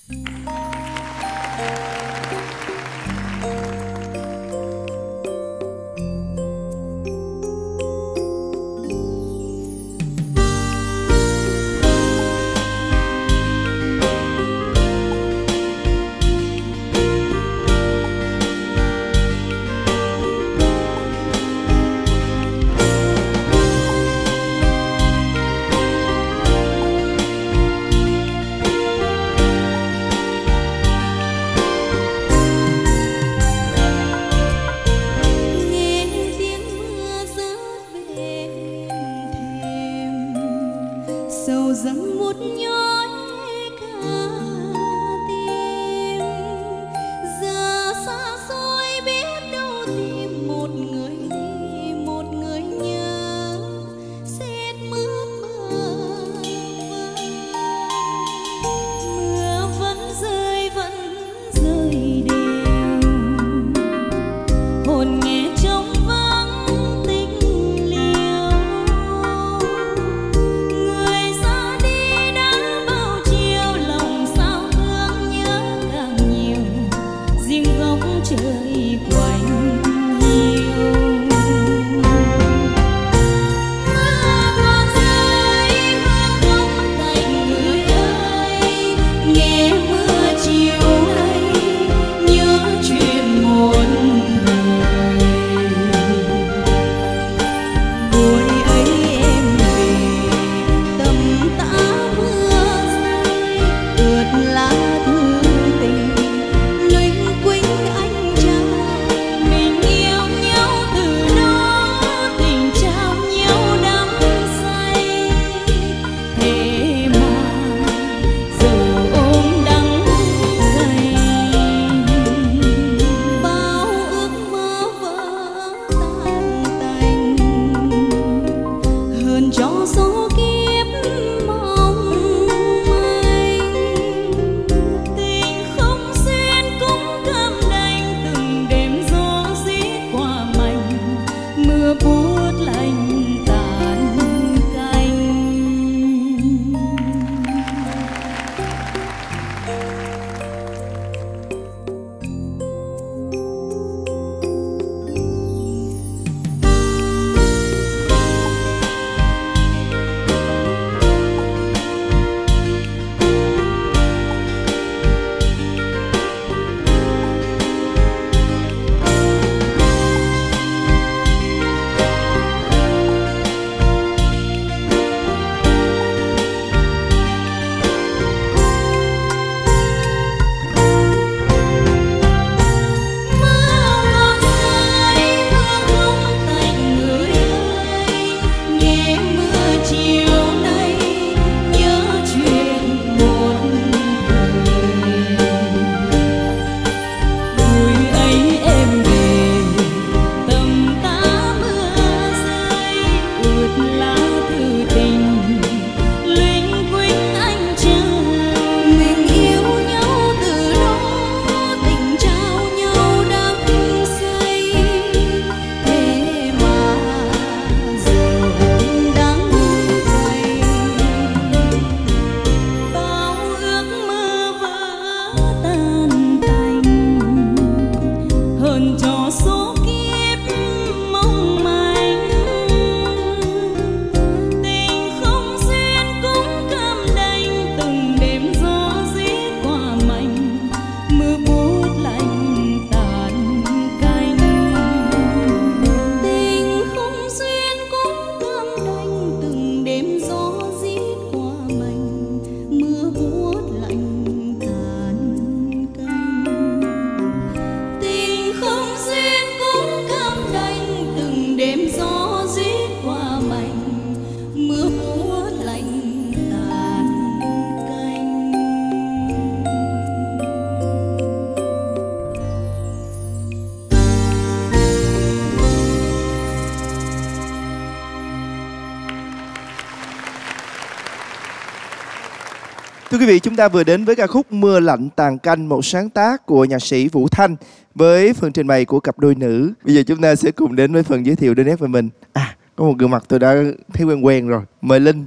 Thưa quý vị, chúng ta vừa đến với ca khúc Mưa Lạnh Tàn Canh, một sáng tác của nhạc sĩ Vũ Thanh với phần trình bày của cặp đôi nữ. Bây giờ chúng ta sẽ cùng đến với phần giới thiệu đôi nét về mình. Có một gương mặt tôi đã thấy quen quen rồi. Mời Linh,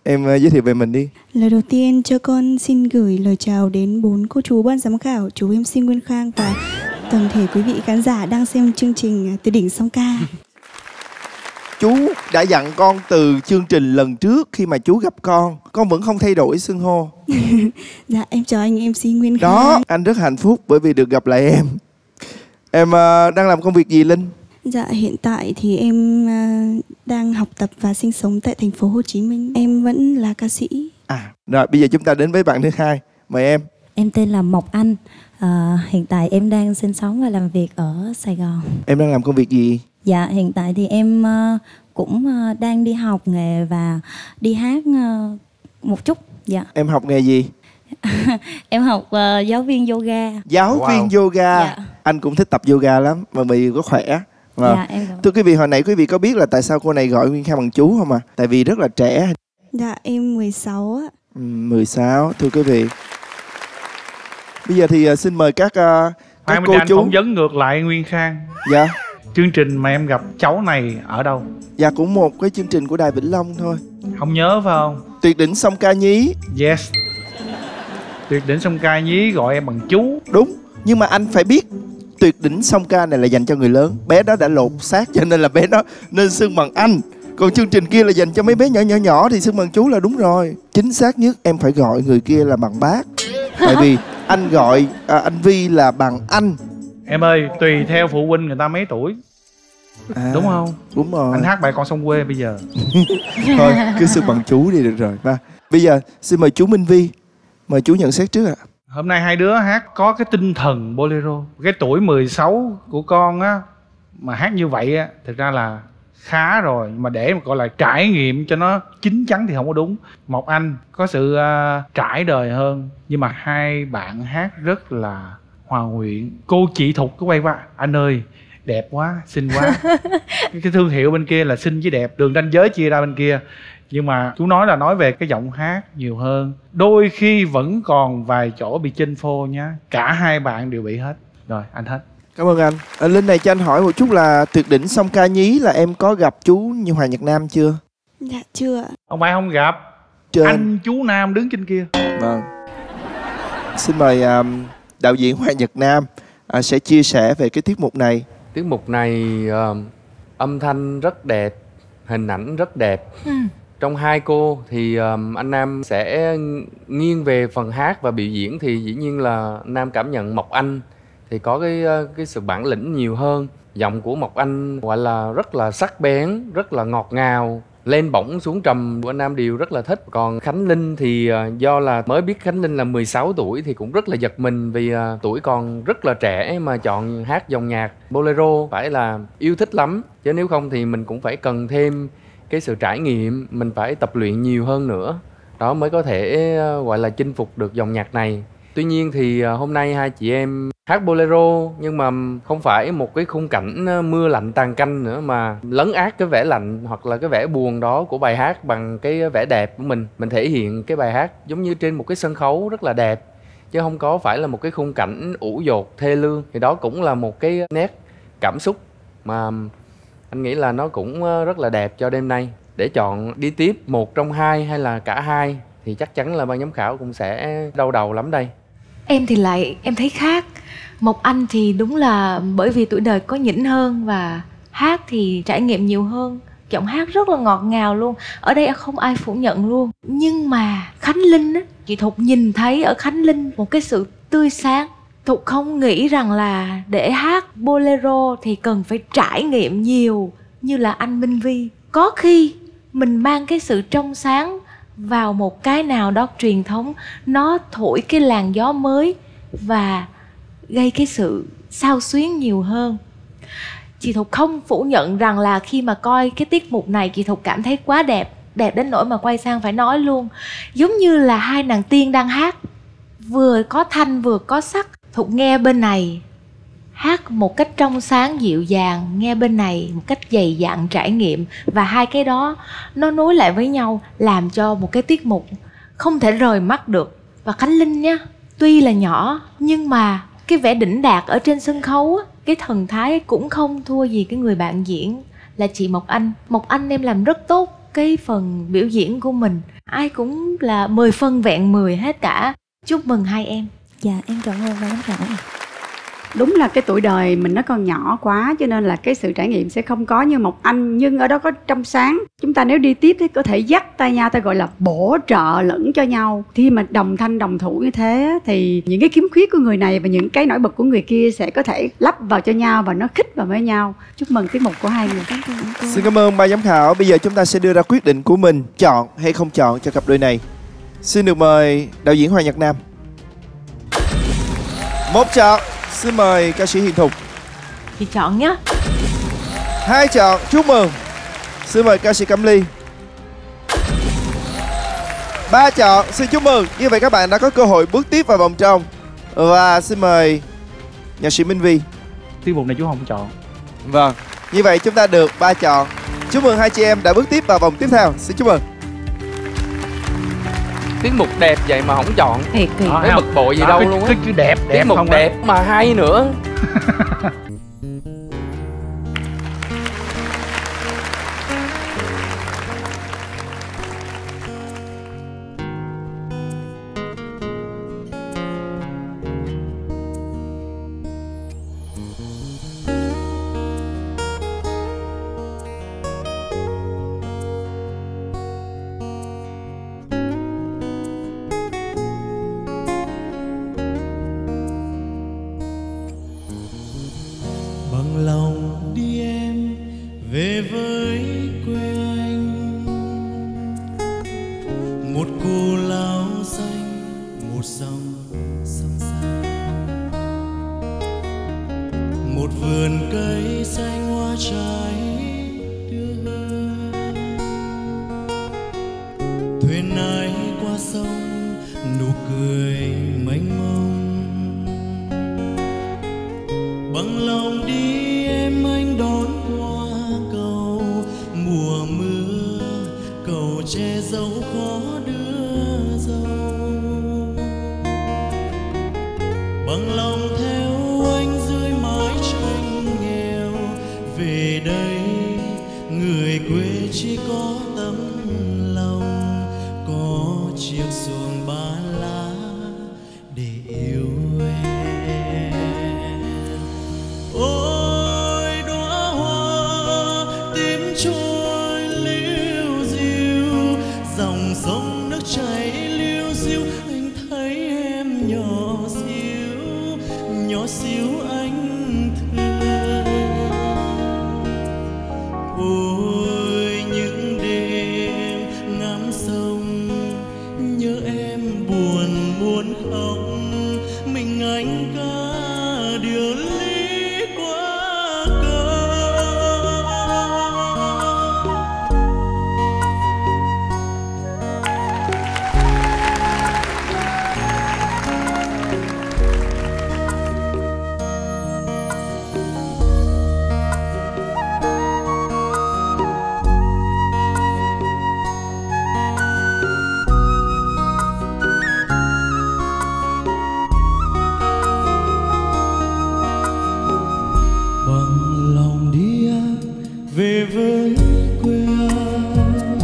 Em giới thiệu về mình đi. Lời đầu tiên cho con xin gửi lời chào đến 4 cô chú ban giám khảo, chú MC Nguyên Khang và toàn thể quý vị khán giả đang xem chương trình Từ Đỉnh Song Ca. Chú đã dặn con từ chương trình lần trước khi mà chú gặp con vẫn không thay đổi xưng hô. Dạ em chào anh MC Nguyên Khang. Đó, anh rất hạnh phúc bởi vì được gặp lại em. Em đang làm công việc gì Linh? Dạ hiện tại thì em đang học tập và sinh sống tại thành phố Hồ Chí Minh. Em vẫn là ca sĩ. Rồi bây giờ chúng ta đến với bạn thứ hai. Mời em. Em tên là Mộc Anh. Hiện tại em đang sinh sống và làm việc ở Sài Gòn. Em đang làm công việc gì? Dạ hiện tại thì em cũng đang đi học nghề và đi hát một chút. Dạ. Em học nghề gì? Em học giáo viên yoga. Giáo viên yoga. Dạ. Anh cũng thích tập yoga lắm mà vì có khỏe. Dạ em Thưa quý vị, hồi nãy quý vị có biết là tại sao cô này gọi Nguyên Khang bằng chú không ạ? Tại vì rất là trẻ. Dạ em 16 ạ. 16, thưa quý vị. Bây giờ thì xin mời các cô anh chú phỏng vấn ngược lại Nguyên Khang. Dạ. Chương trình mà em gặp cháu này ở đâu? Dạ cũng một cái chương trình của Đài Vĩnh Long thôi. Không nhớ phải không? Tuyệt đỉnh sông Ca Nhí. Yes. Tuyệt đỉnh sông Ca Nhí gọi em bằng chú. Đúng, nhưng mà anh phải biết tuyệt đỉnh song ca này là dành cho người lớn. Bé đó đã lột xác cho nên là bé đó nên xưng bằng anh. Còn chương trình kia là dành cho mấy bé nhỏ thì xưng bằng chú là đúng rồi. Chính xác nhất em phải gọi người kia là bằng bác. Tại vì anh gọi anh Vi là bằng anh. Em ơi, tùy theo phụ huynh người ta mấy tuổi. Đúng không? Đúng rồi. Anh hát bài Con Sông Quê bây giờ. Thôi cứ xưng bằng chú đi được rồi. Bây giờ xin mời chú Minh Vi. Mời chú nhận xét trước ạ. Hôm nay hai đứa hát có cái tinh thần bolero. Cái tuổi 16 của con á mà hát như vậy á, thực ra là khá rồi. Mà để mà gọi là trải nghiệm cho nó chín chắn thì không có đúng. Mộc Anh có sự trải đời hơn. Nhưng mà hai bạn hát rất là hòa quyện. Cô chị Thục có quay qua: anh ơi đẹp quá, xinh quá. cái thương hiệu bên kia là xinh với đẹp, đường ranh giới chia ra bên kia. Nhưng mà chú nói là nói về cái giọng hát nhiều hơn. Đôi khi vẫn còn vài chỗ bị chênh phô nhá. Cả hai bạn đều bị hết. Rồi anh hết. Cảm ơn anh. Linh này cho anh hỏi một chút là tuyệt đỉnh song Ca Nhí là em có gặp chú như Hoàng Nhật Nam chưa? Dạ chưa ạ. Không phải không gặp. Trên. Anh chú Nam đứng trên kia. Vâng. Xin mời đạo diễn Hoàng Nhật Nam sẽ chia sẻ về cái tiết mục này. Tiết mục này âm thanh rất đẹp, hình ảnh rất đẹp. Trong hai cô thì anh Nam sẽ nghiêng về phần hát và biểu diễn thì dĩ nhiên là Nam cảm nhận Mộc Anh thì có cái sự bản lĩnh nhiều hơn. Giọng của Mộc Anh gọi là rất là sắc bén, rất là ngọt ngào, lên bổng xuống trầm của anh Nam đều rất là thích. Còn Khánh Linh thì do là mới biết Khánh Linh là 16 tuổi thì cũng rất là giật mình vì tuổi còn rất là trẻ mà chọn hát dòng nhạc bolero phải là yêu thích lắm. Chứ nếu không thì mình cũng phải cần thêm cái sự trải nghiệm, mình phải tập luyện nhiều hơn nữa. Đó mới có thể gọi là chinh phục được dòng nhạc này. Tuy nhiên thì hôm nay hai chị em hát bolero nhưng mà không phải một cái khung cảnh mưa lạnh tàn canh nữa mà lấn át cái vẻ lạnh hoặc là cái vẻ buồn đó của bài hát bằng cái vẻ đẹp của mình. Mình thể hiện cái bài hát giống như trên một cái sân khấu rất là đẹp chứ không có phải là một cái khung cảnh ủ dột thê lương. Thì đó cũng là một cái nét cảm xúc mà anh nghĩ là nó cũng rất là đẹp cho đêm nay. Để chọn đi tiếp một trong hai hay là cả hai thì chắc chắn là ban giám khảo cũng sẽ đau đầu lắm đây. Em thì lại em thấy khác. Mộc Anh thì đúng là bởi vì tuổi đời có nhỉnh hơn và hát thì trải nghiệm nhiều hơn. Giọng hát rất là ngọt ngào luôn. Ở đây không ai phủ nhận luôn. Nhưng mà Khánh Linh á, chị Thục nhìn thấy ở Khánh Linh một cái sự tươi sáng. Thục không nghĩ rằng là để hát bolero thì cần phải trải nghiệm nhiều như là anh Minh Vi. Có khi mình mang cái sự trong sáng vào một cái nào đó truyền thống, nó thổi cái làn gió mới và gây cái sự xao xuyến nhiều hơn. Chị Thục không phủ nhận rằng là khi mà coi cái tiết mục này chị Thục cảm thấy quá đẹp. Đẹp đến nỗi mà quay sang phải nói luôn. Giống như là hai nàng tiên đang hát, vừa có thanh vừa có sắc. Thục nghe bên này hát một cách trong sáng dịu dàng, nghe bên này một cách dày dặn trải nghiệm. Và hai cái đó nó nối lại với nhau làm cho một cái tiết mục không thể rời mắt được. Và Khánh Linh nhá, tuy là nhỏ nhưng mà cái vẻ đỉnh đạt ở trên sân khấu á, cái thần thái cũng không thua gì cái người bạn diễn là chị Mộc Anh. Mộc Anh em làm rất tốt. cái phần biểu diễn của mình. Ai cũng là 10 phân vẹn 10 hết cả. Chúc mừng hai em. Dạ em cảm ơn ban giám khảo. Đúng là cái tuổi đời mình nó còn nhỏ quá, cho nên là cái sự trải nghiệm sẽ không có như Mộc Anh. Nhưng ở đó có trong sáng. Chúng ta nếu đi tiếp thì có thể dắt tay nhau, ta gọi là bổ trợ lẫn cho nhau. Khi mà đồng thanh đồng thủ như thế thì những cái khiếm khuyết của người này và những cái nổi bật của người kia sẽ có thể lắp vào cho nhau và nó khích vào với nhau. Chúc mừng tiết mục của hai người. Xin cảm ơn ban giám khảo. Bây giờ chúng ta sẽ đưa ra quyết định của mình, chọn hay không chọn cho cặp đôi này. Xin được mời đạo diễn Hoàng Nhật Nam. Một chọn. Xin mời ca sĩ Hiền Thục. Chị chọn nhé. Hai chọn. Chúc mừng. Xin mời ca sĩ Cẩm Ly. Ba chọn. Xin chúc mừng. Như vậy các bạn đã có cơ hội bước tiếp vào vòng trong. Và xin mời nhạc sĩ Minh Vi. Tiết mục này chú không chọn. Vâng. Như vậy chúng ta được 3 chọn. Chúc mừng hai chị em đã bước tiếp vào vòng tiếp theo. Xin chúc mừng. Tiết mục đẹp vậy mà không chọn. Thiệt kỳ. Cái bực bội gì đâu luôn á. Cứ đẹp Tiết mục không đẹp mà hay nữa. Bằng lòng đi em về với quê anh, một cù lao xanh, một dòng sông xanh, một vườn cây xanh hoa trái đưa hương, thuyền ai qua sông nụ cười mênh mông. Bằng lòng đi em anh đón qua cầu mùa mưa, cầu che dấu khó đưa dâu. Bằng lòng theo anh dưới mái tranh nghèo về đây, người quê chỉ có tấm lòng, có chiếc xuồng ba lá để yêu em. Ôi đóa hoa tím trôi liu diu, dòng sông nước chảy liu xiu, anh thấy em nhỏ xíu anh thương. Ôi những đêm ngắm sông nhớ em buồn muốn khóc, mình anh ca điều lý qua cầu. Bằng lòng đi em về với quê anh,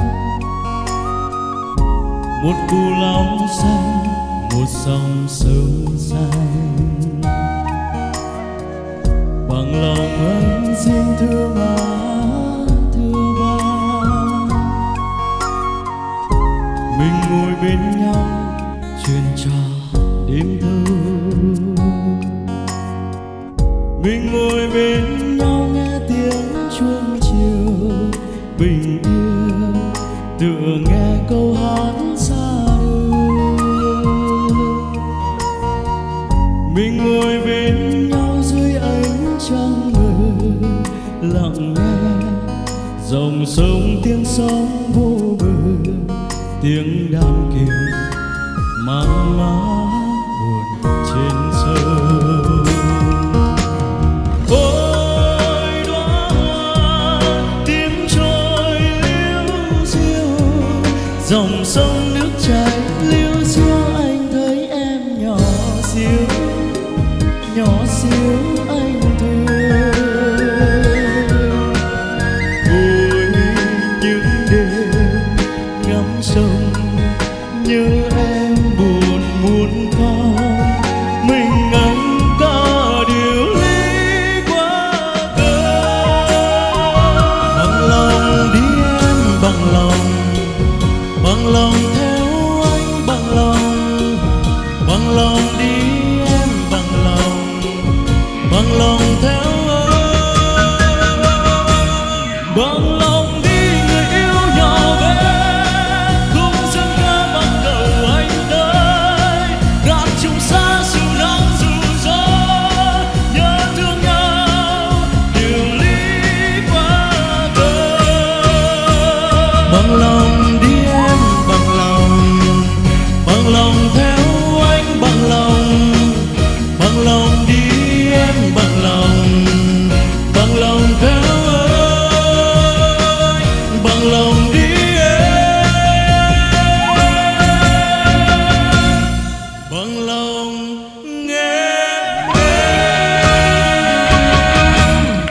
một cù lao xanh, một dòng sông xanh. Bằng lòng anh xin thưa má thưa ba, mình ngồi bên nhau chuyện trò đêm thơ. Mình ngồi bên nhau nghe tiếng chuông chiều bình yên, tựa nghe câu hát xa đường. Mình ngồi bên nhau dưới ánh trăng mờ, lặng nghe dòng sông tiếng sóng vô bờ, tiếng đàn kêu mang mát buồn trên sông. Ôi đóa hoa tím trôi liu xiu, dòng sông nước chảy liu xiu, anh thấy em nhỏ xíu anh thương. Ôi những đêm lòng đi em, bằng lòng theo anh, bằng lòng đi người yêu nhỏ bé, khung sân ca bằng cầu anh tới, gạt chung xa dù nắng dù gió, nhớ thương nhau điều lý qua cơn. Bằng lòng đi em, bằng lòng theo anh, bằng lòng đi em, bằng lòng theo anh, bằng lòng đi em, bằng lòng nghe em.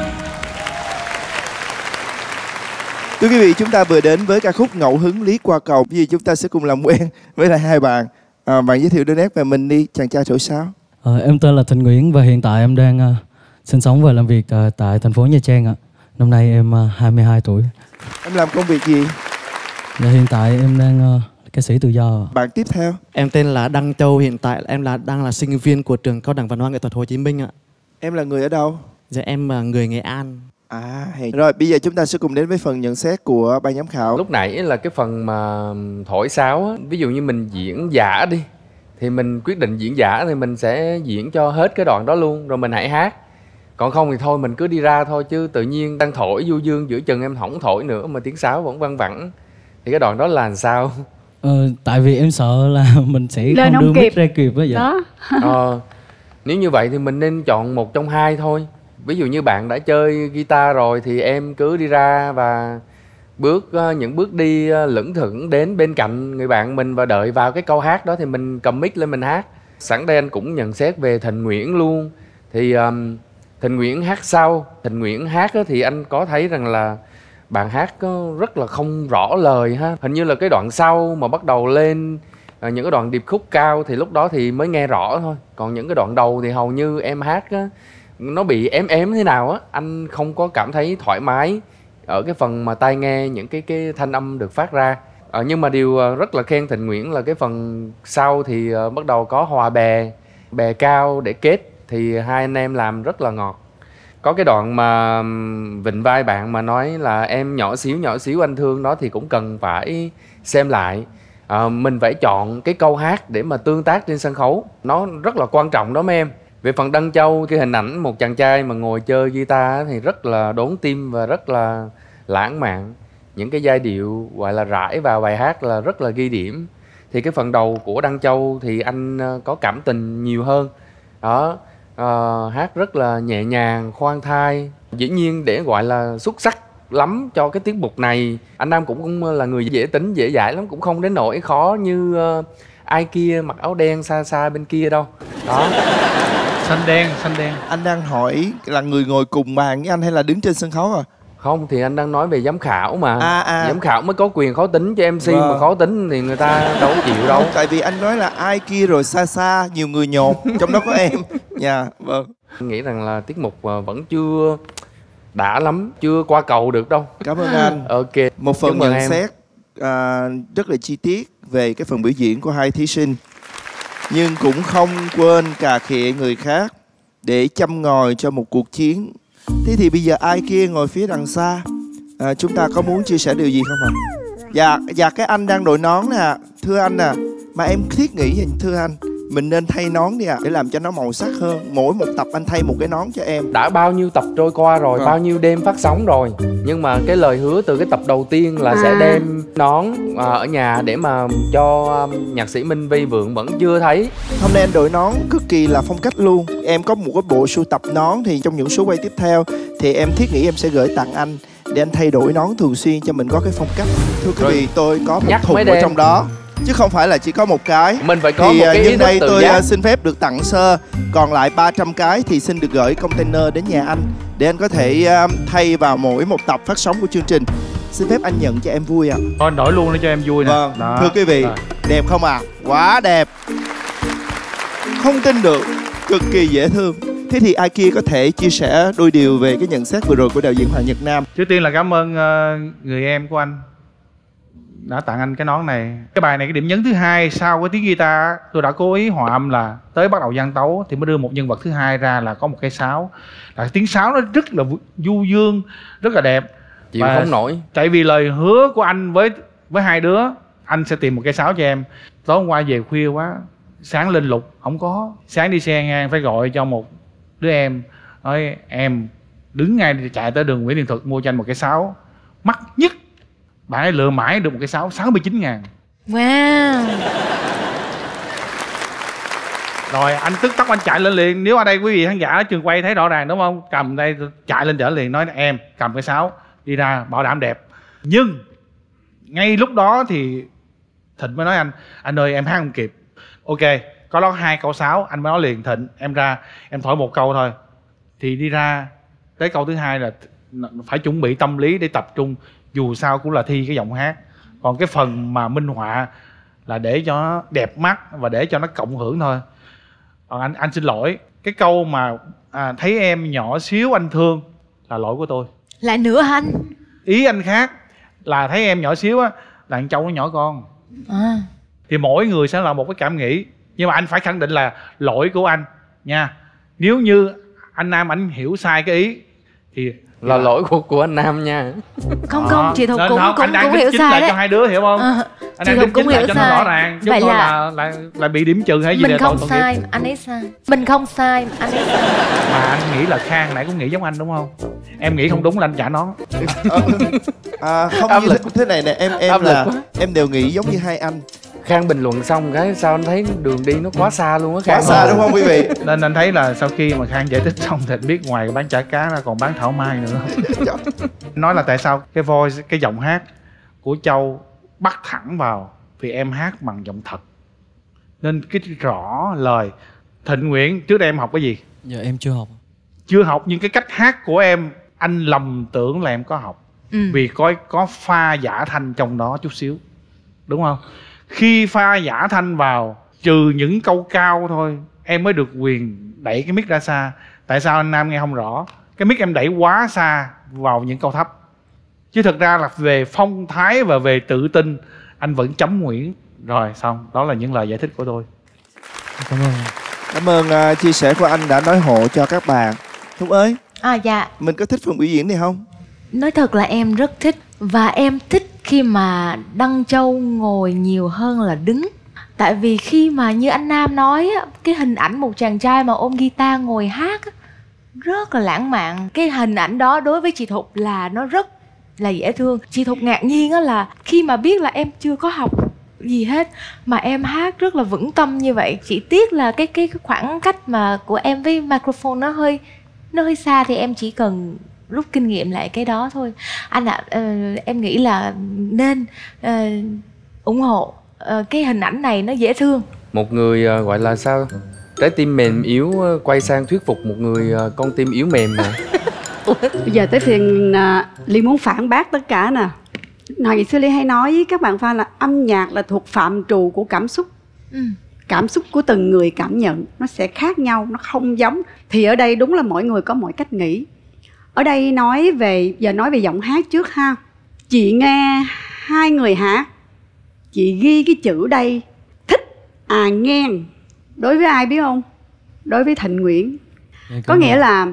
Thưa quý vị, chúng ta vừa đến với ca khúc Ngẫu Hứng Lý Qua Cầu. Bây giờ chúng ta sẽ cùng làm quen với lại hai bạn. Bạn giới thiệu đôi nét về mình đi, chàng trai thổi sáo. Em tên là Thành Nguyễn và hiện tại em đang sinh sống và làm việc tại thành phố Nha Trang ạ. Năm nay em 22 tuổi. Em làm công việc gì? Dạ, hiện tại em đang ca sĩ tự do. Bạn tiếp theo. Em tên là Đăng Châu, hiện tại em đang là sinh viên của trường Cao đẳng Văn hóa Nghệ thuật Hồ Chí Minh ạ. Em là người ở đâu? Dạ em là người Nghệ An. Rồi bây giờ chúng ta sẽ cùng đến với phần nhận xét của ban giám khảo. Lúc nãy là cái phần mà thổi sáo á, ví dụ như mình diễn giả đi thì mình quyết định diễn giả thì mình sẽ diễn cho hết cái đoạn đó luôn rồi mình hãy hát. Còn không thì thôi mình cứ đi ra thôi, chứ tự nhiên đang thổi du dương giữa chừng em không thổi nữa mà tiếng sáo vẫn văng vẳng thì cái đoạn đó là làm sao? Tại vì em sợ là mình sẽ lên không đưa mic ra kịp á. Đó. Nếu như vậy thì mình nên chọn một trong hai thôi. Ví dụ như bạn đã chơi guitar rồi thì em cứ đi ra và những bước đi lững thững đến bên cạnh người bạn mình và đợi vào cái câu hát đó thì mình cầm mic lên mình hát. Sẵn đây anh cũng nhận xét về Thành Nguyễn luôn. Thì Thành Nguyễn hát sau. Thành Nguyễn hát thì anh có thấy rằng là bạn hát rất là không rõ lời ha. Hình như là cái đoạn sau mà bắt đầu lên những cái đoạn điệp khúc cao thì lúc đó thì mới nghe rõ thôi. Còn những cái đoạn đầu thì hầu như em hát nó bị ém thế nào á, anh không có cảm thấy thoải mái ở cái phần mà tai nghe những cái thanh âm được phát ra. Nhưng mà điều rất là khen Thành Nguyễn là cái phần sau thì bắt đầu có hòa bè cao để kết thì hai anh em làm rất là ngọt. Có cái đoạn mà vịnh vai bạn mà nói là em nhỏ xíu anh thương đó thì cũng cần phải xem lại. Mình phải chọn cái câu hát để mà tương tác trên sân khấu, nó rất là quan trọng đó mấy em. Về phần Đăng Châu, cái hình ảnh một chàng trai mà ngồi chơi guitar thì rất là đốn tim và rất là lãng mạn. Những cái giai điệu gọi là rải vào bài hát là rất là ghi điểm. Thì cái phần đầu của Đăng Châu thì anh có cảm tình nhiều hơn. Đó, hát rất là nhẹ nhàng, khoan thai. Dĩ nhiên để gọi là xuất sắc lắm cho cái tiết mục này, anh Nam cũng là người dễ tính, dễ dãi lắm, cũng không đến nỗi khó như ai kia mặc áo đen xa bên kia đâu. Đó. Xanh đen. Anh đang hỏi là người ngồi cùng bàn với anh hay là đứng trên sân khấu à? Không, thì anh đang nói về giám khảo mà. Giám khảo mới có quyền khó tính, cho MC mà khó tính thì người ta đâu có chịu đâu. Tại vì anh nói là ai kia rồi xa nhiều người nhột, trong đó có em. Dạ, vâng. Anh nghĩ rằng là tiết mục vẫn chưa đã lắm, chưa qua cầu được đâu. Cảm ơn anh. Ok. Một phần nhận xét rất là chi tiết về cái phần biểu diễn của hai thí sinh, nhưng cũng không quên cà khịa người khác để châm ngòi cho một cuộc chiến. Thế thì bây giờ ai kia ngồi phía đằng xa, chúng ta có muốn chia sẻ điều gì không ạ? Dạ cái anh đang đội nón nè, thưa anh nè, mà em thiết nghĩ vậy thưa anh, mình nên thay nón đi để làm cho nó màu sắc hơn. Mỗi một tập anh thay một cái nón cho em. Đã bao nhiêu tập trôi qua rồi, bao nhiêu đêm phát sóng rồi, nhưng mà cái lời hứa từ cái tập đầu tiên là sẽ đem nón ở nhà để mà cho nhạc sĩ Minh Vi Vượng vẫn chưa thấy. Hôm nay anh đội nón cực kỳ là phong cách luôn. Em có một cái bộ sưu tập nón, thì trong những số quay tiếp theo thì em thiết nghĩ em sẽ gửi tặng anh để anh thay đổi nón thường xuyên cho mình có cái phong cách. Thưa quý vị, tôi có một thùng ở trong đó chứ không phải là chỉ có một cái. Mình phải có một cái ý nhưng đây tự tôi giác. xin phép được tặng sơ. Còn lại 300 cái thì xin được gửi container đến nhà anh để anh có thể thay vào mỗi một tập phát sóng của chương trình. Xin phép anh nhận cho em vui ạ. Thôi anh đổi luôn để cho em vui nè. Vâng. Đó. Thưa quý vị, đẹp không ạ? Quá đẹp. Không tin được, cực kỳ dễ thương. Thế thì ai kia có thể chia sẻ đôi điều về cái nhận xét vừa rồi của đạo diễn Hoàng Nhật Nam? Trước tiên là cảm ơn người em của anh. đã tặng anh cái nón này. Cái bài này cái điểm nhấn thứ hai sau cái tiếng guitar, tôi đã cố ý hòa âm là tới bắt đầu gian tấu thì mới đưa một nhân vật thứ hai ra là có một cây sáo. Là tiếng sáo nó rất là du dương, rất là đẹp. Chịu không nổi. Tại vì lời hứa của anh với hai đứa, anh sẽ tìm một cây sáo cho em. Tối hôm qua về khuya quá, sáng lên lục không có. Sáng đi xe ngang phải gọi cho một đứa em, nói em đứng ngay chạy tới đường Nguyễn Thiện Thuật mua cho anh một cây sáo mắc nhất. Bạn ấy lựa mãi được một cái 69.000. Wow. Rồi anh tức tốc anh chạy lên liền. Nếu ở đây quý vị khán giả ở trường quay thấy rõ ràng đúng không? Cầm đây chạy lên chở liền, nói em cầm cái sáo đi ra bảo đảm đẹp. Nhưng ngay lúc đó thì Thịnh mới nói anh ơi em hát không kịp. Ok, có đó 2 câu sáo, anh mới nói liền Thịnh em ra em thổi 1 câu thôi. Thì đi ra tới câu thứ 2 là phải chuẩn bị tâm lý để tập trung. Dù sao cũng là thi cái giọng hát. Còn cái phần mà minh họa là để cho nó đẹp mắt và để cho nó cộng hưởng thôi. Còn anh xin lỗi, cái câu mà thấy em nhỏ xíu anh thương là lỗi của tôi. Lại nữa hả anh? Ý anh khác là thấy em nhỏ xíu á là thằng Châu nó nhỏ con. Thì mỗi người sẽ là một cái cảm nghĩ. Nhưng mà anh phải khẳng định là lỗi của anh nha. Nếu như anh Nam anh hiểu sai cái ý thì là lỗi của anh Nam nha. Không, chị Thục cũng hiểu sai lại đấy. cho hai đứa hiểu không? Anh đang đính chính lại cho nó rõ ràng. Chứ vậy là bị điểm trừ hay gì. Mình không sai, anh ấy sai. Mình không sai, anh ấy sai. Mà anh nghĩ là Khang nãy cũng nghĩ giống anh đúng không? Em nghĩ không đúng là anh trả nó. Không như thế này nè, em đều nghĩ giống như hai anh. Khang bình luận xong cái sao anh thấy đường đi nó quá xa luôn á Khang. Quá xa đúng không quý vị? Nên anh thấy là sau khi mà Khang giải thích xong thì anh biết ngoài bán chả cá ra còn bán thảo mai nữa. Nói là tại sao cái voice, cái giọng hát của Châu bắt thẳng vào vì em hát bằng giọng thật. Nên cái rõ lời. Thịnh Nguyễn, trước đây em học cái gì? Dạ em chưa học. Chưa học, nhưng cái cách hát của em anh lầm tưởng là em có học. Vì có pha giả thanh trong đó chút xíu. Đúng không? Khi pha giả thanh vào, trừ những câu cao thôi, em mới được quyền đẩy cái mic ra xa. Tại sao anh Nam nghe không rõ? Cái mic em đẩy quá xa vào những câu thấp. Chứ thực ra là về phong thái và về tự tin anh vẫn chấm Nguyễn. Rồi xong, đó là những lời giải thích của tôi. Cảm ơn. Cảm ơn chia sẻ của anh đã nói hộ cho các bạn. Thúc ơi, dạ. Mình có thích phần biểu diễn này không? Nói thật là em rất thích. Và em thích khi mà Đăng Châu ngồi nhiều hơn là đứng. Tại vì khi mà như anh Nam nói á, cái hình ảnh một chàng trai mà ôm guitar ngồi hát á, rất là lãng mạn. Cái hình ảnh đó đối với chị Thục là nó rất là dễ thương. Chị Thục ngạc nhiên á là khi mà biết là em chưa có học gì hết mà em hát rất là vững tâm như vậy. Chỉ tiếc là cái khoảng cách mà của em với microphone nó hơi xa, thì em chỉ cần rút kinh nghiệm lại cái đó thôi. Anh ạ, em nghĩ là nên ủng hộ cái hình ảnh này, nó dễ thương. Một người gọi là sao, trái tim mềm yếu quay sang thuyết phục một người con tim yếu mềm mà. Bây giờ tới phiên Ly muốn phản bác tất cả nè. Ngày xưa Ly hay nói với các bạn fan là âm nhạc là thuộc phạm trù của cảm xúc. Cảm xúc của từng người cảm nhận nó sẽ khác nhau, nó không giống. Thì ở đây đúng là mỗi người có mỗi cách nghĩ. Ở đây nói về giọng hát trước ha. Chị nghe hai người hát, chị ghi cái chữ đây thích ngang. Đối với ai biết không? Đối với Thịnh Nguyễn. Có nghĩa là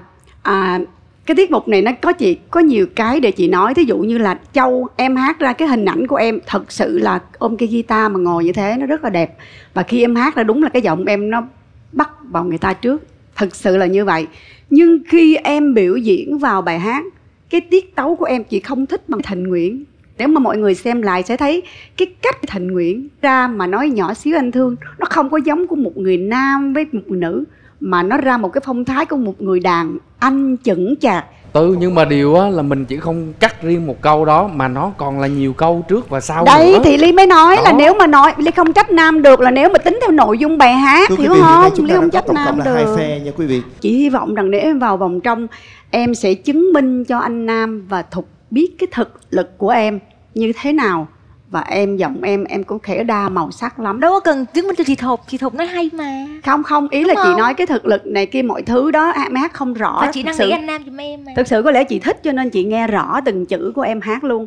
cái tiết mục này nó có nhiều cái để chị nói. Thí dụ như là Châu, em hát ra cái hình ảnh của em thật sự là ôm cái guitar mà ngồi như thế, nó rất là đẹp. Và khi em hát ra đúng là cái giọng em nó bắt vào người ta trước. Thật sự là như vậy. Nhưng khi em biểu diễn vào bài hát, cái tiết tấu của em chị không thích bằng Thịnh Nguyễn. Nếu mà mọi người xem lại sẽ thấy cái cách Thịnh Nguyễn ra mà nói nhỏ xíu anh thương, nó không có giống của một người nam với một người nữ, mà nó ra một cái phong thái của một người đàn anh chững chạc. Nhưng mà điều á là mình chỉ không cắt riêng một câu đó, mà nó còn là nhiều câu trước và sau đấy nữa. Thì Ly mới nói đó. Là nếu mà nói Ly không trách Nam được, là nếu mà tính theo nội dung bài hát, hiểu không? Ly không trách Nam được. Hai phe nha quý vị. Chị hy vọng rằng nếu em vào vòng trong, em sẽ chứng minh cho anh Nam và Thục biết cái thực lực của em như thế nào. Và giọng em cũng khẽ đa màu sắc lắm. Đâu có cần chứng minh cho chị Thục nói hay mà. Không, ý là chị nói cái thực lực này kia mọi thứ đó em hát không rõ. Và chị đang nghĩ anh Nam giùm em mà. Thực sự có lẽ chị thích cho nên chị nghe rõ từng chữ của em hát luôn.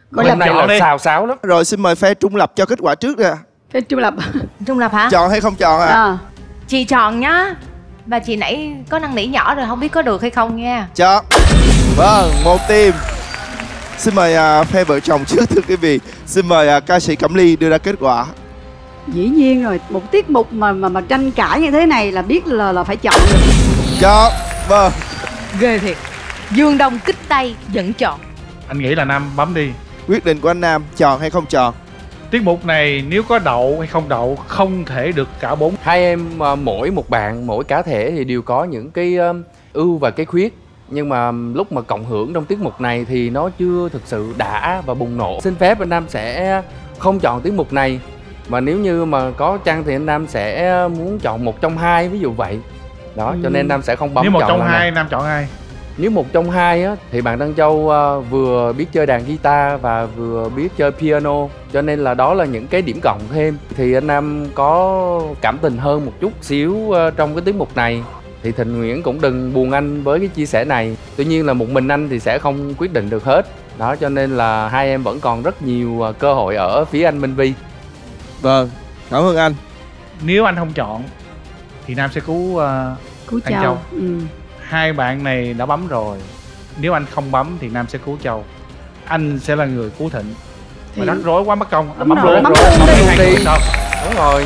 Gọi hôm nay là xào xáo lắm. Rồi xin mời phe trung lập cho kết quả trước nè. Phe trung lập. Trung lập hả? Chọn hay không chọn à? Chị chọn nhá. Và chị nãy có năn nỉ nhỏ rồi, không biết có được hay không nha. Chọn. Vâng, một team. Xin mời phe vợ chồng trước thưa quý vị. Xin mời ca sĩ Cẩm Ly đưa ra kết quả. Dĩ nhiên rồi, một tiết mục mà tranh cãi như thế này là biết là phải chọn được. Chọn. Vâng. Ghê thiệt. Dương Đông kích tay vẫn chọn. Anh nghĩ là Nam bấm đi. Quyết định của anh Nam, chọn hay không chọn? Tiết mục này nếu có đậu hay không đậu không thể được cả 4. Hai em mỗi một bạn, mỗi cá thể thì đều có những cái ưu và cái khuyết. Nhưng mà lúc mà cộng hưởng trong tiết mục này thì nó chưa thực sự đã và bùng nổ. Xin phép anh Nam sẽ không chọn tiết mục này. Mà nếu như mà có chăng thì anh Nam sẽ muốn chọn một trong hai, ví dụ vậy. Đó, cho nên Nam sẽ không bấm chọn. Nếu một trong hai, Nam chọn ai? Nếu một trong hai á, thì bạn Đăng Châu vừa biết chơi đàn guitar và vừa biết chơi piano. Cho nên là đó là những cái điểm cộng thêm. Thì anh Nam có cảm tình hơn một chút xíu trong cái tiết mục này. Thì Thịnh Nguyễn cũng đừng buồn anh với cái chia sẻ này. Tuy nhiên là một mình anh thì sẽ không quyết định được hết. Đó, cho nên là hai em vẫn còn rất nhiều cơ hội ở phía anh Minh Vi. Vâng, cảm ơn anh. Nếu anh không chọn thì Nam sẽ cứu anh Châu. Hai bạn này đã bấm rồi. Nếu anh không bấm thì Nam sẽ cứu Châu. Anh sẽ là người cứu Thịnh. Mà rắc rối quá mất công. Bấm luôn đi. Đúng rồi.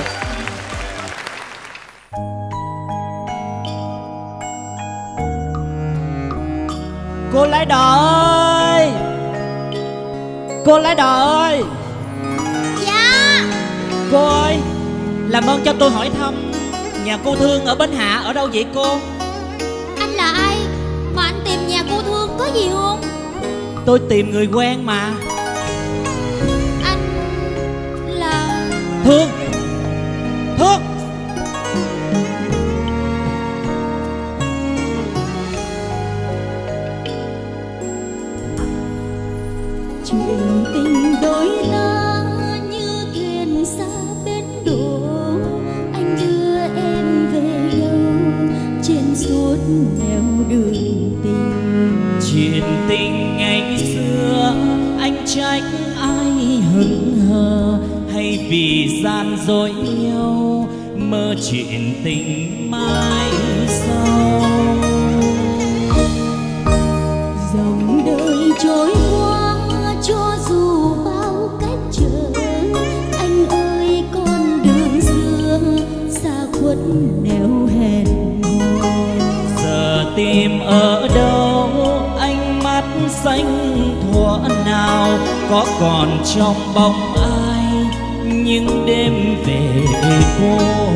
Cô lái đò ơi! Cô lái đò ơi! Dạ. Cô ơi, làm ơn cho tôi hỏi thăm nhà cô Thương ở Bến Hạ ở đâu vậy cô? Anh là ai mà anh tìm nhà cô Thương, có gì không? Tôi tìm người quen mà. Anh là... Thương! Thương! Chuyện tình đôi ta như thuyền xa bến đổ, anh đưa em về đâu trên suốt nẻo đường tình. Chuyện tình ngày xưa anh trách ai hững hờ, hay vì gian dối nhau mơ chuyện tình mai sau. Dòng đời trôi qua cho dù bao cách trở, anh ơi con đường xưa xa khuất nẻo hẹn hò. Giờ tìm ở đâu ánh mắt xanh thuở nào, có còn trong bóng ai những đêm về cô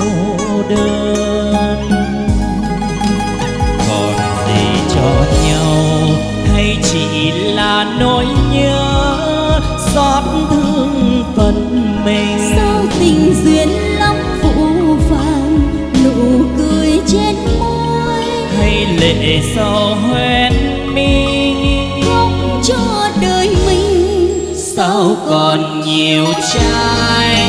đơn. Còn gì cho nhau hay chỉ là nỗi nhớ xót thương phận mình? Sao tình duyên lắm phũ phàng, nụ cười trên môi hay lệ sầu hoen mi? khóc cho đời mình Sao còn nhiều trái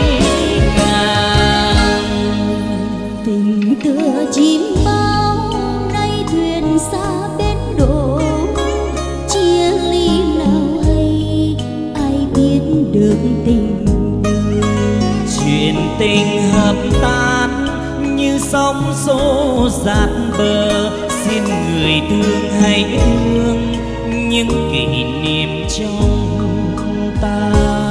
ngang? Tình tựa chim bao nay thuyền xa bến đổ, chia ly nào hay ai biết được tình đời. Chuyện tình hợp tan như sóng xô dạt bờ, xin người thương hãy thương những kỷ niệm trong ta.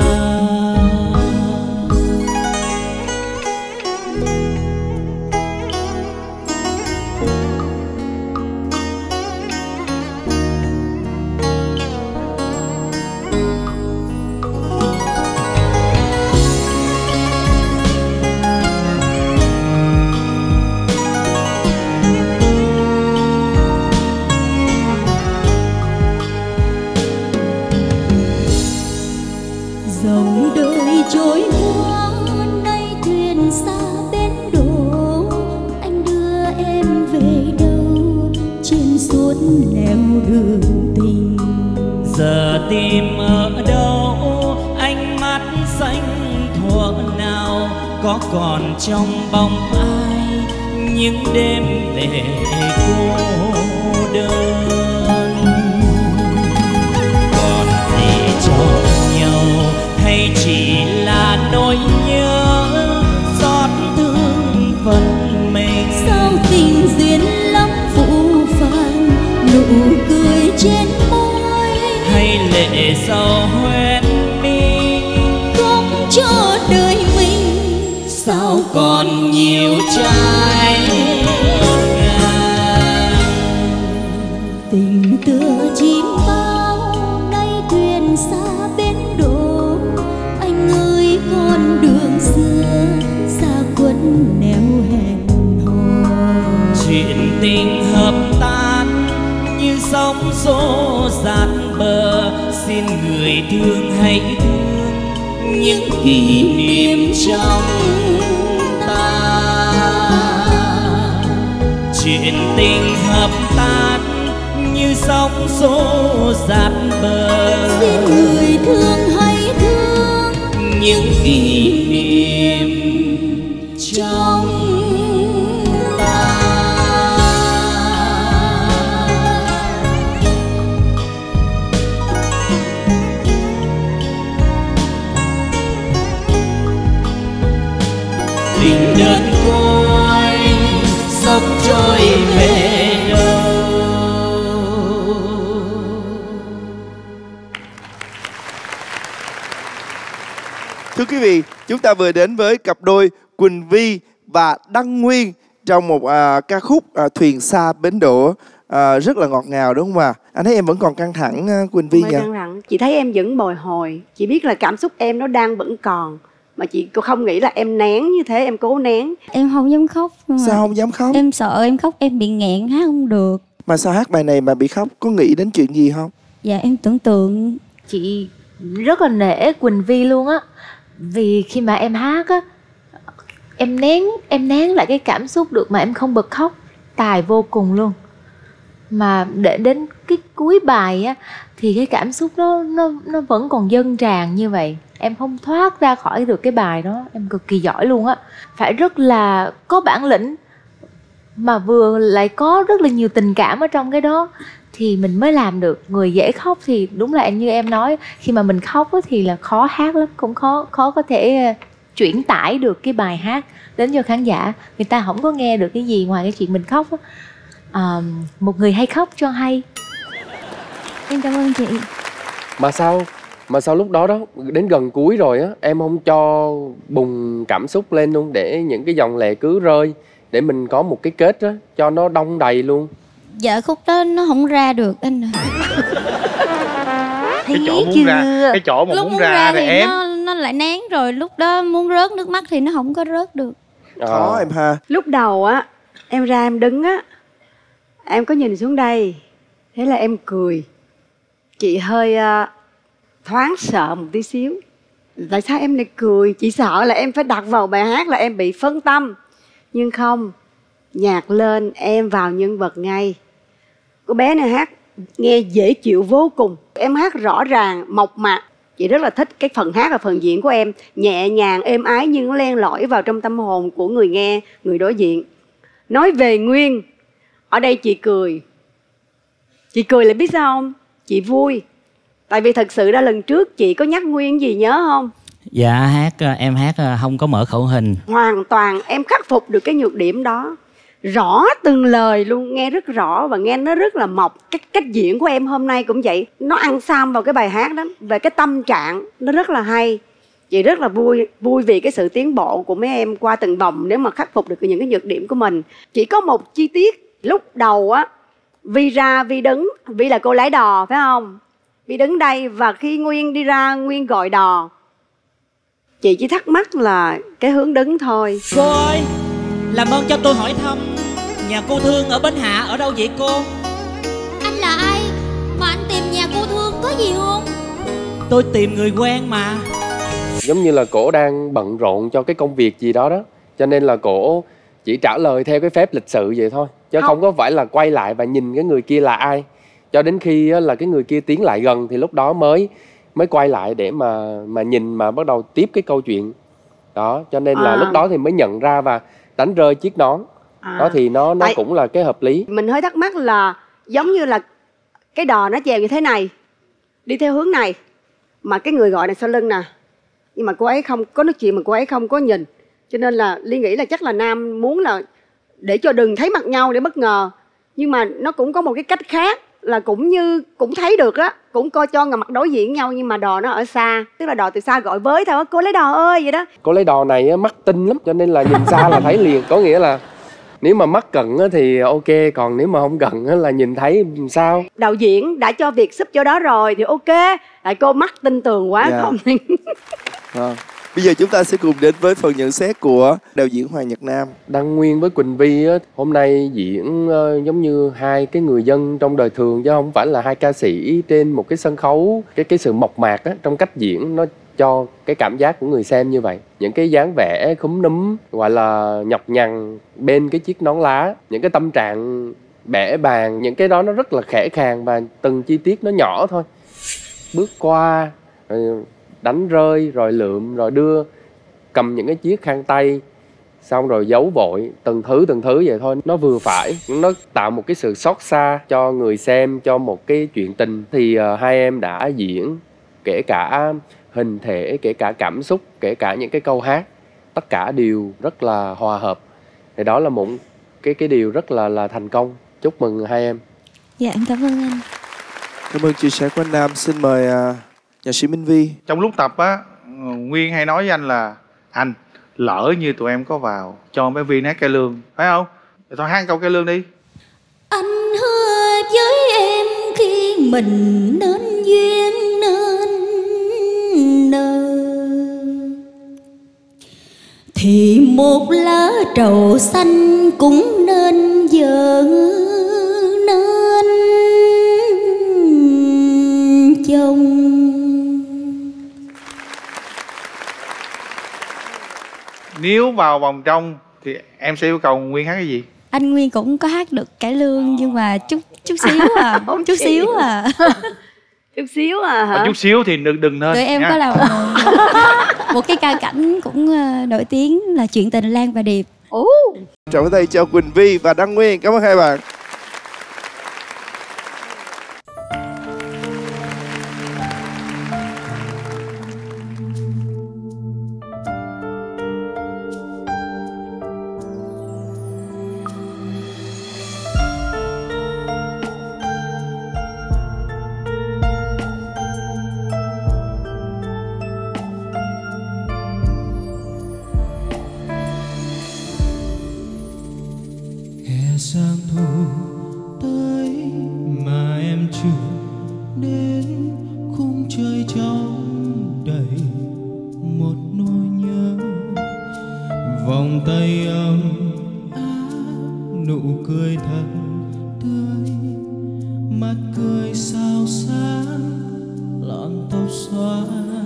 Dòng đời trôi qua nay thuyền xa bến đổ, anh đưa em về đâu trên suốt nẻo đường tình. Giờ tìm ở đâu ánh mắt xanh thuở nào, có còn trong bóng ai những đêm về cô đơn? Còn gì cho chiều trái ngang. Tình tựa chim bao nay thuyền xa bến đỗ, anh ơi con đường xưa xa khuất nẻo hẹn hò. Chuyện tình hợp tan như sóng xô dạt bờ, xin người thương hãy thương những kỷ niệm trong ta. Chuyện tình hợp tan như sóng xô dạt bờ, xin người thương hãy thương những kỷ niệm trong ta. Tình đơn côi sông trôi về đâu. Thưa quý vị, chúng ta vừa đến với cặp đôi Quỳnh Vi và Đăng Nguyên trong một ca khúc Thuyền Xa Bến Đỗ, rất là ngọt ngào đúng không ạ? Anh thấy em vẫn còn căng thẳng Quỳnh Vi nhỉ? Căng thẳng. Chị thấy em vẫn bồi hồi. Chị biết là cảm xúc em nó đang vẫn còn, mà chị không nghĩ là em nén như thế, em cố nén. Em không dám khóc. Sao không dám khóc? Em sợ em khóc em bị nghẹn, hát không được. Mà sao hát bài này mà bị khóc? Có nghĩ đến chuyện gì không? Dạ em tưởng tượng. Chị rất là nể Quỳnh Vi luôn á. Vì khi mà em hát á, em nén lại cái cảm xúc được mà em không bật khóc. Tài vô cùng luôn. Mà để đến cái cuối bài á thì cái cảm xúc nó vẫn còn dâng tràn như vậy. Em không thoát ra khỏi được cái bài đó. Em cực kỳ giỏi luôn á. Phải rất là có bản lĩnh, mà vừa lại có rất là nhiều tình cảm ở trong cái đó thì mình mới làm được. Người dễ khóc thì đúng là như em nói, khi mà mình khóc thì là khó hát lắm, cũng khó có thể chuyển tải được cái bài hát đến cho khán giả. Người ta không có nghe được cái gì ngoài cái chuyện mình khóc á. Một người hay khóc cho hay. Em cảm ơn chị. Mà sao lúc đó đến gần cuối rồi á, em không cho bùng cảm xúc lên luôn, để những cái dòng lệ cứ rơi, để mình có một cái kết đó cho nó đong đầy luôn. Dạ khúc đó nó không ra được anh. Cái chỗ muốn ra, cái chỗ mà lúc muốn ra thì em nó lại nén rồi, lúc đó muốn rớt nước mắt thì nó không có rớt được. Khó em ha. Lúc đầu á, em ra em đứng á, em có nhìn xuống đây, thế là em cười. Chị hơi thoáng sợ một tí xíu. Tại sao em lại cười? Chị sợ là em phải đặt vào bài hát là em bị phân tâm. Nhưng không, nhạc lên em vào nhân vật ngay. Cô bé này hát nghe dễ chịu vô cùng. Em hát rõ ràng, mộc mạc. Chị rất là thích cái phần hát và phần diễn của em. Nhẹ nhàng, êm ái nhưng nó len lỏi vào trong tâm hồn của người nghe, người đối diện. Nói về Nguyên, ở đây chị cười. Chị cười là biết sao không? Chị vui. Tại vì thật sự ra lần trước chị có nhắc Nguyên gì nhớ không? Dạ em hát không có mở khẩu hình. Hoàn toàn em khắc phục được cái nhược điểm đó. Rõ từng lời luôn, nghe rất rõ và nghe nó rất là mộc. Cách diễn của em hôm nay cũng vậy. Nó ăn xăm vào cái bài hát đó. Về cái tâm trạng nó rất là hay. Chị rất là vui vì cái sự tiến bộ của mấy em qua từng vòng, nếu mà khắc phục được những cái nhược điểm của mình. Chỉ có một chi tiết lúc đầu á, Vi ra Vi đứng, Vi là cô lái đò phải không? Vi đứng đây và khi Nguyên đi ra, Nguyên gọi đò. Chị chỉ thắc mắc là cái hướng đứng thôi. Cô ơi, làm ơn cho tôi hỏi thăm nhà cô Thương ở Bến Hạ ở đâu vậy cô? Anh là ai mà anh tìm nhà cô Thương, có gì không? Tôi tìm người quen mà. Giống như là cổ đang bận rộn cho cái công việc gì đó đó, cho nên là cổ chỉ trả lời theo cái phép lịch sự vậy thôi, chứ không có phải là quay lại và nhìn cái người kia là ai. Cho đến khi là cái người kia tiến lại gần thì lúc đó mới quay lại để mà nhìn, mà bắt đầu tiếp cái câu chuyện đó. Cho nên là lúc đó thì mới nhận ra và đánh rơi chiếc nón đó, thì nó cũng là cái hợp lý. Mình hơi thắc mắc là giống như là cái đò nó chèo như thế này, đi theo hướng này, mà cái người gọi này sau lưng nè, nhưng mà cô ấy không có nói chuyện, mà cô ấy không có nhìn, cho nên là Ly nghĩ là chắc là Nam muốn là để cho đừng thấy mặt nhau để bất ngờ. Nhưng mà nó cũng có một cái cách khác là cũng thấy được á, cũng coi cho mặt đối diện nhau, nhưng mà đò nó ở xa, tức là đò từ xa gọi với thôi, cô lấy đò ơi vậy đó. Cô lấy đò này mắt tinh lắm, cho nên là nhìn xa là thấy liền. Có nghĩa là nếu mà mắt cận thì ok, còn nếu mà không cận là nhìn thấy sao. Đạo diễn đã cho việc sub cho đó rồi thì ok, tại cô mắt tinh tường quá. Không thì bây giờ chúng ta sẽ cùng đến với phần nhận xét của đạo diễn Hoàng Nhật Nam. Đăng Nguyên với Quỳnh Vi á, hôm nay diễn giống như hai cái người dân trong đời thường, chứ không phải là hai ca sĩ trên một cái sân khấu. Cái sự mộc mạc á, trong cách diễn nó cho cái cảm giác của người xem như vậy. Những cái dáng vẻ khúm núm, gọi là nhọc nhằn bên cái chiếc nón lá, những cái tâm trạng bẽ bàng, những cái đó nó rất là khẽ khàng và từng chi tiết nó nhỏ thôi. Bước qua, đánh rơi, rồi lượm, rồi đưa, cầm những cái chiếc khăn tay, xong rồi giấu vội, từng thứ vậy thôi. Nó vừa phải, nó tạo một cái sự xót xa cho người xem, cho một cái chuyện tình. Thì hai em đã diễn, kể cả hình thể, kể cả cảm xúc, kể cả những cái câu hát, tất cả đều rất là hòa hợp. Thì đó là một cái điều rất là thành công. Chúc mừng hai em. Dạ em cảm ơn anh. Cảm ơn chia sẻ của anh Nam. Xin mời nhạc sĩ Minh Vi. Trong lúc tập á, Nguyên hay nói với anh là anh, lỡ như tụi em có vào cho bé Vi hát cải lương, phải không? Thì thôi hát câu cải lương đi. Anh hứa với em khi mình nên duyên nên nợ, thì một lá trầu xanh cũng nên vợ nên chồng. Nếu vào vòng trong thì em sẽ yêu cầu Nguyên hát cái gì? Anh Nguyên cũng có hát được cải lương nhưng mà chút xíu à. Chút xíu à. Chút xíu à hả? Chút xíu thì đừng nên. Tụi em nha. có làm một cái ca cảnh cũng nổi tiếng là Chuyện tình Lan và Điệp. Trọng tay cho Quỳnh Vi và Đăng Nguyên. Cảm ơn hai bạn. Sang thu tới mà em chưa đến, khung trời trong đầy một nỗi nhớ, vòng tay ấm áp, nụ cười thật tươi, mắt cười sao sáng, lọn tóc xóa.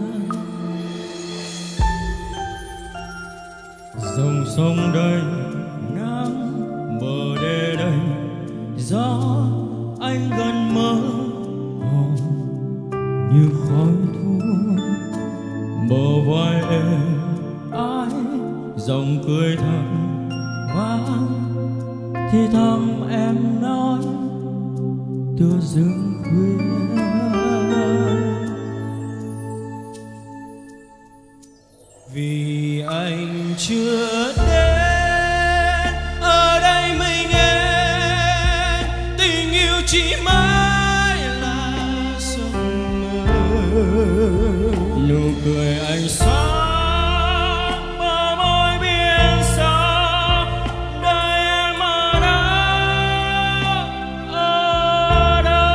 Dòng sông đầy nắng, bờ đê đây gió anh gần mơ hồ như khói thuốc, bờ vai em ai dòng cười thật vang, thì thầm em nói tựa rừng khuya. Vì anh chưa đến ở đây mình em, tình yêu chỉ mãi là giấc mơ. Nụ cười anh sáng bờ môi biển xa, đời em ở đâu, ở đâu.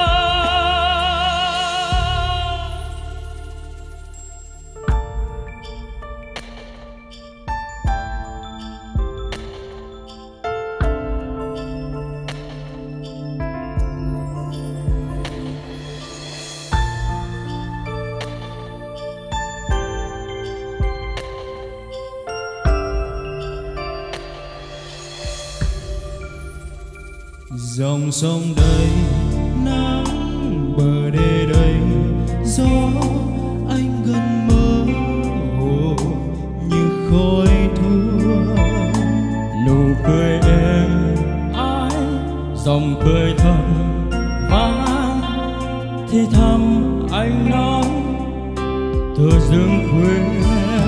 Dòng sông đầy nắng, bờ đê đầy gió, anh gần mơ hồ như khói thuốc. Nụ cười em ai dòng cười thật vang, thì thầm anh nói tựa rừng khuya.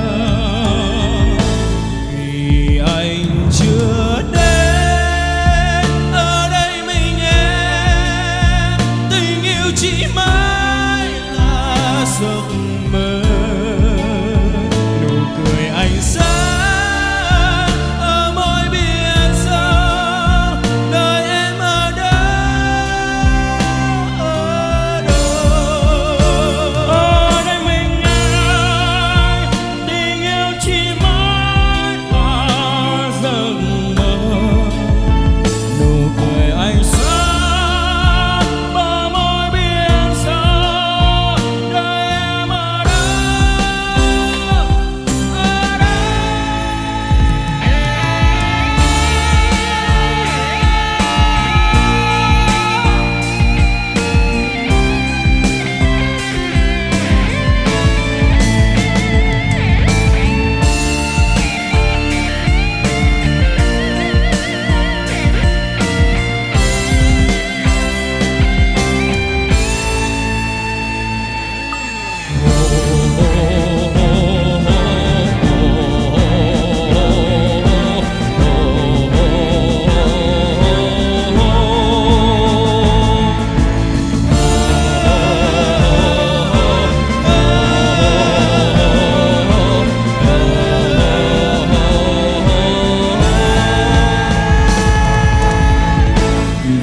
Vì anh chưa đến ở đây mình em,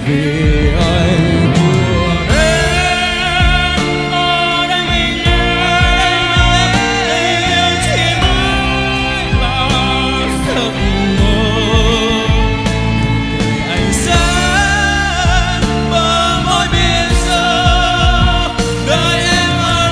vì anh buồn em ở đây mình em chỉ mãi là giấc mơ anh sẽ bờ môi biển giờ đợi em ở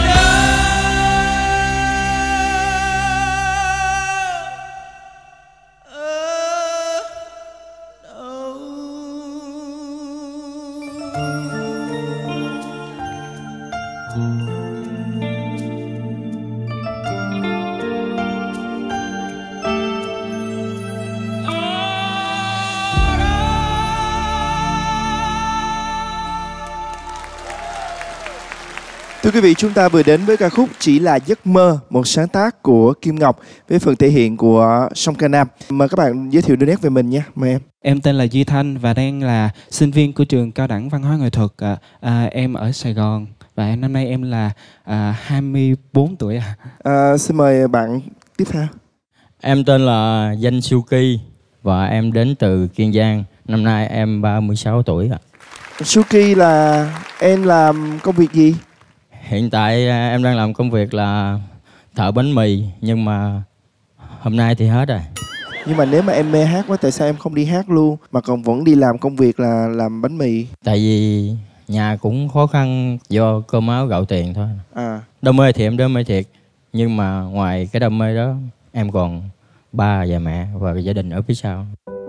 Thưa quý vị, chúng ta vừa đến với ca khúc Chỉ Là Giấc Mơ, một sáng tác của Kim Ngọc với phần thể hiện của Song Ca Nam. Mời các bạn giới thiệu đôi nét về mình nhé, mời em. Em tên là Duy Thanh và đang là sinh viên của trường Cao đẳng Văn hóa Nghệ thuật. Em ở Sài Gòn và năm nay em là 24 tuổi. Xin mời bạn tiếp theo. Em tên là Danh Suki và em đến từ Kiên Giang. Năm nay em 36 tuổi ạ. Suki là em làm công việc gì? Hiện tại em đang làm công việc là thợ bánh mì, nhưng mà hôm nay thì hết rồi. Nhưng mà nếu mà em mê hát quá, tại sao em không đi hát luôn mà còn vẫn đi làm công việc là làm bánh mì? Tại vì nhà cũng khó khăn do cơm áo gạo tiền thôi. Đam mê thì em đam mê thiệt, nhưng mà ngoài cái đam mê đó em còn ba và mẹ và gia đình ở phía sau.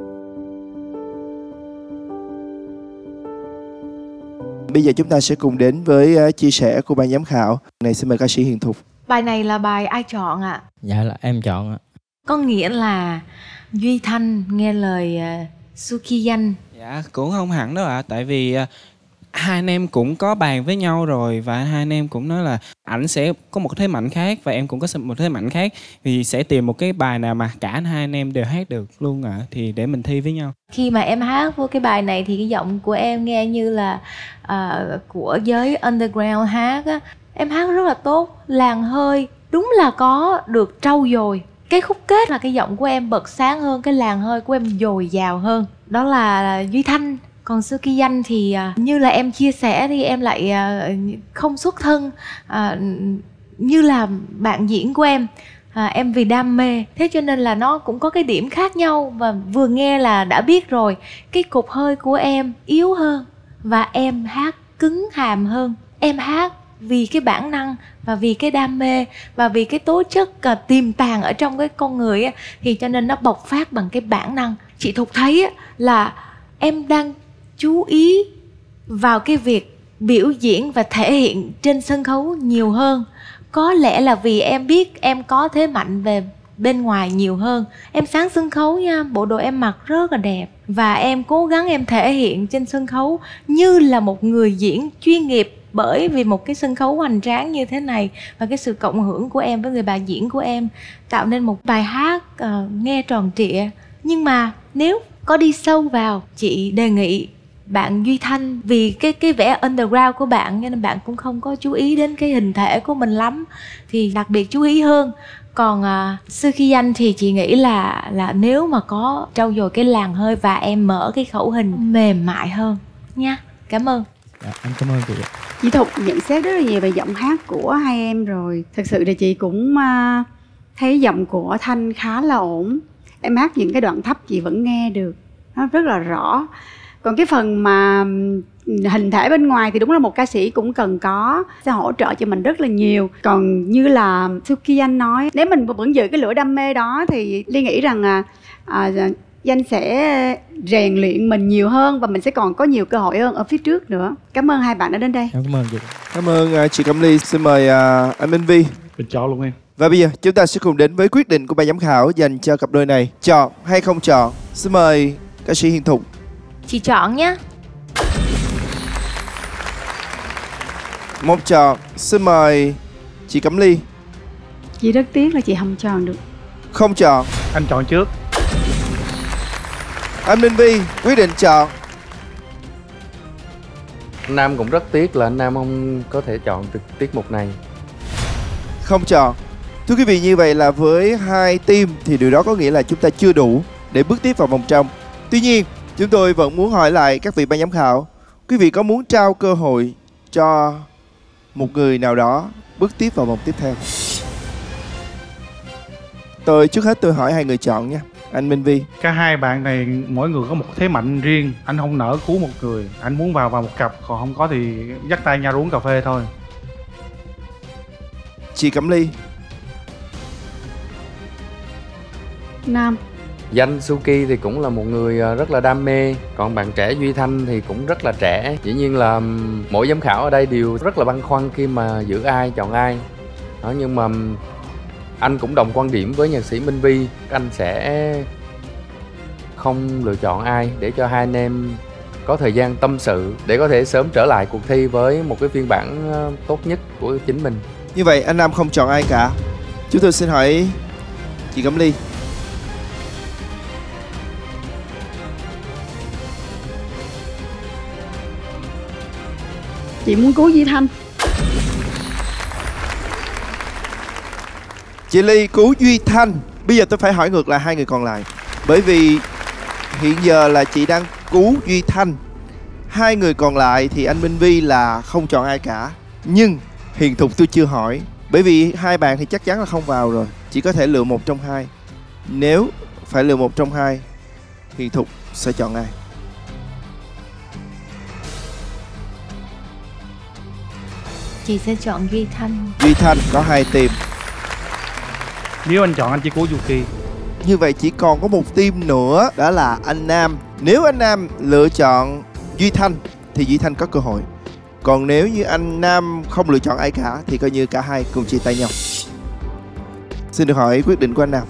Bây giờ chúng ta sẽ cùng đến với chia sẻ của ban giám khảo. Này xin mời ca sĩ Hiền Thục. Bài này là bài ai chọn ạ? Dạ là em chọn ạ. Có nghĩa là Duy Thanh nghe lời Suki Danh. Dạ cũng không hẳn đâu ạ. Tại vì hai anh em cũng có bàn với nhau rồi và hai anh em cũng nói là ảnh sẽ có một thế mạnh khác và em cũng có một thế mạnh khác, thì sẽ tìm một cái bài nào mà cả hai anh em đều hát được luôn ạ, thì để mình thi với nhau. Khi mà em hát vô cái bài này thì cái giọng của em nghe như là của giới underground hát á. Em hát rất là tốt, làng hơi đúng là có được trau dồi. Cái khúc kết là cái giọng của em bật sáng hơn, cái làng hơi của em dồi dào hơn. Đó là Duy Thanh. Còn Suki Danh thì như là em chia sẻ thì em lại không xuất thân như là bạn diễn của em. Em vì đam mê, thế cho nên là nó cũng có cái điểm khác nhau. Và vừa nghe là đã biết rồi, cái cục hơi của em yếu hơn và em hát cứng hàm hơn. Em hát vì cái bản năng và vì cái đam mê và vì cái tố chất tiềm tàng ở trong cái con người ấy, thì cho nên nó bộc phát bằng cái bản năng. Chị Thục thấy là em đang chú ý vào cái việc biểu diễn và thể hiện trên sân khấu nhiều hơn. Có lẽ là vì em biết em có thế mạnh về bên ngoài nhiều hơn. Em sáng sân khấu nha, bộ đồ em mặc rất là đẹp và em cố gắng em thể hiện trên sân khấu như là một người diễn chuyên nghiệp, bởi vì một cái sân khấu hoành tráng như thế này và cái sự cộng hưởng của em với người bà diễn của em tạo nên một bài hát nghe tròn trịa. Nhưng mà nếu có đi sâu vào, chị đề nghị bạn Duy Thanh, vì cái vẻ underground của bạn nên bạn cũng không có chú ý đến cái hình thể của mình lắm, thì đặc biệt chú ý hơn. Còn Suki Danh thì chị nghĩ là nếu mà có trau dồi cái làn hơi và em mở cái khẩu hình mềm mại hơn nha. Cảm ơn. Em cảm ơn chị. Chị Thục nhận xét rất là nhiều về giọng hát của hai em rồi. Thật sự thì chị cũng thấy giọng của Thanh khá là ổn. Em hát những cái đoạn thấp chị vẫn nghe được, nó rất là rõ. Còn cái phần mà hình thể bên ngoài thì đúng là một ca sĩ cũng cần có, sẽ hỗ trợ cho mình rất là nhiều. Còn như là Suki Danh nói, nếu mình vẫn giữ cái lửa đam mê đó thì Ly nghĩ rằng Danh sẽ rèn luyện mình nhiều hơn và mình sẽ còn có nhiều cơ hội hơn ở phía trước nữa. Cảm ơn hai bạn đã đến đây. Cảm ơn chị. Cảm ơn chị Cẩm Ly. Xin mời anh Minh Vi. Mình chọn luôn em. Và bây giờ chúng ta sẽ cùng đến với quyết định của ban giám khảo dành cho cặp đôi này. Chọn hay không chọn? Xin mời ca sĩ Hiền Thục. Chị chọn nhé. Một chọn. Xin mời chị Cẩm Ly. Chị rất tiếc là chị không chọn được. Không chọn. Anh chọn trước. Anh Minh Vi quyết định chọn. Nam cũng rất tiếc là anh Nam không có thể chọn được tiết mục này. Không chọn. Thưa quý vị, như vậy là với hai team thì điều đó có nghĩa là chúng ta chưa đủ để bước tiếp vào vòng trong. Tuy nhiên, Chúng tôi vẫn muốn hỏi lại các vị ban giám khảo, quý vị có muốn trao cơ hội cho một người nào đó bước tiếp vào vòng tiếp theo? Trước hết tôi hỏi hai người chọn nha. Anh Minh Vi. Cả hai bạn này mỗi người có một thế mạnh riêng. Anh không nỡ cứu một người, anh muốn vào một cặp, còn không có thì dắt tay nhau uống cà phê thôi. Chị Cẩm Ly. Nam. Danh Suki thì cũng là một người rất là đam mê. Còn bạn trẻ Duy Thanh thì cũng rất là trẻ. Dĩ nhiên là mỗi giám khảo ở đây đều rất là băn khoăn khi mà giữ ai, chọn ai đó, nhưng mà anh cũng đồng quan điểm với nhạc sĩ Minh Vi. Anh sẽ không lựa chọn ai để cho hai anh em có thời gian tâm sự, để có thể sớm trở lại cuộc thi với một cái phiên bản tốt nhất của chính mình. Như vậy anh Nam không chọn ai cả. Chúng tôi xin hỏi chị Cẩm Ly. Chị muốn cứu Duy Thanh. Chị Ly cứu Duy Thanh. Bây giờ tôi phải hỏi ngược lại hai người còn lại, bởi vì hiện giờ là chị đang cứu Duy Thanh. Hai người còn lại thì anh Minh Vi là không chọn ai cả. Nhưng Hiền Thục tôi chưa hỏi, bởi vì hai bạn thì chắc chắn là không vào rồi. Chỉ có thể lựa một trong hai. Nếu phải lựa một trong hai, Hiền Thục sẽ chọn ai? Chị sẽ chọn Duy Thanh. Duy Thanh có 2 team. Nếu anh chọn anh chỉ cứu Yuki. Như vậy chỉ còn có một team nữa, đó là anh Nam. Nếu anh Nam lựa chọn Duy Thanh thì Duy Thanh có cơ hội. Còn nếu như anh Nam không lựa chọn ai cả thì coi như cả hai cùng chia tay nhau. Xin được hỏi quyết định của anh Nam.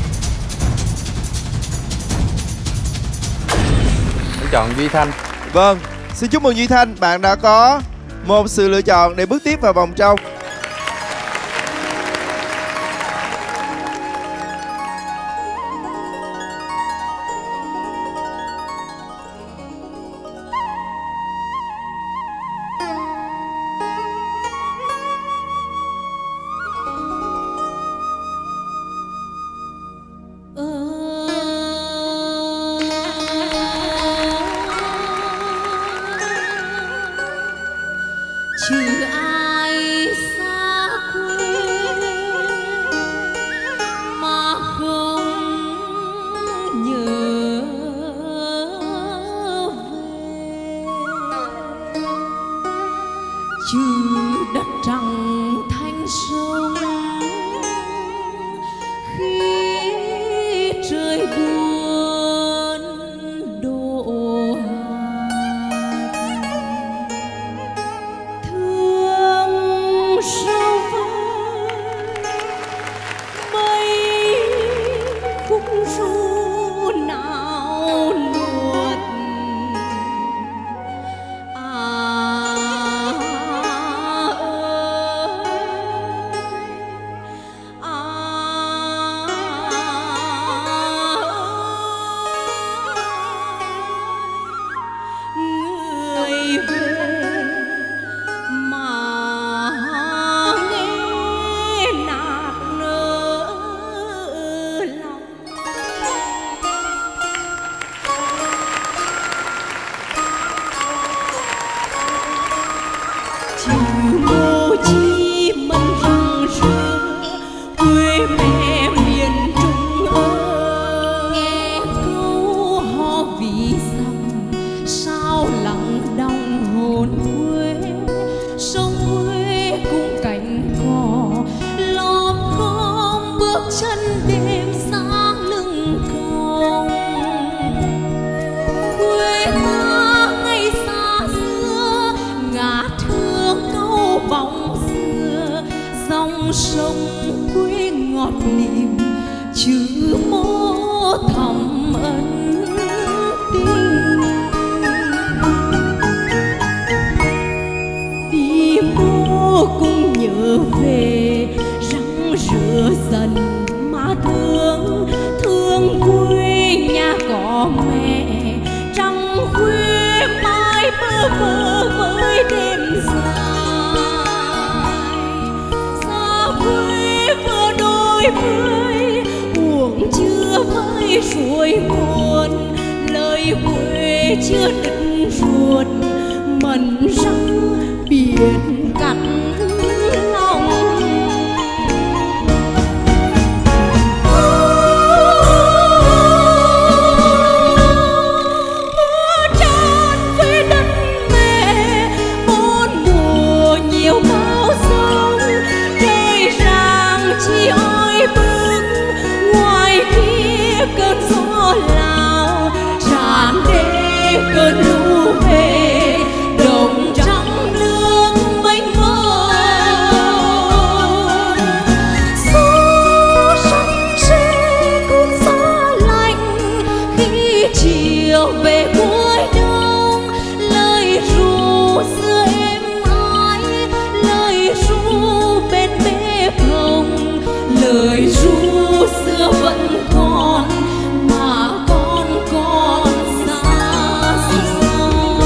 Anh chọn Duy Thanh. Vâng, xin chúc mừng Duy Thanh. Bạn đã có một sự lựa chọn để bước tiếp vào vòng trong. Trừ ai xa quê mà không nhớ về, trừ đất trắng thanh sông khi trời buồn đổ sâu mây khúc ru nào nuốt người về mà nghe nạt nở lòng. Trừ mô chi mân răng rưa quê mẹ miền Trung ơi, nghe câu hò ví dặm sao lặng đong hồn quê. Sông quê cùng cánh cỏ lo không bước chân đêm xa lưng còng. Quê ta ngày xa xưa ngát hương câu bóng xưa, dòng sông quê ngọt lịm chữ mô thầm ân tình. Đi mô cũng nhớ về răng rửa dần má thương, thương quê nhà có mẹ trăng khuya mãi bơ vơ với đêm dài. Xa quê vừa đôi mươi uổng chưa với suối nguồn, lời quê chưa đứt ruột, mẩn răng biển cắt lòng. Cơn gió lao tràn đê cơn lũ về, đồng trắng nước mênh mông. Gió sắt xe cuốn gió lạnh khi chiều về cuối đông. Lời ru xưa êm ái, lời ru bên bếp hồng, lời ru xưa vẫn còn mà con xa xăm.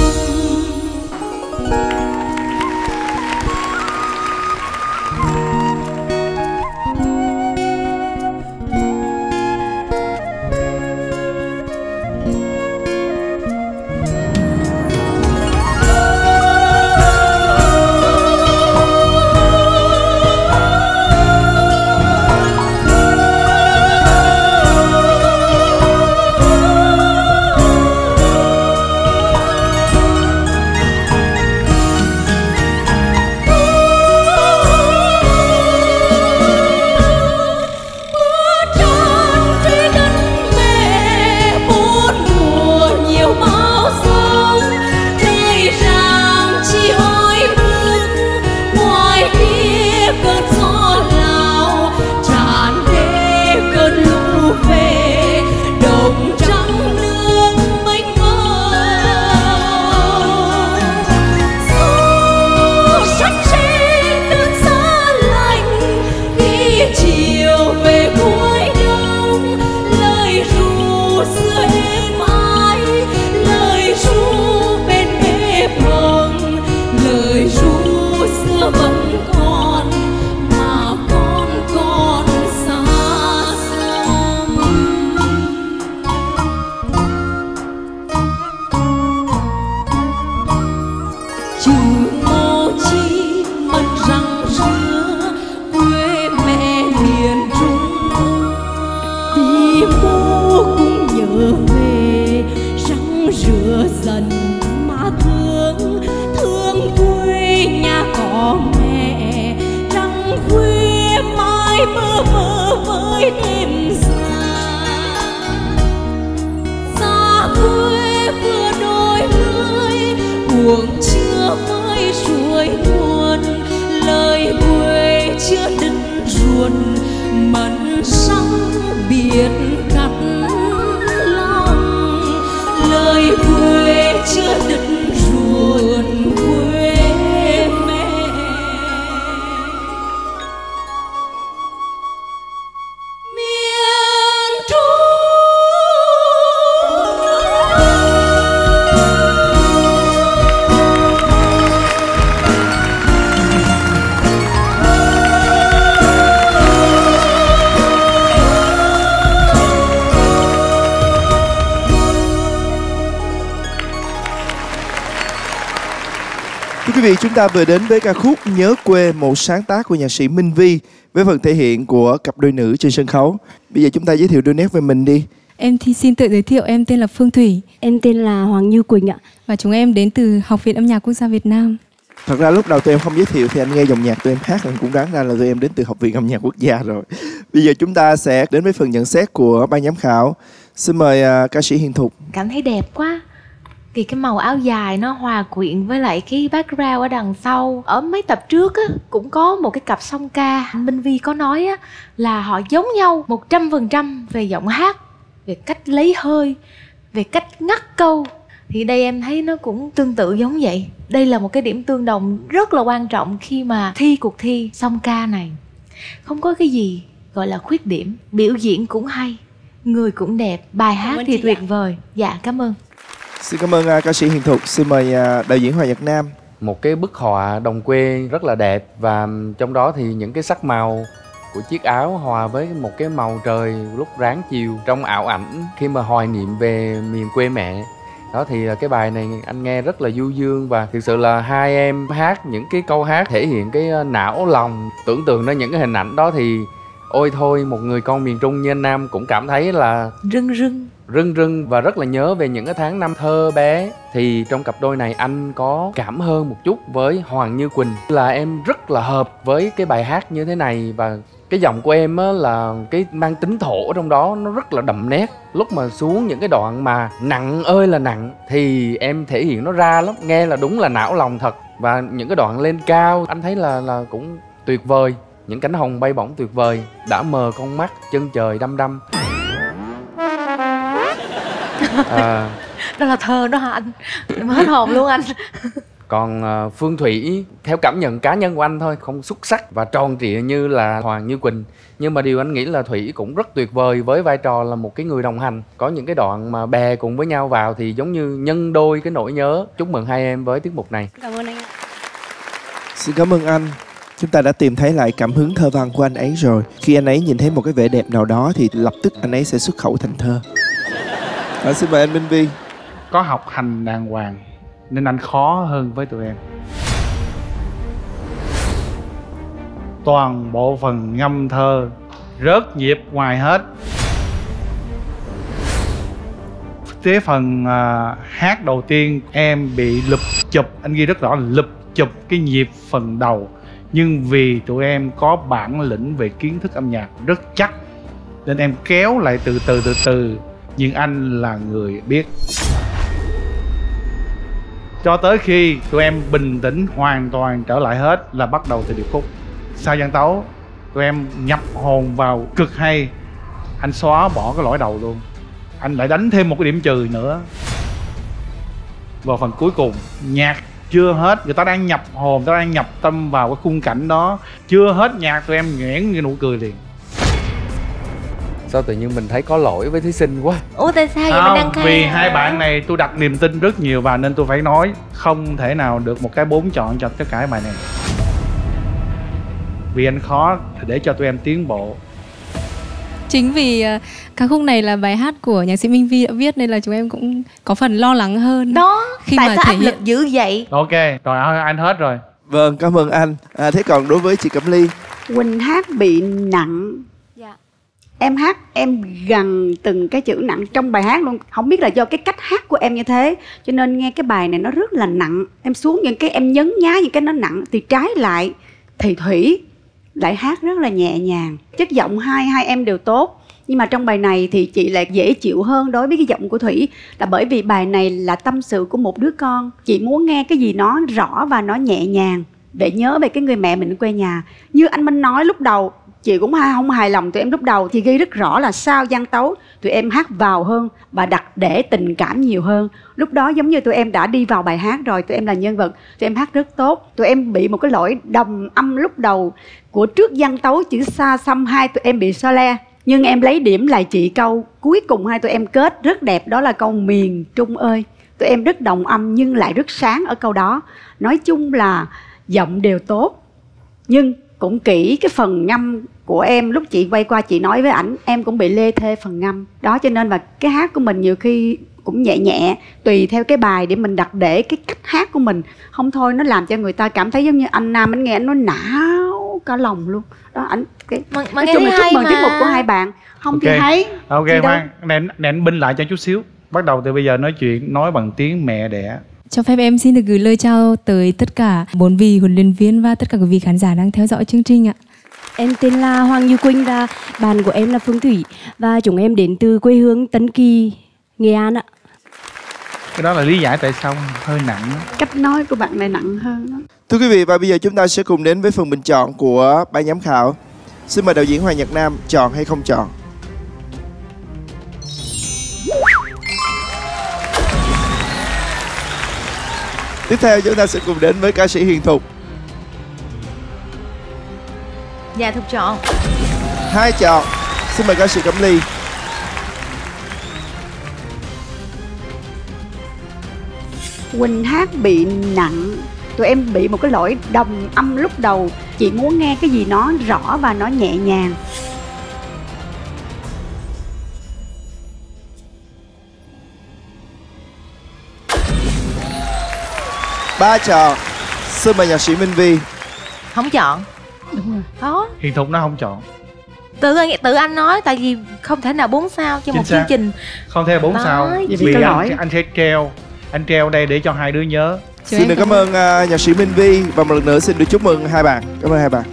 Quý vị, chúng ta vừa đến với ca khúc Nhớ Quê, một sáng tác của nhạc sĩ Minh Vi với phần thể hiện của cặp đôi nữ trên sân khấu. Bây giờ chúng ta giới thiệu đôi nét về mình đi. Em thì xin tự giới thiệu, em tên là Phương Thủy. Em tên là Hoàng Như Quỳnh ạ. Và chúng em đến từ Học viện Âm nhạc Quốc gia Việt Nam. Thật ra lúc đầu tụi em không giới thiệu thì anh nghe dòng nhạc tụi em hát anh cũng đoán ra là tụi em đến từ Học viện Âm nhạc Quốc gia rồi. Bây giờ chúng ta sẽ đến với phần nhận xét của ban giám khảo. Xin mời ca sĩ Hiền Thục. Cảm thấy đẹp quá. Thì cái màu áo dài nó hòa quyện với lại cái background ở đằng sau. Ở mấy tập trước á, cũng có một cái cặp song ca. Minh Vi có nói á, là họ giống nhau 100% về giọng hát, về cách lấy hơi, về cách ngắt câu. Thì đây em thấy nó cũng tương tự giống vậy. Đây là một cái điểm tương đồng rất là quan trọng khi mà thi cuộc thi song ca này. Không có cái gì gọi là khuyết điểm. Biểu diễn cũng hay, người cũng đẹp, bài hát thì tuyệt vời. Dạ, cảm ơn. Xin cảm ơn ca sĩ Hiền Thục. Xin mời đạo diễn Hoàng Nhật Nam. Một cái bức họa đồng quê rất là đẹp, và trong đó thì những cái sắc màu của chiếc áo hòa với một cái màu trời lúc ráng chiều trong ảo ảnh khi mà hoài niệm về miền quê mẹ. Đó thì cái bài này anh nghe rất là du dương, và thực sự là hai em hát những cái câu hát thể hiện cái não lòng, tưởng tượng đến những cái hình ảnh đó thì ôi thôi, một người con miền Trung như anh Nam cũng cảm thấy là rưng rưng và rất là nhớ về những cái tháng năm thơ bé. Thì trong cặp đôi này anh có cảm hơn một chút với Hoàng Như Quỳnh, là em rất là hợp với cái bài hát như thế này, và cái giọng của em á là cái mang tính thổ trong đó nó rất là đậm nét. Lúc mà xuống những cái đoạn mà nặng ơi là nặng thì em thể hiện nó ra lắm, nghe là đúng là não lòng thật. Và những cái đoạn lên cao anh thấy là cũng tuyệt vời. Những cánh hồng bay bổng tuyệt vời, đã mờ con mắt chân trời đăm đăm. Đó là thơ đó hả anh? Em hết hồn luôn anh. Còn Phương Thủy, theo cảm nhận cá nhân của anh thôi, không xuất sắc và tròn trịa như là Hoàng Như Quỳnh. Nhưng mà điều anh nghĩ là Thủy cũng rất tuyệt vời với vai trò là một cái người đồng hành. Có những cái đoạn mà bè cùng với nhau vào thì giống như nhân đôi cái nỗi nhớ. Chúc mừng hai em với tiết mục này. Cảm ơn anh ạ. Xin cảm ơn anh. Chúng ta đã tìm thấy lại cảm hứng thơ văn của anh ấy rồi. Khi anh ấy nhìn thấy một cái vẻ đẹp nào đó thì lập tức anh ấy sẽ xuất khẩu thành thơ. Xin mời anh Minh Vi. Có học hành đàng hoàng nên anh khó hơn với tụi em. Toàn bộ phần ngâm thơ rớt nhịp ngoài hết. Tới phần hát đầu tiên em bị lụp chụp, anh ghi rất rõ là lụp chụp cái nhịp phần đầu. Nhưng vì tụi em có bản lĩnh về kiến thức âm nhạc rất chắc nên em kéo lại từ từ. Nhưng anh là người biết. Cho tới khi tụi em bình tĩnh hoàn toàn trở lại hết là bắt đầu từ điệp khúc. Sau gian tấu tụi em nhập hồn vào cực hay. Anh xóa bỏ cái lỗi đầu luôn. Anh lại đánh thêm một cái điểm trừ nữa. Vào phần cuối cùng nhạc chưa hết, người ta đang nhập hồn, người ta đang nhập tâm vào cái khung cảnh đó. Chưa hết nhạc tụi em nhoẻn cái nụ cười liền. Sao tự nhiên mình thấy có lỗi với thí sinh quá. Ủa tại sao vậy? Mình đang khai vì hai bạn này tôi đặt niềm tin rất nhiều vào nên tôi phải nói không thể nào được một cái 4 chọn cho tất cả các bài này. Vì anh khó để cho tụi em tiến bộ. Chính vì ca khúc này là bài hát của nhạc sĩ Minh Vi đã viết nên là chúng em cũng có phần lo lắng hơn. Đó, khi tại mà sao thể áp hiện. lực dữ vậy? Ok, rồi anh hết rồi. Vâng, cảm ơn anh. Thế còn đối với chị Cẩm Ly? Quỳnh hát bị nặng. Dạ. Em hát em gần từng cái chữ nặng trong bài hát luôn. Không biết là do cái cách hát của em như thế cho nên nghe cái bài này nó rất là nặng. Em xuống những cái em nhấn nhá những cái nó nặng. Thì trái lại thì Thủy lại hát rất là nhẹ nhàng. Chất giọng hai em đều tốt. Nhưng mà trong bài này thì chị lại dễ chịu hơn đối với cái giọng của Thủy. Là bởi vì bài này là tâm sự của một đứa con. Chị muốn nghe cái gì nó rõ và nó nhẹ nhàng để nhớ về cái người mẹ mình quê nhà. Như anh Minh nói lúc đầu, chị cũng không hài lòng tụi em lúc đầu thì ghi rất rõ là sau gian tấu tụi em hát vào hơn và đặt để tình cảm nhiều hơn. Lúc đó giống như tụi em đã đi vào bài hát rồi, tụi em là nhân vật, tụi em hát rất tốt. Tụi em bị một cái lỗi đồng âm lúc đầu của trước gian tấu chữ xa xăm hai tụi em bị so le. Nhưng em lấy điểm lại chị câu cuối cùng hai tụi em kết rất đẹp, đó là câu miền Trung ơi. Tụi em rất đồng âm nhưng lại rất sáng ở câu đó. Nói chung là giọng đều tốt nhưng cũng kỹ cái phần ngâm của em. Lúc chị quay qua chị nói với ảnh em cũng bị lê thê phần ngâm đó, cho nên là cái hát của mình nhiều khi cũng nhẹ nhẹ tùy theo cái bài để mình đặt để cái cách hát của mình. Không thôi nó làm cho người ta cảm thấy giống như anh Nam anh nghe anh nó não cả lòng luôn đó. Ảnh nói chung là chúc mừng tiết mục của hai bạn. Không okay. Thì thấy ok khoan nén binh lại cho chút xíu. Bắt đầu từ bây giờ nói chuyện nói bằng tiếng mẹ đẻ. Cho phép em xin được gửi lời chào tới tất cả 4 vị huấn luyện viên và tất cả quý vị khán giả đang theo dõi chương trình ạ. Em tên là Hoàng Như Quỳnh và bạn của em là Phương Thủy và chúng em đến từ quê hương Tân Kỳ, Nghệ An ạ. Cái đó là lý giải tại sao hơi nặng đó. Cách nói của bạn này nặng hơn đó. Thưa quý vị, và bây giờ chúng ta sẽ cùng đến với phần bình chọn của ban giám khảo. Xin mời đạo diễn Hoàng Nhật Nam chọn hay không chọn. Tiếp theo chúng ta sẽ cùng đến với ca sĩ Hiền Thục. Dạ Thục chọn. 2 chọn. Xin mời ca sĩ Cẩm Ly. Quỳnh hát bị nặng. Tụi em bị một cái lỗi đồng âm lúc đầu Chị muốn nghe cái gì nó rõ và nó nhẹ nhàng. Ba chọn. Xin mời nhạc sĩ Minh Vi. Không chọn. Đúng rồi. Khó. Hiền Thục nó không chọn. Tự anh nói, tại vì không thể nào 4 sao cho một chương trình. Không thể 4 sao. Vì anh sẽ treo. Anh treo đây để cho hai đứa nhớ. Xin được cảm ơn nhạc sĩ Minh Vi. Và một lần nữa xin được chúc mừng hai bạn. Cảm ơn hai bạn.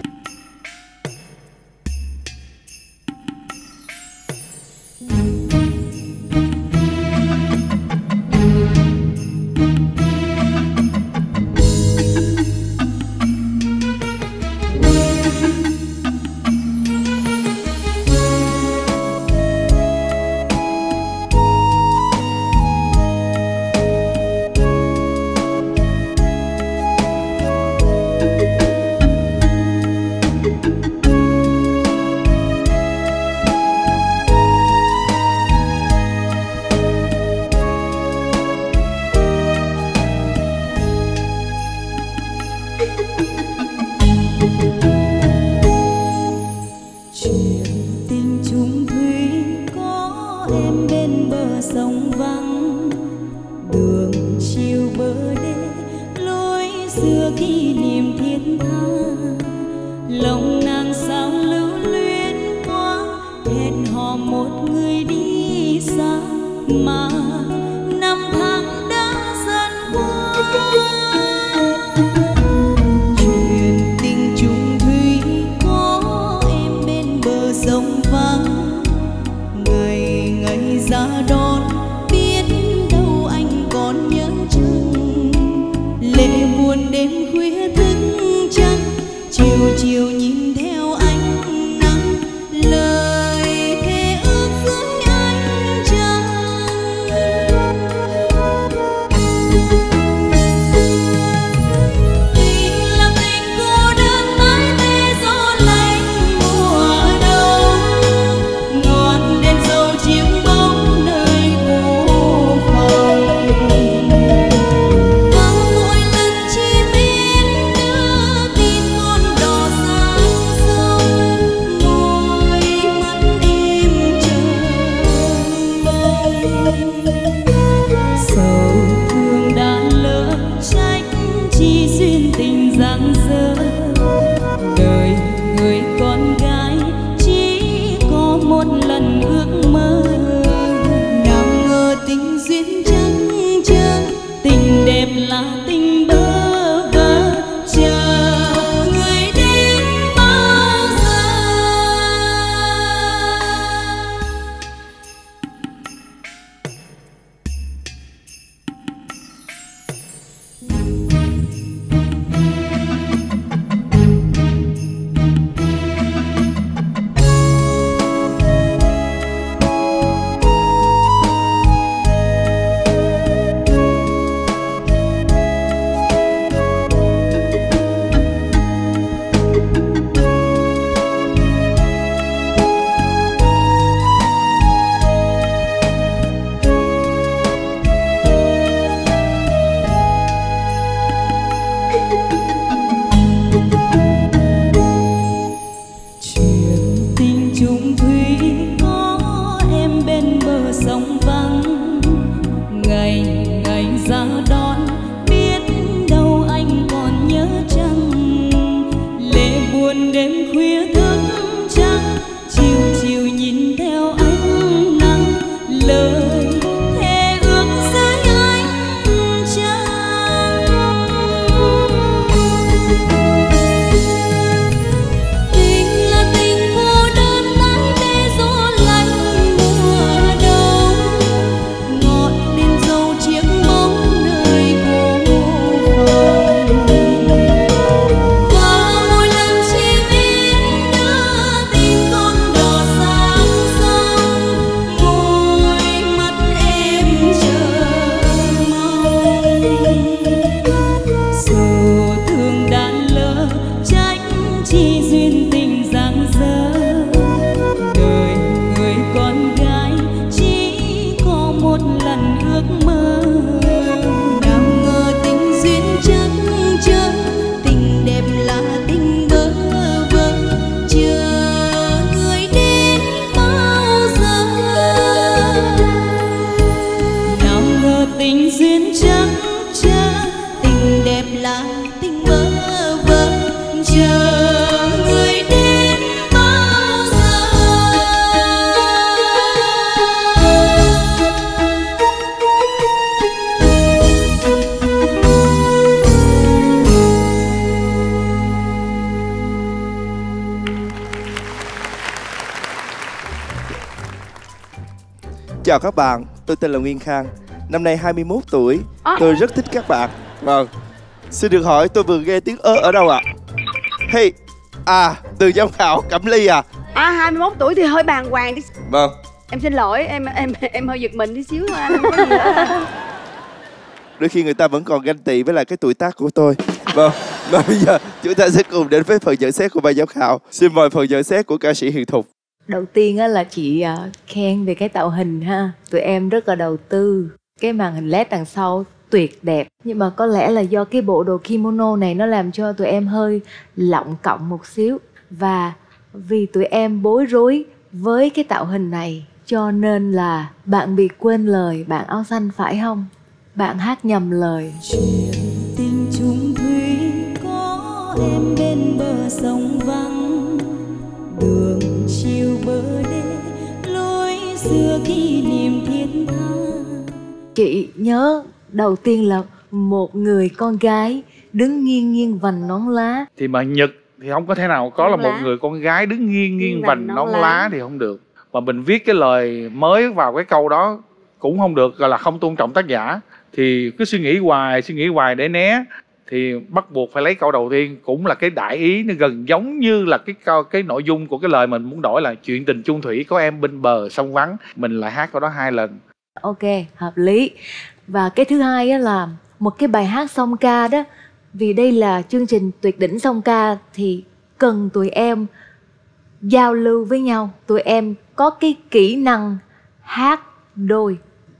chào các bạn, tôi tên là Nguyên Khang. Năm nay 21 tuổi, tôi rất thích các bạn. Vâng. Xin được hỏi tôi vừa nghe tiếng ở đâu ạ? Hey, từ giám khảo Cẩm Ly à? 21 tuổi thì hơi bàng hoàng đi. Vâng. Em xin lỗi, em hơi giật mình tí xíu thôi anh, không có gì nữa. Đôi khi người ta vẫn còn ganh tị với lại cái tuổi tác của tôi. Vâng. Và bây giờ chúng ta sẽ cùng đến với phần nhận xét của ban giám khảo. Xin mời phần nhận xét của ca sĩ Hiền Thục. Đầu tiên á là chị khen về cái tạo hình ha. Tụi em rất là đầu tư. Cái màn hình LED đằng sau tuyệt đẹp. Nhưng mà có lẽ là do cái bộ đồ kimono này nó làm cho tụi em hơi lọng cộng một xíu. Và vì tụi em bối rối với cái tạo hình này, cho nên là bạn bị quên lời bạn áo xanh phải không? Bạn hát nhầm lời. Chuyện tình chung thủy có em bên bờ sông vắng, đường chiều bờ đê lối xưa kỷ niệm thiết tha. Chị nhớ đầu tiên là một người con gái đứng nghiêng nghiêng vành nón lá. Thì mà Nhật thì không có thể nào có là một người con gái đứng nghiêng nghiêng vành nón lá thì không được. Mà mình viết cái lời mới vào cái câu đó cũng không được, gọi là không tôn trọng tác giả. Thì cứ suy nghĩ hoài để né, thì bắt buộc phải lấy câu đầu tiên, cũng là cái đại ý, nó gần giống như là cái nội dung của cái lời mình muốn đổi là chuyện tình chung thủy có em bên bờ sông vắng. Mình lại hát câu đó 2 lần. Ok, hợp lý. Và cái thứ hai á là một cái bài hát song ca đó, vì đây là chương trình tuyệt đỉnh song ca thì cần tụi em giao lưu với nhau, tụi em có cái kỹ năng hát đôi.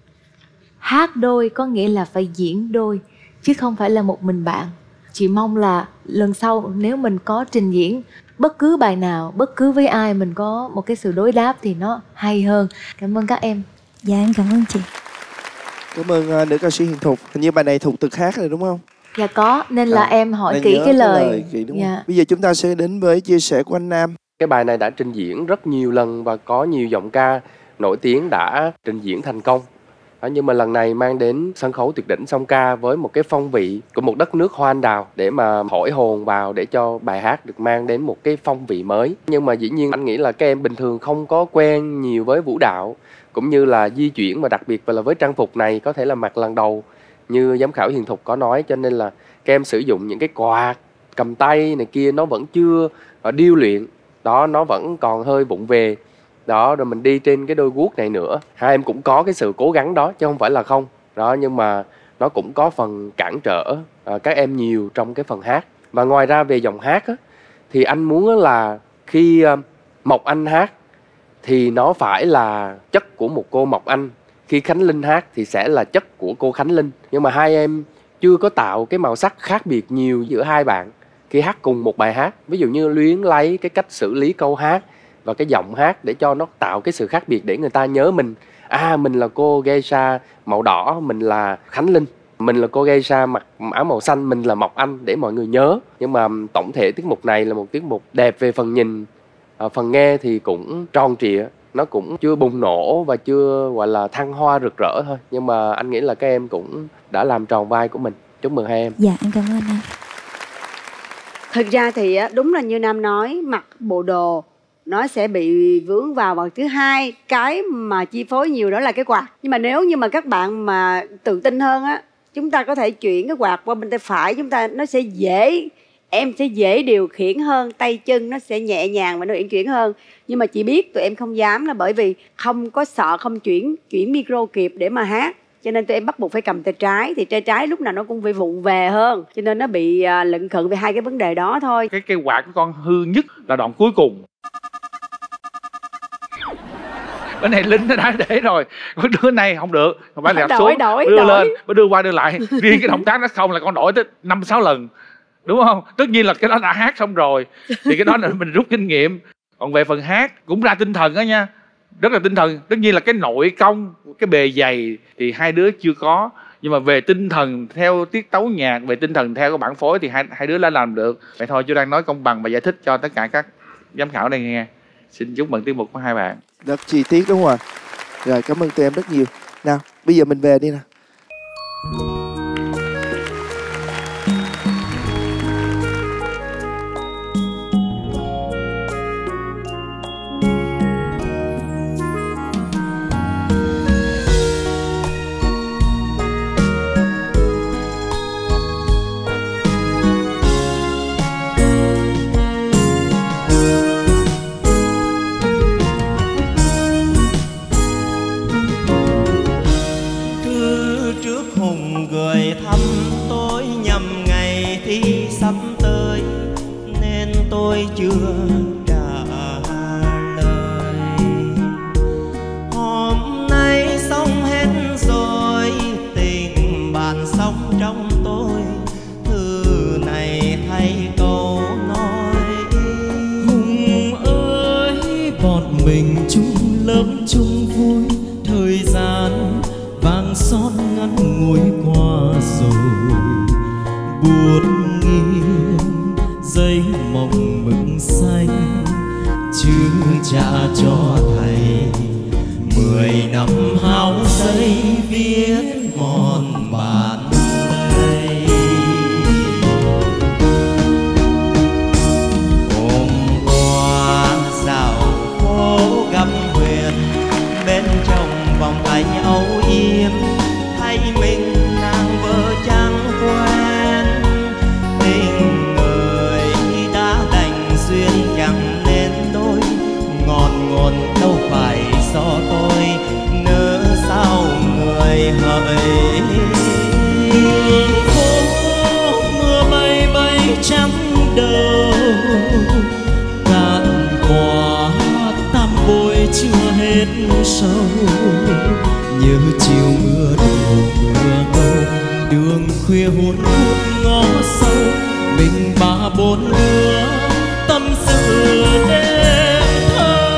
Hát đôi có nghĩa là phải diễn đôi, chứ không phải là một mình bạn. Chị mong là lần sau nếu mình có trình diễn bất cứ bài nào, bất cứ với ai, mình có một cái sự đối đáp thì nó hay hơn. Cảm ơn các em. Dạ em cảm ơn chị. Cảm ơn nữ ca sĩ Hiền Thục. Hình như bài này Thục từng hát rồi đúng không? Dạ có, nên là em hỏi kỹ cái lời. Kỹ, đúng dạ. không? Bây giờ chúng ta sẽ đến với chia sẻ của anh Nam. Cái bài này đã trình diễn rất nhiều lần và có nhiều giọng ca nổi tiếng đã trình diễn thành công. Nhưng mà lần này mang đến sân khấu tuyệt đỉnh song ca với một cái phong vị của một đất nước hoa anh đào để mà thổi hồn vào, để cho bài hát được mang đến một cái phong vị mới. Nhưng mà dĩ nhiên anh nghĩ là các em bình thường không có quen nhiều với vũ đạo cũng như là di chuyển, và đặc biệt là với trang phục này có thể là mặc lần đầu như giám khảo Hiền Thục có nói, cho nên là các em sử dụng những cái quạt cầm tay này kia nó vẫn chưa điêu luyện đó, nó vẫn còn hơi vụng về đó. Rồi mình đi trên cái đôi guốc này nữa, hai em cũng có cái sự cố gắng đó chứ không phải là không đó, nhưng mà nó cũng có phần cản trở các em nhiều trong cái phần hát. Và ngoài ra về giọng hát á, thì anh muốn là khi Mộc Anh hát thì nó phải là chất của một cô Mộc Anh, khi Khánh Linh hát thì sẽ là chất của cô Khánh Linh. Nhưng mà hai em chưa có tạo cái màu sắc khác biệt nhiều giữa hai bạn khi hát cùng một bài hát. Ví dụ như luyến lấy cái cách xử lý câu hát và cái giọng hát để cho nó tạo cái sự khác biệt để người ta nhớ mình. Mình là cô geisha màu đỏ, mình là Khánh Linh. Mình là cô geisha mặc áo màu xanh, mình là Mộc Anh, để mọi người nhớ. Nhưng mà tổng thể tiết mục này là một tiết mục đẹp về phần nhìn, phần nghe thì cũng tròn trịa, nó cũng chưa bùng nổ và chưa gọi là thăng hoa rực rỡ thôi. Nhưng mà anh nghĩ là các em cũng đã làm tròn vai của mình. Chúc mừng hai em. Dạ em cảm ơn anh. Thực ra thì đúng là như Nam nói, mặc bộ đồ nó sẽ bị vướng vào. Và thứ hai, cái mà chi phối nhiều đó là cái quạt. Nhưng mà nếu như mà các bạn mà tự tin hơn á, chúng ta có thể chuyển cái quạt qua bên tay phải, chúng ta nó sẽ dễ, em sẽ dễ điều khiển hơn, tay chân nó sẽ nhẹ nhàng và nó uyển chuyển hơn. Nhưng mà chị biết tụi em không dám là bởi vì không có sợ không chuyển micro kịp để mà hát, cho nên tụi em bắt buộc phải cầm tay trái, thì tay trái lúc nào nó cũng phải vụng về hơn, cho nên nó bị lận khận về hai cái vấn đề đó thôi. Cái quạt của con hư nhất là đoạn cuối cùng. Bữa này Linh nó đã để rồi, đứa này không được, không phải là xuống đưa lên, đưa qua đưa lại. Riêng cái động tác đó không là con đổi tới 5-6 lần, đúng không? Tất nhiên là cái đó đã hát xong rồi thì cái đó là mình rút kinh nghiệm. Còn về phần hát cũng ra tinh thần đó nha, rất là tinh thần. Tất nhiên là cái nội công, cái bề dày thì hai đứa chưa có, nhưng mà về tinh thần theo tiết tấu nhạc, về tinh thần theo cái bản phối thì hai đứa đã làm được. Vậy thôi, tôi đang nói công bằng và giải thích cho tất cả các giám khảo đây nghe. Xin chúc mừng tiết mục của hai bạn. Rất chi tiết đúng không ạ? Rồi, cảm ơn tụi em rất nhiều. Nào, bây giờ mình về đi nè. tôi nhầm ngày thi sắp tới nên tôi chưa trả lời. Hôm nay xong hết rồi, tình bạn sống trong tôi, thư này thay câu nói. Hùng ơi, bọn mình chung lớp chung vui, thời gian vàng son ngắn ngủi qua rồi. Buốt nghiêng giấy mộng mực xanh, chứ trả cho thầy 10 năm hao giấy viết mòn bàn tay. Hôm qua dạo phố gặp Huyền, bên trong vòng tay âu yếm, thấy mình nàng vợ chẳng quen. Tình người đã đành duyên chẳng nên đôi, ngọn nguồn đâu phải do tôi, nỡ sao người hỡi. Đường phố mưa bay bay trắng đầu, cạn quả tam bội chưa hết sâu. Nhớ chiều mưa đổ mưa ngâu, đường khuya hôn hút ngõ sâu, mình ba bốn đứa tâm sự đêm thơ.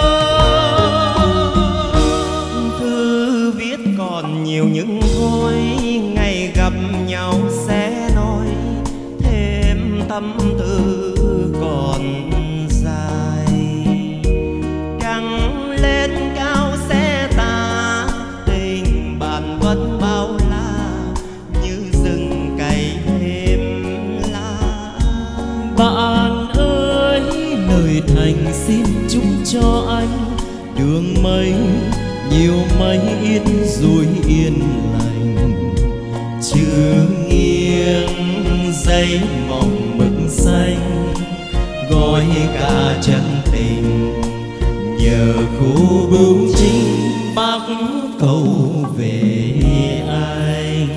Thư viết còn nhiều nhưng thôi, ngày gặp nhau sẽ nói thêm tâm tư còn dài. Trăng lên cao sẽ tà, tình bạn vẫn bao la như rừng cày thêm lá. Bạn ơi, lời thành xin chúc cho anh đường mây nhiều mây ít rồi yên lành. Chữ nghiêng giấy mộng mực xanh, gói cả chân tình nhờ khu bưu chính bắc cầu về anh.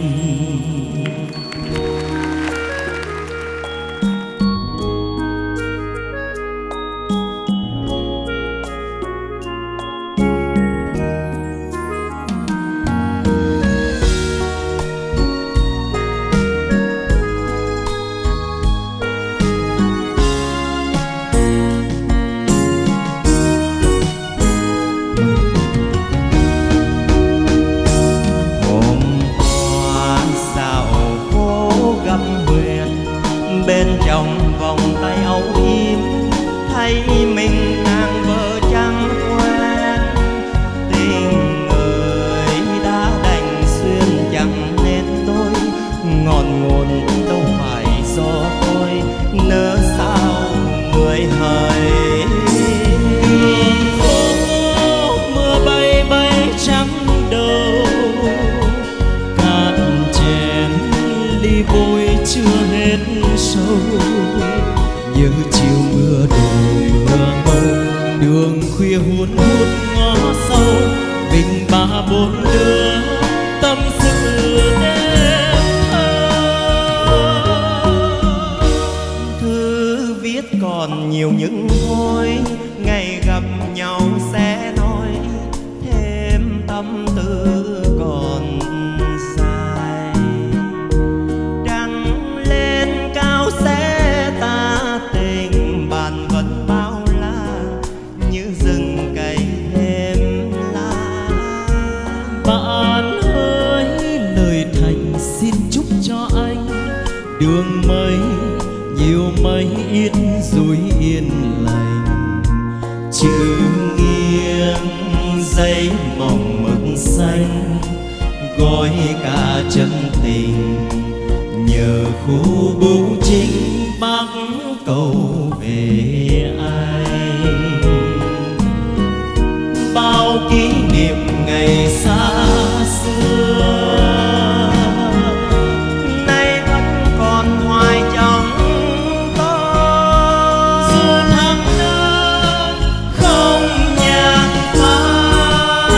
Bên trong vòng tay âu yếm, thấy mình nàng vợ chẳng quen. Tình người đã đành xuyên chẳng nên đôi, ngọn nguồn đâu phải do tôi, nỡ sao người hỡi. Đường phố mưa bay bay trắng đầu, cạn chén ly bôi chưa hết sâu. Nhớ chiều mưa đổ mưa ngâu, đường khuya hun hút ngõ sâu, mình ba bốn đứa tâm sự đêm thơ. Thư viết còn nhiều nhưng thôi, ngày gặp nhau sẽ nói thêm tâm tư còn dài. Trăng lên cao sẽ ta, tình bạn vẫn bao la như rừng cày thêm lá. Bạn ơi, lời thành xin chúc cho anh đường mây nhiều mây ít rồi yên lành. Chữ nghiêng giấy mộng mực xanh, gói cả chân tình nhờ khu bưu chính bắc cầu về anh. Bao kỷ niệm ngày xa xưa nay vẫn còn hoài trong tôi. Dù tháng năm không nhạt phai,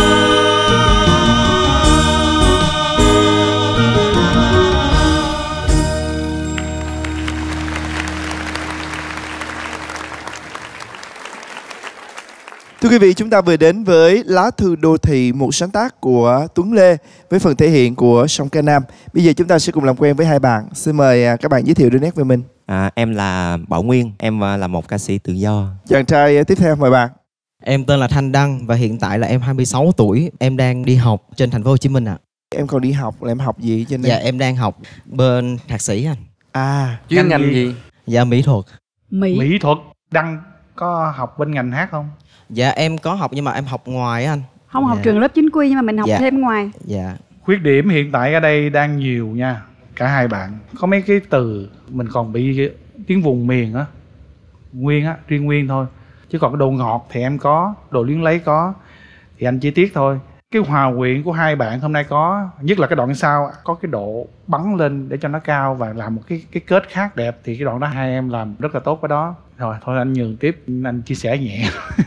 Thưa quý vị, chúng ta vừa đến với Lá Thư Đô Thị, một sáng tác của Tuấn Lê với phần thể hiện của Song Ca Nam. Bây giờ chúng ta sẽ cùng làm quen với hai bạn. Xin mời các bạn giới thiệu đôi nét về mình. Em là Bảo Nguyên, em là một ca sĩ tự do. Chàng trai tiếp theo mời bạn. Em tên là Thanh Đăng và hiện tại là em 26 tuổi. Em đang đi học trên thành phố Hồ Chí Minh ạ. Em còn đi học là em học gì trên đây? Dạ em đang học bên thạc sĩ anh. Chuyên ngành gì? Dạ mỹ thuật. Mỹ thuật. Đăng có học bên ngành hát không? Dạ em có học nhưng mà em học ngoài anh. Không học trường lớp chính quy nhưng mà mình học thêm ngoài. Dạ. Khuyết điểm hiện tại ở đây đang nhiều nha. Cả hai bạn có mấy cái từ mình còn bị tiếng vùng miền á, nguyên á, riêng nguyên thôi. Chứ còn cái độ ngọt thì em có, độ luyến lấy có, thì anh chi tiết thôi. Cái hòa quyện của hai bạn hôm nay có, nhất là cái đoạn sau có cái độ bắn lên để cho nó cao và làm một cái kết khác đẹp, thì cái đoạn đó hai em làm rất là tốt cái đó. Rồi thôi anh nhường tiếp, anh chia sẻ nhẹ.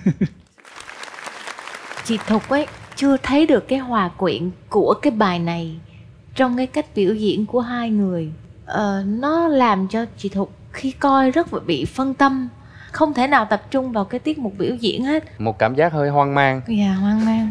Chị Thục ấy chưa thấy được cái hòa quyện của cái bài này trong cái cách biểu diễn của hai người. Nó làm cho chị Thục khi coi rất bị phân tâm, không thể nào tập trung vào cái tiết mục biểu diễn hết. Một cảm giác hơi hoang mang. Dạ, hoang mang.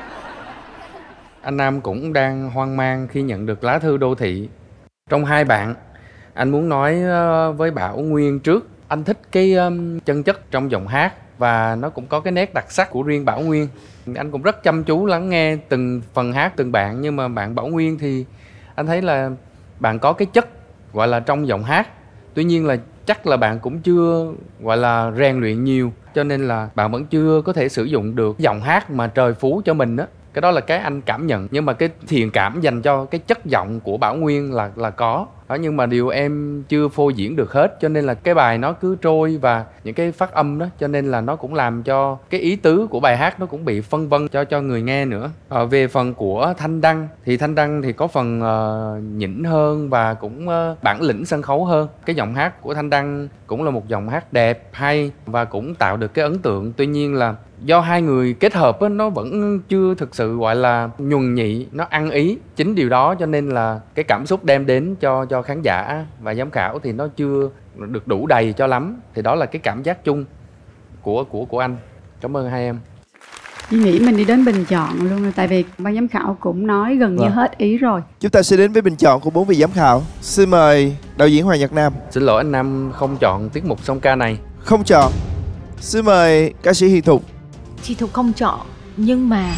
Anh Nam cũng đang hoang mang khi nhận được Lá Thư Đô Thị. Trong hai bạn, anh muốn nói với Bảo Nguyên trước. Anh thích cái chân chất trong giọng hát và nó cũng có cái nét đặc sắc của riêng Bảo Nguyên. Anh cũng rất chăm chú lắng nghe từng phần hát từng bạn. Nhưng mà bạn Bảo Nguyên thì anh thấy là bạn có cái chất gọi là trong giọng hát. Tuy nhiên là chắc là bạn cũng chưa gọi là rèn luyện nhiều, cho nên là bạn vẫn chưa có thể sử dụng được giọng hát mà trời phú cho mình đó. Cái đó là cái anh cảm nhận. Nhưng mà cái thiện cảm dành cho cái chất giọng của Bảo Nguyên là có đó, nhưng mà điều em chưa phô diễn được hết, cho nên là cái bài nó cứ trôi và những cái phát âm đó, cho nên là nó cũng làm cho cái ý tứ của bài hát nó cũng bị phân vân cho người nghe nữa. Về phần của Thanh Đăng thì có phần nhỉnh hơn và cũng bản lĩnh sân khấu hơn. Cái giọng hát của Thanh Đăng cũng là một giọng hát đẹp, hay và cũng tạo được cái ấn tượng. Tuy nhiên là do hai người kết hợp á, nó vẫn chưa thực sự gọi là nhuần nhị, nó ăn ý. Chính điều đó cho nên là cái cảm xúc đem đến cho khán giả và giám khảo thì nó chưa được đủ đầy cho lắm. Thì đó là cái cảm giác chung của anh. Cảm ơn hai em. Chị nghĩ mình đi đến bình chọn luôn rồi, tại vì ban giám khảo cũng nói gần như hết ý rồi. Chúng ta sẽ đến với bình chọn của 4 vị giám khảo. Xin mời đạo diễn Hoàng Nhật Nam. Xin lỗi anh Nam không chọn tiết mục song ca này. Không chọn. Xin mời ca sĩ Hiền Thục. Chị Thục không chọn, nhưng mà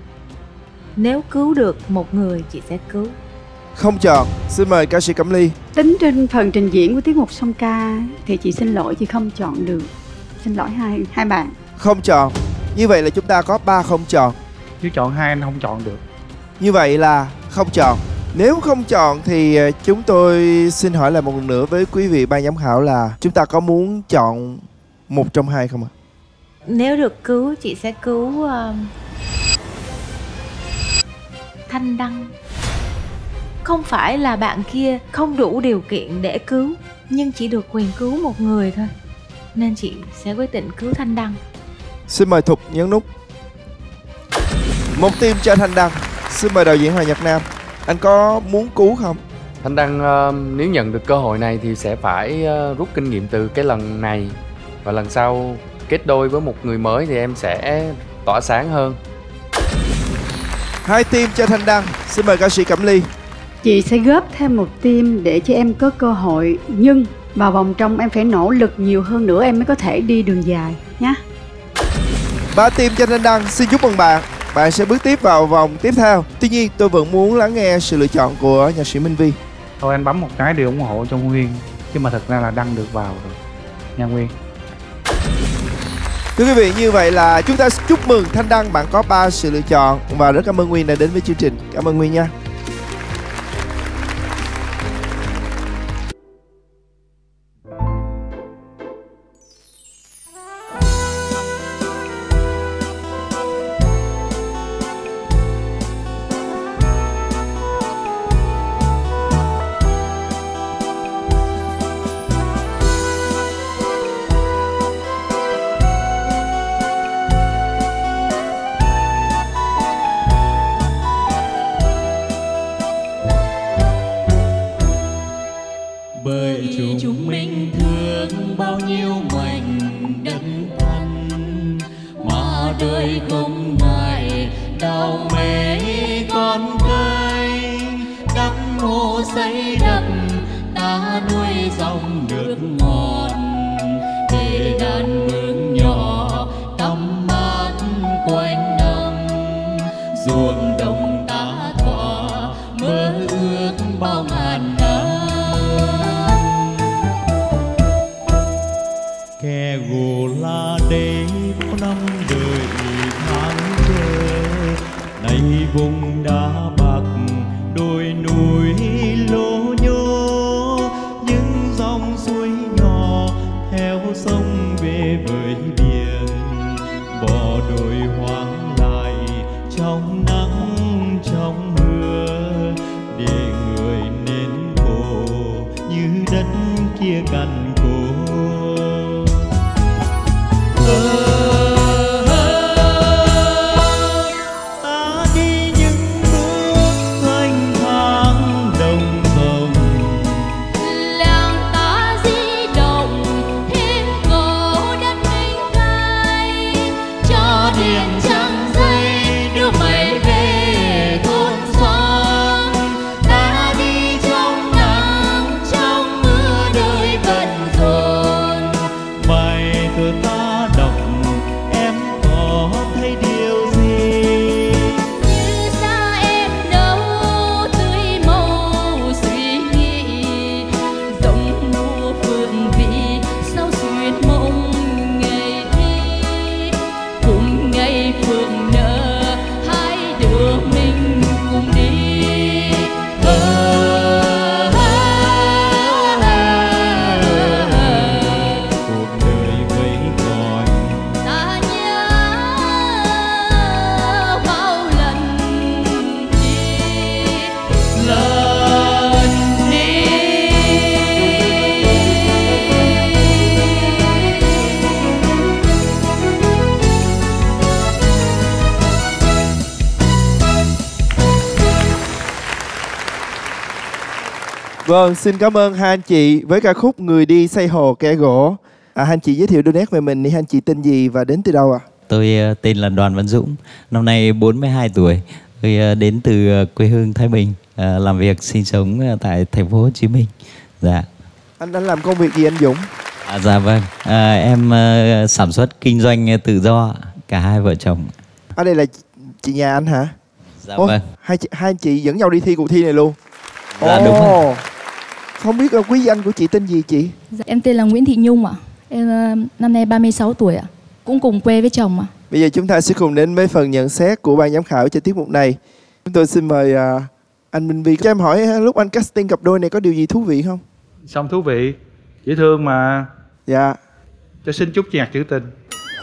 nếu cứu được một người chị sẽ cứu. Không chọn. Xin mời ca sĩ Cẩm Ly. Tính trên phần trình diễn của tiết mục song ca thì chị xin lỗi, chị không chọn được. Xin lỗi hai bạn. Không chọn. Như vậy là chúng ta có 3 không chọn. Nếu chọn 2 anh không chọn được. Như vậy là không chọn. Nếu không chọn thì chúng tôi xin hỏi lại một lần nữa với quý vị ban giám khảo là chúng ta có muốn chọn một trong hai không ạ? Nếu được cứu chị sẽ cứu Thanh Đăng. Không phải là bạn kia không đủ điều kiện để cứu, nhưng chỉ được quyền cứu một người thôi, nên chị sẽ quyết định cứu Thanh Đăng. Xin mời Thục nhấn nút. Một tim cho Thanh Đăng. Xin mời đạo diễn Hoàng Nhật Nam. Anh có muốn cứu không? Thanh Đăng nếu nhận được cơ hội này thì sẽ phải rút kinh nghiệm từ cái lần này, và lần sau kết đôi với một người mới thì em sẽ tỏa sáng hơn. 2 tim cho Thanh Đăng. Xin mời ca sĩ Cẩm Ly. Chị sẽ góp thêm một tim để cho em có cơ hội, nhưng vào vòng trong em phải nỗ lực nhiều hơn nữa em mới có thể đi đường dài nhé. 3 tim cho Thanh Đăng. Xin chúc mừng bạn. Bạn sẽ bước tiếp vào vòng tiếp theo. Tuy nhiên tôi vẫn muốn lắng nghe sự lựa chọn của nhạc sĩ Minh Vi. Thôi anh bấm một cái để ủng hộ cho Nguyên, chứ mà thật ra là Đăng được vào rồi nha Nguyên. Thưa quý vị, như vậy là chúng ta chúc mừng Thanh Đăng, bạn có 3 sự lựa chọn. Và rất cảm ơn Nguyên đã đến với chương trình. Cảm ơn Nguyên nha. chúng mình thương bao nhiêu mảnh đất thân mà đời không ngại đào mê con cây, đắp mô xây đập ta nuôi dòng nước ngọt, để đàn bướm nhỏ tắm mát quanh năm, ruộng đồng ta thỏa mơ ước bao ngàn năm. Khe gỗ là đây năm đời tháng chờ, nay vùng đá bạc đồi núi lố nhố, những dòng suối nhỏ theo sông về với biển, bỏ đồi hoang lại trong nắng trong mưa, để người nên khổ như đất kia cằn cỗi. Ta đi những bước thanh thang đồng rồng, làng ta di động thêm cổ đất mênh gai, cho điện trăng dây đưa mây về thôn xóm. Ta đi trong nắng trong mưa đời bận rộn, bài thơ ta đọc em có thấy điều gì? như xa em đâu tươi màu suy nghĩ, giống mùa phượng vị sao xuyên mộng ngày thi, cùng ngày phượng nở hai đứa mình cùng đi. Cuộc đời vẫy gọi Ta nhớ bao lần đi, lần đi. Vâng, xin cảm ơn hai anh chị với ca khúc Người đi xây hồ kẻ gỗ. Hai anh chị giới thiệu đôi nét về mình đi, hai anh chị tên gì và đến từ đâu ạ? Tôi tên là Đoàn Văn Dũng, năm nay 42 tuổi. Tôi đến từ quê hương Thái Bình, làm việc sinh sống tại thành phố Hồ Chí Minh. Dạ. Anh đang làm công việc gì anh Dũng? Dạ vâng, em sản xuất kinh doanh tự do, cả hai vợ chồng. Ở đây là chị nhà anh hả? Dạ vâng. Hai anh chị dẫn nhau đi thi cuộc thi này luôn. Dạ đúng rồi. Không biết quý danh của chị tên gì chị? Dạ, em tên là Nguyễn Thị Nhung ạ. Em năm nay 36 tuổi ạ. Cũng cùng quê với chồng ạ. Bây giờ chúng ta sẽ cùng đến với phần nhận xét của ban giám khảo cho tiết mục này. Chúng tôi xin mời anh Minh Vi. Cho em hỏi lúc anh casting cặp đôi này có điều gì thú vị không? Xong thú vị, dễ thương mà. Dạ. Cho xin chúc nhạc trữ tình.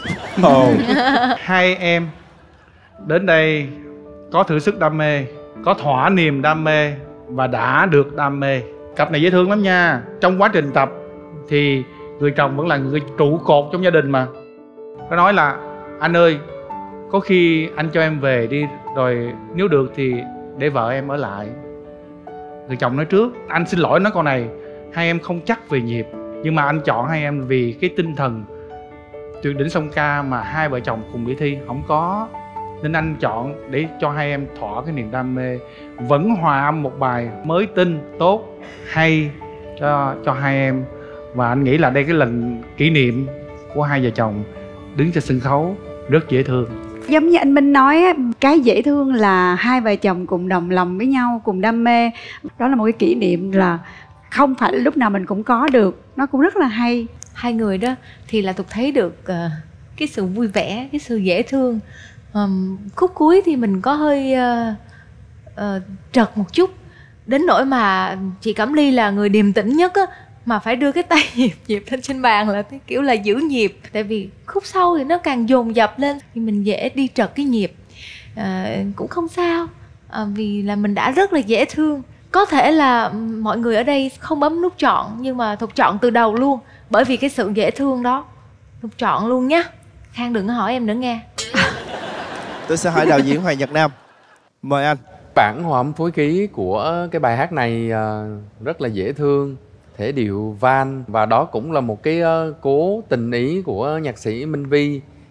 Hai em đến đây có thử sức đam mê, có thỏa niềm đam mê và đã được đam mê. Cặp này dễ thương lắm nha. Trong quá trình tập thì người chồng vẫn là người trụ cột trong gia đình mà. Có nói là anh ơi, có khi anh cho em về đi, rồi nếu được thì để vợ em ở lại. Người chồng nói trước, anh xin lỗi nói câu này, hai em không chắc về nhịp, nhưng mà anh chọn hai em vì cái tinh thần tuyệt đỉnh song ca mà hai vợ chồng cùng đi thi không có, nên anh chọn để cho hai em thỏa cái niềm đam mê, vẫn hòa âm một bài mới tinh, tốt, hay cho hai em. Và anh nghĩ là đây cái lần kỷ niệm của hai vợ chồng đứng trên sân khấu rất dễ thương. Giống như anh Minh nói, cái dễ thương là hai vợ chồng cùng đồng lòng với nhau, cùng đam mê. Đó là một cái kỷ niệm là không phải lúc nào mình cũng có được. Nó cũng rất là hay. Hai người đó thì là Tục thấy được cái sự vui vẻ, cái sự dễ thương. Khúc cuối thì mình có hơi trật một chút, đến nỗi mà chị Cẩm Ly là người điềm tĩnh nhất á, mà phải đưa cái tay nhịp lên trên bàn là cái kiểu là giữ nhịp. Tại vì khúc sau thì nó càng dồn dập lên thì mình dễ đi trật cái nhịp. Cũng không sao, vì là mình đã rất là dễ thương. Có thể là mọi người ở đây không bấm nút chọn, nhưng mà Thục chọn từ đầu luôn, bởi vì cái sự dễ thương đó. Thục chọn luôn nhá. Khang đừng có hỏi em nữa nghe. Tôi sẽ hỏi đạo diễn Hoàng Nhật Nam. Mời anh. Bản hòa âm phối khí của cái bài hát này rất là dễ thương, thể điệu van, và đó cũng là một cái cố tình ý của nhạc sĩ Minh Vi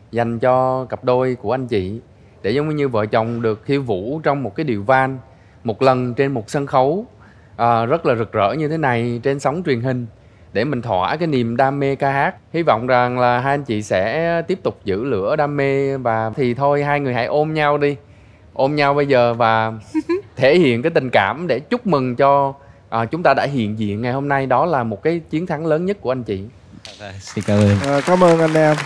dành cho cặp đôi của anh chị, để giống như vợ chồng được khiêu vũ trong một cái điệu van một lần trên một sân khấu rất là rực rỡ như thế này trên sóng truyền hình, để mình thỏa cái niềm đam mê ca hát. Hy vọng rằng là hai anh chị sẽ tiếp tục giữ lửa đam mê, và thì thôi hai người hãy ôm nhau đi, ôm nhau bây giờ và thể hiện cái tình cảm để chúc mừng cho chúng ta đã hiện diện ngày hôm nay. Đó là một cái chiến thắng lớn nhất của anh chị. Xin cảm ơn. Cảm ơn anh Nam.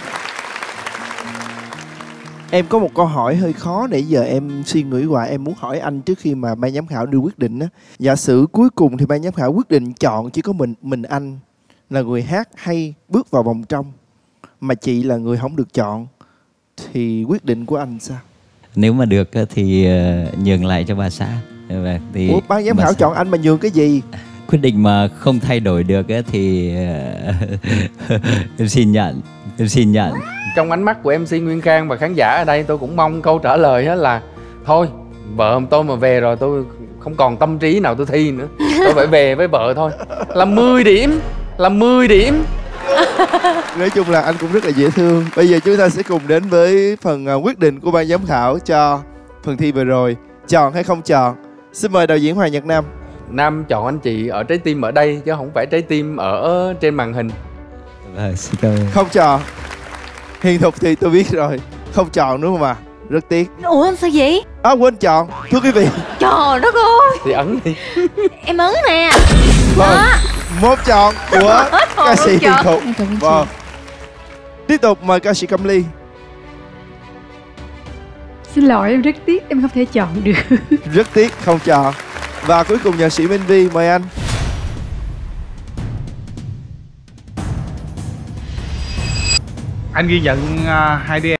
Em có một câu hỏi hơi khó để giờ em suy nghĩ hoài, em muốn hỏi anh trước khi mà ban giám khảo đưa quyết định á. Giả sử cuối cùng thì ban giám khảo quyết định chọn chỉ có mình anh là người hát hay bước vào vòng trong, mà chị là người không được chọn, thì quyết định của anh sao? Nếu mà được thì nhường lại cho bà xã. Thì Ủa, ban giám khảo chọn anh mà nhường cái gì? Quyết định mà không thay đổi được thì em xin nhận. Trong ánh mắt của MC Nguyên Khang và khán giả ở đây, tôi cũng mong câu trả lời là thôi, vợ tôi mà về rồi tôi không còn tâm trí nào tôi thi nữa, tôi phải về với vợ thôi. Là 10 điểm. Nói chung là anh cũng rất là dễ thương. Bây giờ chúng ta sẽ cùng đến với phần quyết định của ban giám khảo cho phần thi vừa rồi. Chọn hay không chọn? Xin mời đạo diễn Hoàng Nhật Nam. Nam chọn anh chị ở trái tim ở đây chứ không phải trái tim ở trên màn hình. Xin cảm ơn. Không chọn. Hiền Thục thì tôi biết rồi, không chọn đúng không ạ? Rất tiếc. Ủa sao vậy? Quên chọn. Thưa quý vị. Trời đất ơi. Thì ấn đi. Em ấn nè. Vâng. Một chọn của ca sĩ Hiền Thục. Vâng. Tiếp tục mời ca sĩ Cẩm Ly. Xin lỗi, em rất tiếc em không thể chọn được. Rất tiếc không chọn. Và cuối cùng nhạc sĩ Minh Vi, mời anh. Anh ghi nhận hai đứa em.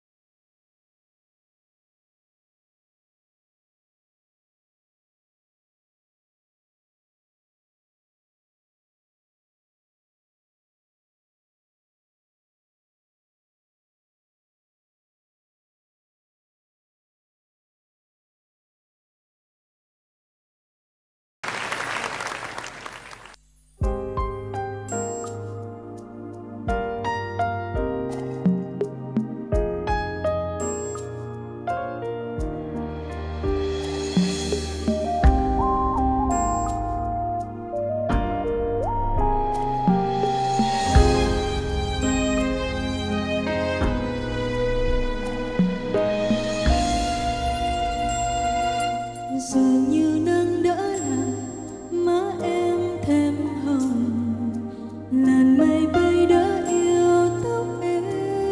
Dường như nắng đã làm má em thêm hồng, làn mây bay đã yêu tóc em.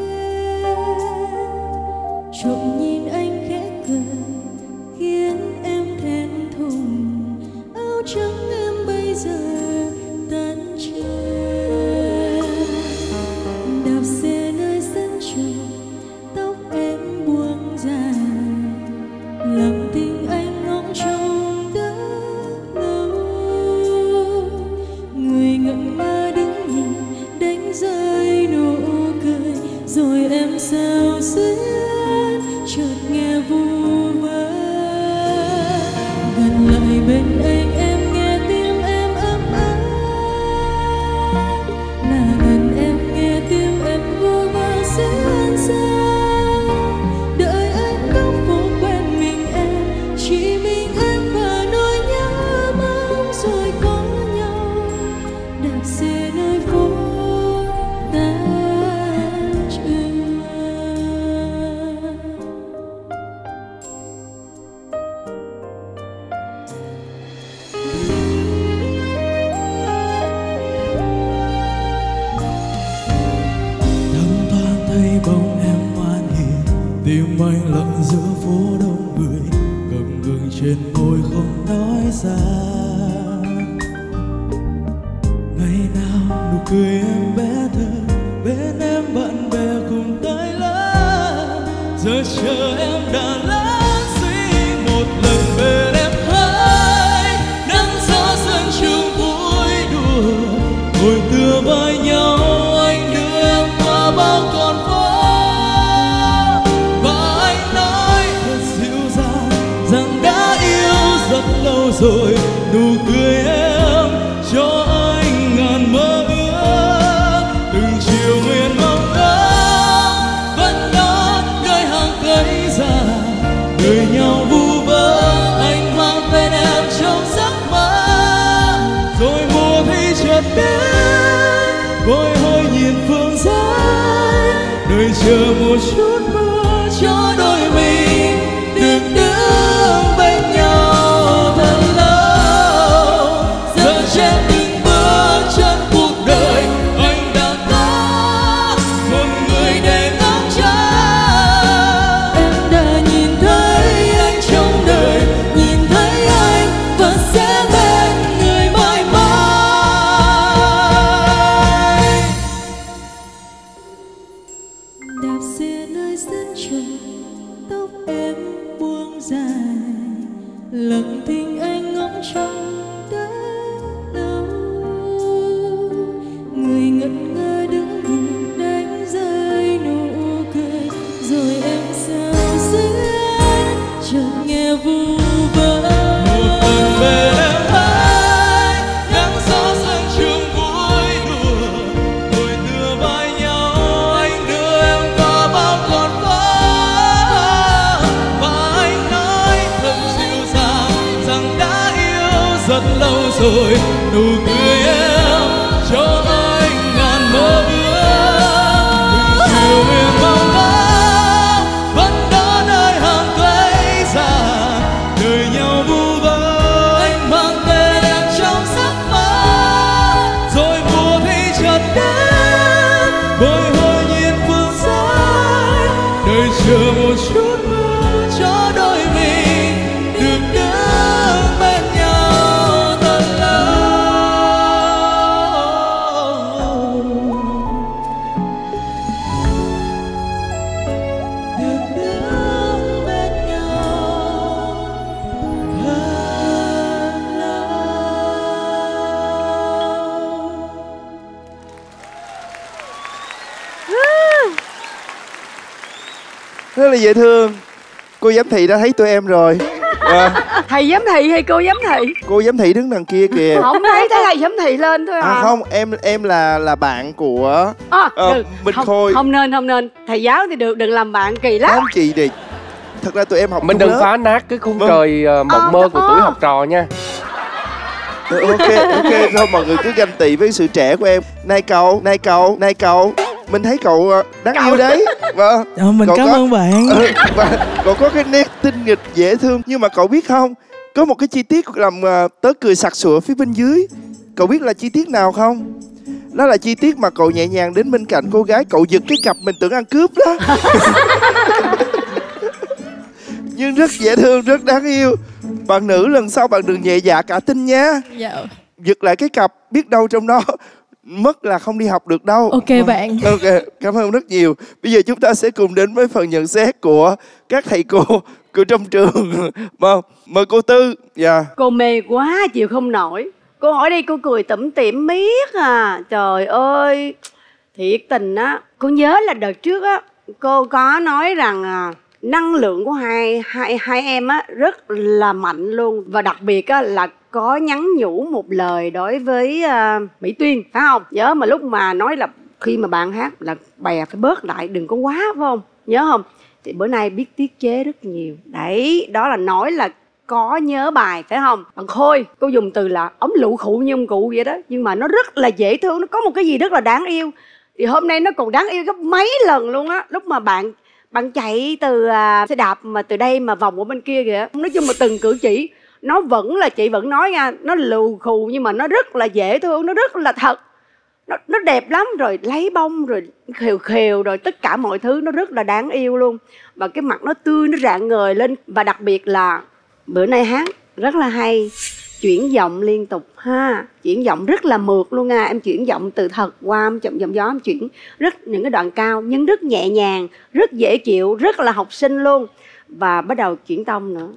Trộm nhìn anh khẽ cười khiến em thẹn thùng, áo trắng em bây giờ tan trời. Đạp xe nơi sân trường, tóc em buông dài, lặng thinh anh trong đã lâu. Người ngẩn ngơ đứng nhìn đánh rơi nụ cười, rồi em sao xuyến chợt nghe vu vơ. Gần lại bên anh em nghe tim em ấm áp, là gần em nghe tim em vu vơ xuyên xa. Đợi anh góc phố quen mình em, chỉ mình em và nỗi nhớ mong rồi có nhau. Đạp xe nơi phố tan trường. Thăng thoáng thấy bóng em ngoan hiền, tim anh lặng giữa phố đông người, cầm gương trên môi không nói ra. Ngày nào nụ cười em bé thơ, bên em bạn bè cùng tay lá, giờ chờ em đã lớn suy một lần bên em hỡi. Nắng gió sân trường vui đùa, ngồi tựa vai nhau anh đưa em qua bao con phố. Và anh nói thật dịu dàng rằng đã yêu rất lâu rồi, nụ cười em cho anh ngàn mơ ước. Từng chiều nguyện mong ước vẫn đó bồi hồi nhìn phương xa, đợi chờ một chút mưa cho đôi mình được đứng bên nhau thật lâu. Giờ trên từng bước chân cuộc đời, anh đã có một người để ngắm trăng. Em đã nhìn thấy anh trong đời, nhìn thấy anh và sẽ bên người mãi mãi. Đạp xe nơi sân trường, tóc em buông dài, lặng thinh anh ngóng trông đã lâu. Người ngẩn ngơ đứng nhìn đánh rơi nụ cười, rồi em sao xuyên chợt nghe vu vơ. Một lần về em hãy nắng gió sân trường vui đùa, ngồi tựa vai nhau anh đưa em qua bao con phố, và anh nói thầm dịu dàng rằng đã yêu rất lâu rồi. Nụ cười em cho anh ngàn mơ ước, từng chiều miền mong ngóng vẫn đó nơi hàng cây già, đời nhau vu vơ. Anh mang tên em trong giấc mơ, rồi mùa thì chợt đến, bồi hồi nhìn phương xa, đợi chờ một chút mưa cho đôi mình được đứng bên nhau thật lâu. Được đứng bên nhau thật lâu. Rất là dễ thương. Cô giám thị đã thấy tụi em rồi. Thầy giám thị hay cô giám thị? Cô giám thị đứng đằng kia kìa. Không thấy thầy giám thị lên thôi à. Không, em là bạn của Minh không, Khôi. không nên. Thầy giáo thì được, đừng làm bạn kỳ lắm. Không chị đi. Thật ra tụi em học Mình chung đừng lớp. phá nát cái khung trời mộng mơ của tuổi học trò nha. Ok, thôi mọi người cứ ganh tị với sự trẻ của em. Này cậu, mình thấy cậu đáng yêu đấy. Vâng. Mình Cậu cảm ơn bạn. Và cậu có cái nét tinh nghịch dễ thương. Nhưng mà cậu biết không, có một cái chi tiết làm tớ cười sặc sụa phía bên dưới. Cậu biết là chi tiết nào không? Đó là chi tiết mà cậu nhẹ nhàng đến bên cạnh cô gái, cậu giật cái cặp mình tưởng ăn cướp đó. Nhưng rất dễ thương, rất đáng yêu. Bạn nữ lần sau bạn đừng nhẹ dạ cả tin nha. Dạ. Giật lại cái cặp, biết đâu trong đó mất là không đi học được đâu. Ok bạn. Ok, cảm ơn rất nhiều. Bây giờ chúng ta sẽ cùng đến với phần nhận xét của các thầy cô trong trường. Mời cô Tư. Dạ. Cô mê quá chịu không nổi. Cô hỏi đi cô cười tủm tỉm miết à. Trời ơi, thiệt tình á. Cô nhớ là đợt trước á, cô có nói rằng năng lượng của hai em á rất là mạnh luôn. Và đặc biệt á là có nhắn nhủ một lời đối với Mỹ Tuyên, phải không? Nhớ mà lúc mà nói là khi mà bạn hát là bè phải bớt lại, đừng có quá, phải không? Nhớ không? Thì bữa nay biết tiết chế rất nhiều. Đấy, đó là nói là có nhớ bài, phải không? Bằng Khôi, cô dùng từ là ống lụ khụ như ông cụ vậy đó. Nhưng mà nó rất là dễ thương, nó có một cái gì rất là đáng yêu. Thì hôm nay nó còn đáng yêu gấp mấy lần luôn á. Lúc mà bạn chạy từ xe đạp mà từ đây mà vòng ở bên kia kìa. Nói chung mà từng cử chỉ nó vẫn là, chị vẫn nói nha, nó lù khù nhưng mà nó rất là dễ thương, nó rất là thật, nó đẹp lắm. Rồi lấy bông rồi khều khều rồi tất cả mọi thứ nó rất là đáng yêu luôn. Và cái mặt nó tươi, nó rạng ngời lên. Và đặc biệt là bữa nay hát rất là hay, chuyển giọng liên tục ha, chuyển giọng rất là mượt luôn nha. Em chuyển giọng từ thật qua chậm giọng gió, em chuyển rất những cái đoạn cao nhưng rất nhẹ nhàng, rất dễ chịu, rất là học sinh luôn. Và bắt đầu chuyển tông nữa.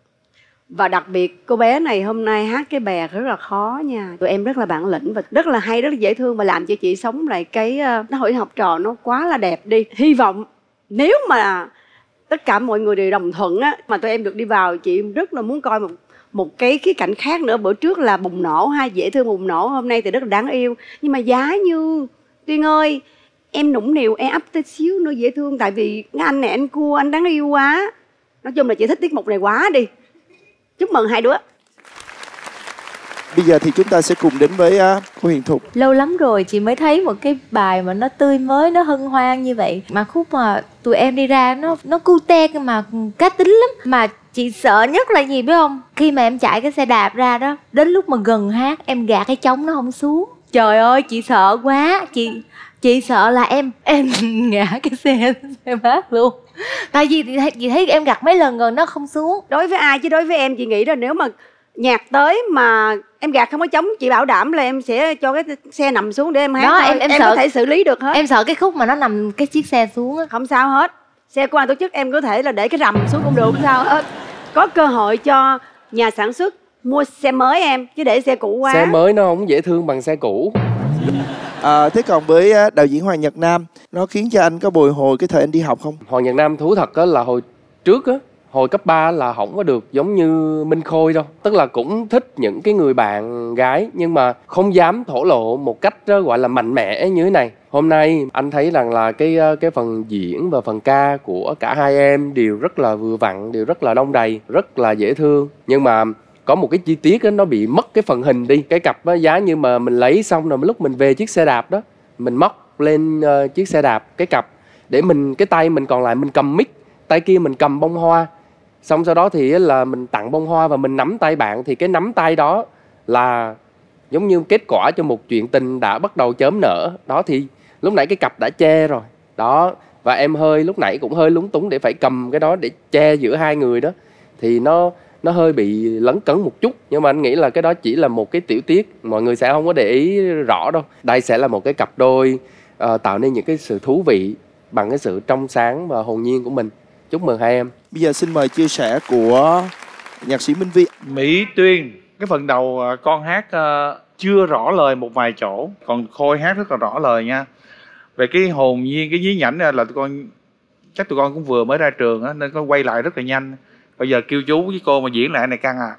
Và đặc biệt cô bé này hôm nay hát cái bè rất là khó nha. Tụi em rất là bản lĩnh và rất là hay, rất là dễ thương. Và làm cho chị sống lại cái hội học trò nó quá là đẹp đi. Hy vọng nếu mà tất cả mọi người đều đồng thuận á, mà tụi em được đi vào, chị rất là muốn coi một cái khía cạnh khác nữa. Bữa trước là bùng nổ ha, dễ thương bùng nổ, hôm nay thì rất là đáng yêu. Nhưng mà giá như Tuyên ơi, em nũng nịu, em ấp tí xíu nữa dễ thương. Tại vì cái anh này anh cua, anh đáng yêu quá. Nói chung là chị thích tiết mục này quá đi. Chúc mừng hai đứa. Bây giờ thì chúng ta sẽ cùng đến với cô Hiền Thục. Lâu lắm rồi chị mới thấy một cái bài mà nó tươi mới, nó hân hoan như vậy. Mà khúc mà tụi em đi ra nó cute mà cá tính lắm. Mà chị sợ nhất là gì biết không? Khi mà em chạy cái xe đạp ra đó, đến lúc mà gần hát em gạt cái trống nó không xuống. Trời ơi chị sợ quá. Chị sợ là em ngã cái xe hát luôn. Tại vì chị thấy em gặt mấy lần rồi nó không xuống. Đối với ai chứ đối với em chị nghĩ là nếu mà nhạc tới mà em gạt không có trống, chị bảo đảm là em sẽ cho cái xe nằm xuống để em hát. Đó, thôi. Em sợ, có thể xử lý được hết. Em sợ cái khúc mà nó nằm cái chiếc xe xuống á. Không sao hết. Xe của ban tổ chức em có thể là để cái rầm xuống cũng được, không sao hết. Có cơ hội cho nhà sản xuất mua xe mới em, chứ để xe cũ quá. Xe mới nó không dễ thương bằng xe cũ. Thế còn với đạo diễn Hoàng Nhật Nam, nó khiến cho anh có bồi hồi cái thời anh đi học không? Hoàng Nhật Nam thú thật là hồi trước á, hồi cấp 3 là không có được giống như Minh Khôi đâu. Tức là cũng thích những cái người bạn gái nhưng mà không dám thổ lộ một cách gọi là mạnh mẽ như thế này. Hôm nay anh thấy rằng là cái phần diễn và phần ca của cả hai em đều rất là vừa vặn, đều rất là đong đầy, rất là dễ thương. Nhưng mà có một cái chi tiết đó, nó bị mất cái phần hình đi. Cái cặp đó, giá như mà mình lấy xong rồi lúc mình về chiếc xe đạp đó, mình móc lên chiếc xe đạp cái cặp để mình, cái tay mình còn lại mình cầm mic, tay kia mình cầm bông hoa. Xong sau đó thì là mình tặng bông hoa và mình nắm tay bạn, thì cái nắm tay đó là giống như kết quả cho một chuyện tình đã bắt đầu chớm nở. Đó thì lúc nãy cái cặp đã che rồi. Đó, và em lúc nãy cũng hơi lúng túng để phải cầm cái đó để che giữa hai người đó. Thì nó hơi bị lấn cấn một chút. Nhưng mà anh nghĩ là cái đó chỉ là một cái tiểu tiết, mọi người sẽ không có để ý rõ đâu. Đây sẽ là một cái cặp đôi tạo nên những cái sự thú vị bằng cái sự trong sáng và hồn nhiên của mình. Chúc mừng hai em. Bây giờ xin mời chia sẻ của nhạc sĩ Minh Vi. Mỹ Tuyên, cái phần đầu con hát chưa rõ lời một vài chỗ, còn Khôi hát rất là rõ lời nha. Về cái hồn nhiên, cái nhí nhảnh là chắc tụi con cũng vừa mới ra trường á, nên có quay lại rất là nhanh. Bây giờ kêu chú với cô mà diễn lại này căng à.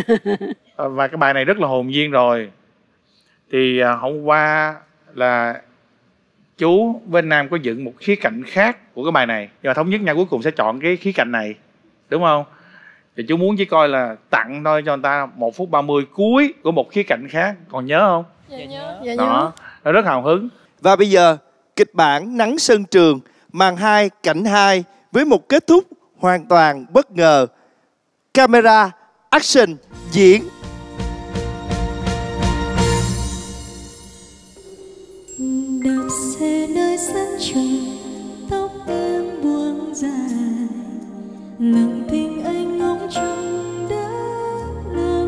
Và cái bài này rất là hồn nhiên rồi. Thì hôm qua là chú với anh Nam có dựng một khía cạnh khác của cái bài này, nhưng mà thống nhất nhau cuối cùng sẽ chọn cái khía cạnh này, đúng không? Thì chú muốn chỉ coi là tặng thôi cho người ta 1 phút 30 cuối của một khía cạnh khác. Còn nhớ không? Dạ nhớ. Đó, nó rất hào hứng. Và bây giờ kịch bản Nắng Sân Trường, màn 2 cảnh 2 với một kết thúc hoàn toàn bất ngờ. Camera, action, diễn. Đạp xe nơi sân trường, tóc em buông dài, lặng thinh anh ngóng trông đã lâu.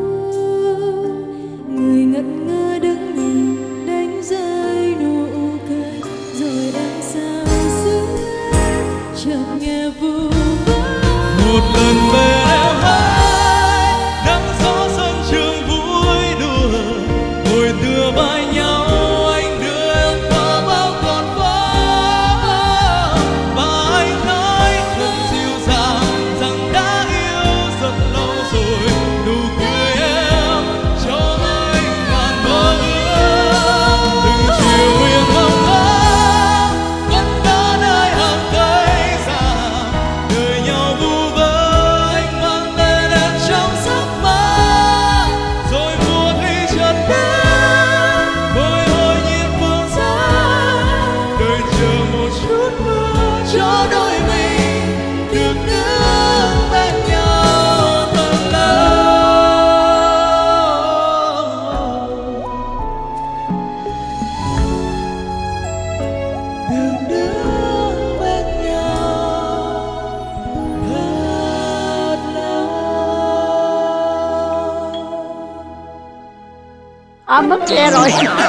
Người ngẩn ngơ đứng nhìn đánh rơi nụ cười, rồi em sao xuyên chợt nghe vu vơ. Một lần về em hãy nắng gió sân trường vui đùa, ngồi tựa vai nhau anh đưa em qua bao con phố, và anh nói thật dịu dàng rằng đã yêu rất lâu rồi. Nụ cười em cho anh ngàn mơ ước, từng chiều huyền hồng ấm vẫn đó nơi hàng cây già, đời nhau vu vơ anh mang tên em trong giấc mơ, rồi mùa thi chợt đến bồi hồi nhìn phương xa, đợi chờ một chút mưa cho đôi mình được đứng bên nhau thật lâu. Được đứng bên nhau thật lâu. Mất che rồi.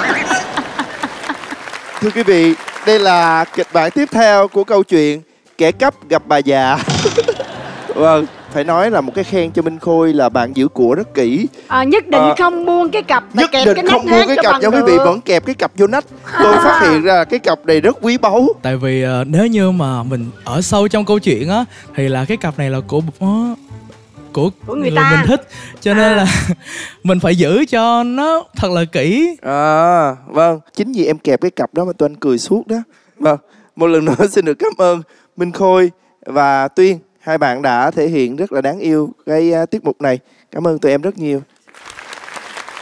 Thưa quý vị, đây là kịch bản tiếp theo của câu chuyện Kẻ Cắp Gặp Bà Già. Vâng, phải nói là một cái khen cho Minh Khôi là bạn giữ của rất kỹ. Nhất định không buông cái cặp, Nhất kẹp định cái nách không buông hát cái cho cặp bằng cho quý vị, được. vẫn kẹp cái cặp vô nách. Tôi phát hiện ra cái cặp này rất quý báu. Tại vì nếu như mà mình ở sâu trong câu chuyện á, thì là cái cặp này là của người người ta. mình thích, cho nên là mình phải giữ cho nó thật là kỹ. Vâng, chính vì em kẹp cái cặp đó mà tụi anh cười suốt đó. Vâng, một lần nữa xin được cảm ơn Minh Khôi và Tuyên. Hai bạn đã thể hiện rất là đáng yêu cái tiết mục này. Cảm ơn tụi em rất nhiều.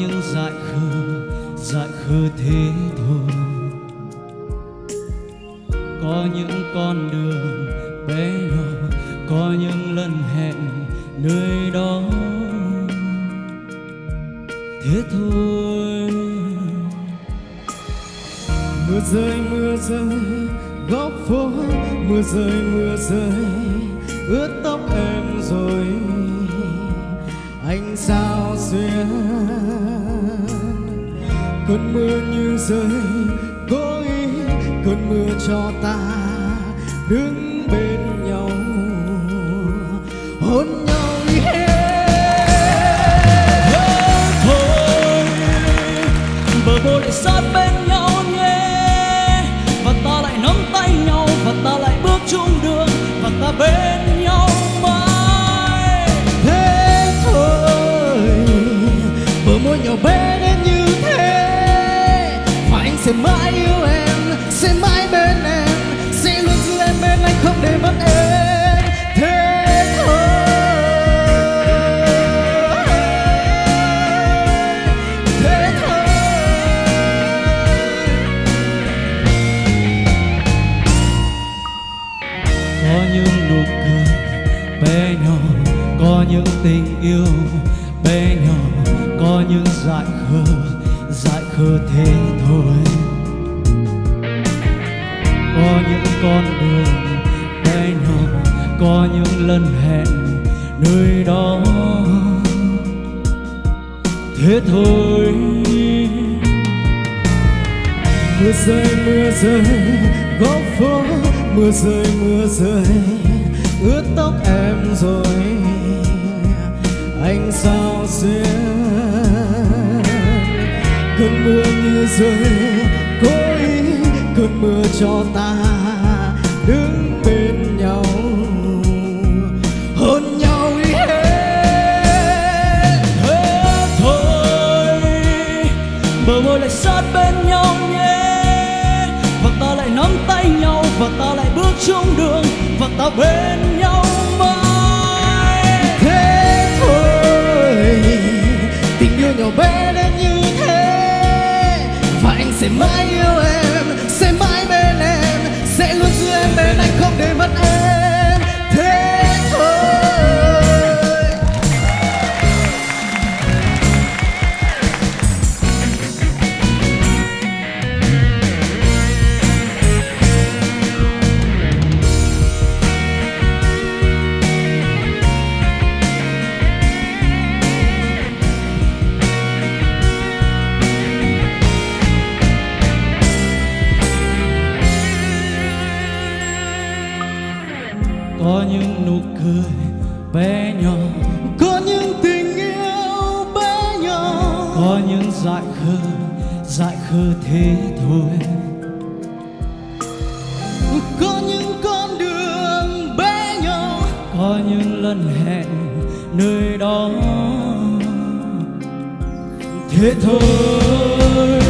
những dại khờ thế thôi. Có những con đường bé nhỏ, có những lần hẹn nơi đó, thế thôi. Mưa rơi góc phố, mưa rơi ướt tóc em rồi. Anh sao xuyên cơn mưa như rơi cố ý, cơn mưa cho ta đứng bên nhau hôn nhau thôi. Bờ môi lại sát bên nhau nhé, và ta lại nắm tay nhau, và ta lại bước chung đường, và ta bên nhau mãi. Thế thôi, bờ môi nhỏ bé đến như thế, và anh sẽ mãi yêu em, sẽ mãi bên em, sẽ luôn giữ em bên anh không để mất em. Thế thôi, thế thôi. Có những nụ cười bé nhỏ, có những tình yêu bé nhỏ, có những dại khờ thế thôi. Có những con đường bé nhỏ, có những lần hẹn nơi đó, thế thôi. Mưa rơi góc phố, mưa rơi ướt tóc em rồi. Anh sao xuyên cơn mưa như rơi cố ý, cơn mưa cho ta đứng bên nhau hôn nhau hết. Thế thôi, bờ môi lại sát bên nhau nhé, và ta lại nắm tay nhau, và ta lại bước chung đường, và ta bên nhau mãi. Thế thôi, tình yêu nhỏ bé đến như thế, và anh sẽ mãi yêu em, sẽ mãi bên em, sẽ luôn giữ em bên anh không để mất em. Thế thôi. Có những nụ cười bé nhỏ, có những tình yêu bé nhỏ, có những dại khờ thế thôi. Có những con đường bé nhỏ, có những lần hẹn nơi đó, thế thôi.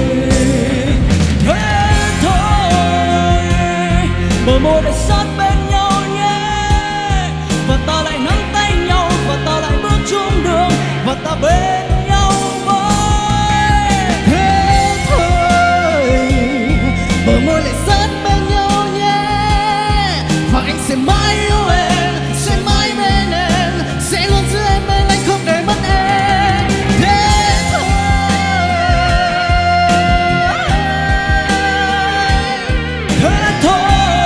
Thế thôi, bờ môi lại sát bên nhau nhé, và ta lại nắm tay nhau, và ta lại bước chung đường, và ta bên nhau mãi. Thế thôi, bờ môi lại sát bên nhau nhé, và anh sẽ mãi yêu em, sẽ mãi bên em, sẽ luôn giữ em bên anh không để mất em. Thế thôi, thế thôi.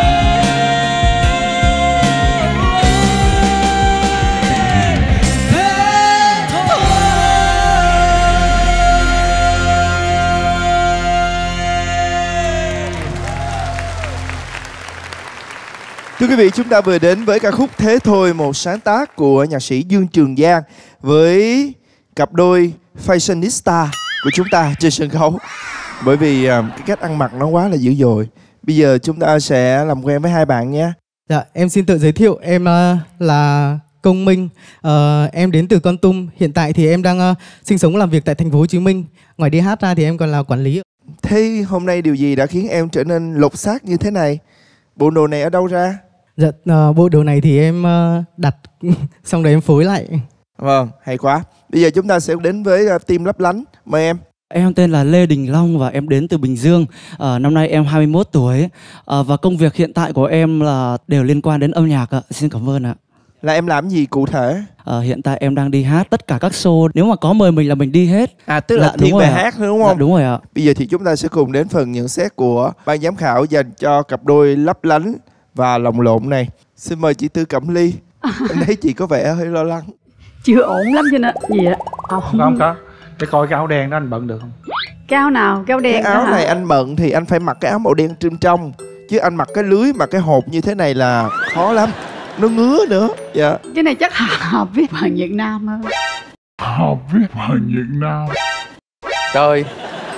Thưa quý vị, chúng ta vừa đến với ca khúc Thế Thôi, một sáng tác của nhạc sĩ Dương Trường Giang với cặp đôi fashionista của chúng ta trên sân khấu. Bởi vì cái cách ăn mặc nó quá là dữ dội. Bây giờ chúng ta sẽ làm quen với hai bạn nhé. Dạ, em xin tự giới thiệu, em là Công Minh, em đến từ Kon Tum. Hiện tại thì em đang sinh sống làm việc tại thành phố Hồ Chí Minh. Ngoài đi hát ra thì em còn là quản lý. Thế hôm nay điều gì đã khiến em trở nên lột xác như thế này? Bộ đồ này ở đâu ra? Dạ, bộ đồ này thì em đặt xong rồi em phối lại. Vâng, hay quá. Bây giờ chúng ta sẽ đến với team Lấp Lánh. Mời em. Em tên là Lê Đình Long và em đến từ Bình Dương. Năm nay em 21 tuổi và công việc hiện tại của em là đều liên quan đến âm nhạc ạ. Xin cảm ơn ạ. Là em làm gì cụ thể? Hiện tại em đang đi hát tất cả các show. Nếu mà có mời mình là mình đi hết. Tức là thiên về hát đúng không? Dạ, đúng rồi ạ. Bây giờ thì chúng ta sẽ cùng đến phần nhận xét của ban giám khảo dành cho cặp đôi Lấp Lánh và Lồng Lộn này. Xin mời chị Tư Cẩm Ly. Em thấy chị có vẻ hơi lo lắng. Chưa ổn lắm cho nên gì ạ? Không có. Để coi cái áo đen đó anh bận được không? Cái áo nào? Cái áo đen. Cái áo này anh bận thì anh phải mặc cái áo màu đen trên trong, chứ anh mặc cái lưới mà cái hộp như thế này là khó lắm, nó ngứa nữa. Dạ. Cái này chắc hợp với bạn Việt Nam hơn. Hợp với bạn Việt Nam. Trời,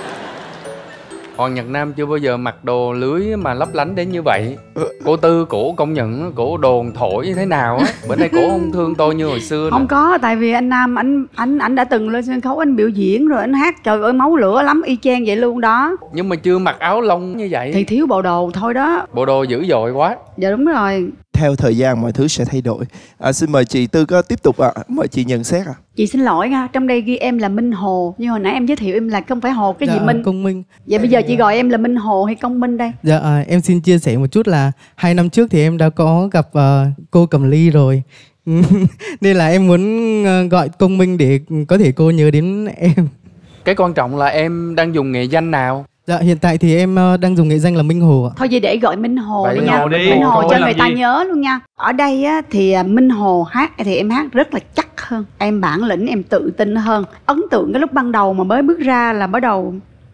Hoàng Nhật Nam chưa bao giờ mặc đồ lưới mà lấp lánh đến như vậy. Cô Tư cổ công nhận cổ đồn thổi như thế nào á. Bữa nay cổ không thương tôi như hồi xưa nữa. Không có, tại vì anh Nam anh đã từng lên sân khấu anh biểu diễn rồi anh hát trời ơi máu lửa lắm, y chang vậy luôn đó. Nhưng mà chưa mặc áo lông như vậy thì thiếu bộ đồ thôi đó. Bộ đồ dữ dội quá. Dạ đúng rồi. Theo thời gian mọi thứ sẽ thay đổi. Xin mời chị Tư có tiếp tục ạ. Mời chị nhận xét ạ. Chị xin lỗi nha, trong đây ghi em là Minh Hồ, nhưng hồi nãy em giới thiệu em là không phải Hồ cái gì Minh. Công Minh. Vậy bây giờ chị gọi em là Minh Hồ hay Công Minh đây? Dạ em xin chia sẻ một chút là 2 năm trước thì em đã có gặp cô Cẩm Ly rồi. Nên là em muốn gọi Công Minh để có thể cô nhớ đến em. Cái quan trọng là em đang dùng nghệ danh nào? Dạ hiện tại thì em đang dùng nghệ danh là Minh Hồ ạ. Thôi vậy để gọi Minh Hồ vậy đi nha. Minh Hồ cho người ta nhớ luôn nha. Ở đây á, thì Minh Hồ hát thì em hát rất là chắc hơn. Em bản lĩnh, em tự tin hơn. Ấn tượng cái lúc ban đầu mà mới bước ra là bắt đầu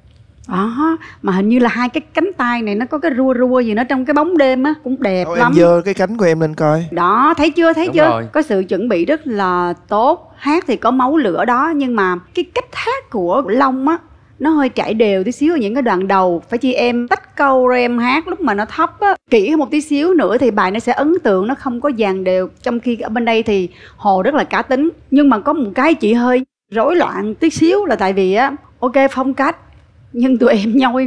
mà hình như là 2 cái cánh tay này nó có cái rua rua gì nó trong cái bóng đêm á, cũng đẹp lắm. Em giơ cái cánh của em lên coi. Đó, thấy chưa, thấy Đúng chưa? rồi. Có sự chuẩn bị rất là tốt. Hát thì có máu lửa đó, nhưng mà cái cách hát của Long á nó hơi chảy đều tí xíu ở những cái đoạn đầu. Phải chi em tách câu rồi em hát lúc mà nó thấp á kỹ hơn một tí xíu nữa thì bài nó sẽ ấn tượng, nó không có dàn đều. Trong khi ở bên đây thì Hồ rất là cá tính. Nhưng mà có một cái chị hơi rối loạn tí xíu là tại vì á, ok phong cách, nhưng tụi em nhoi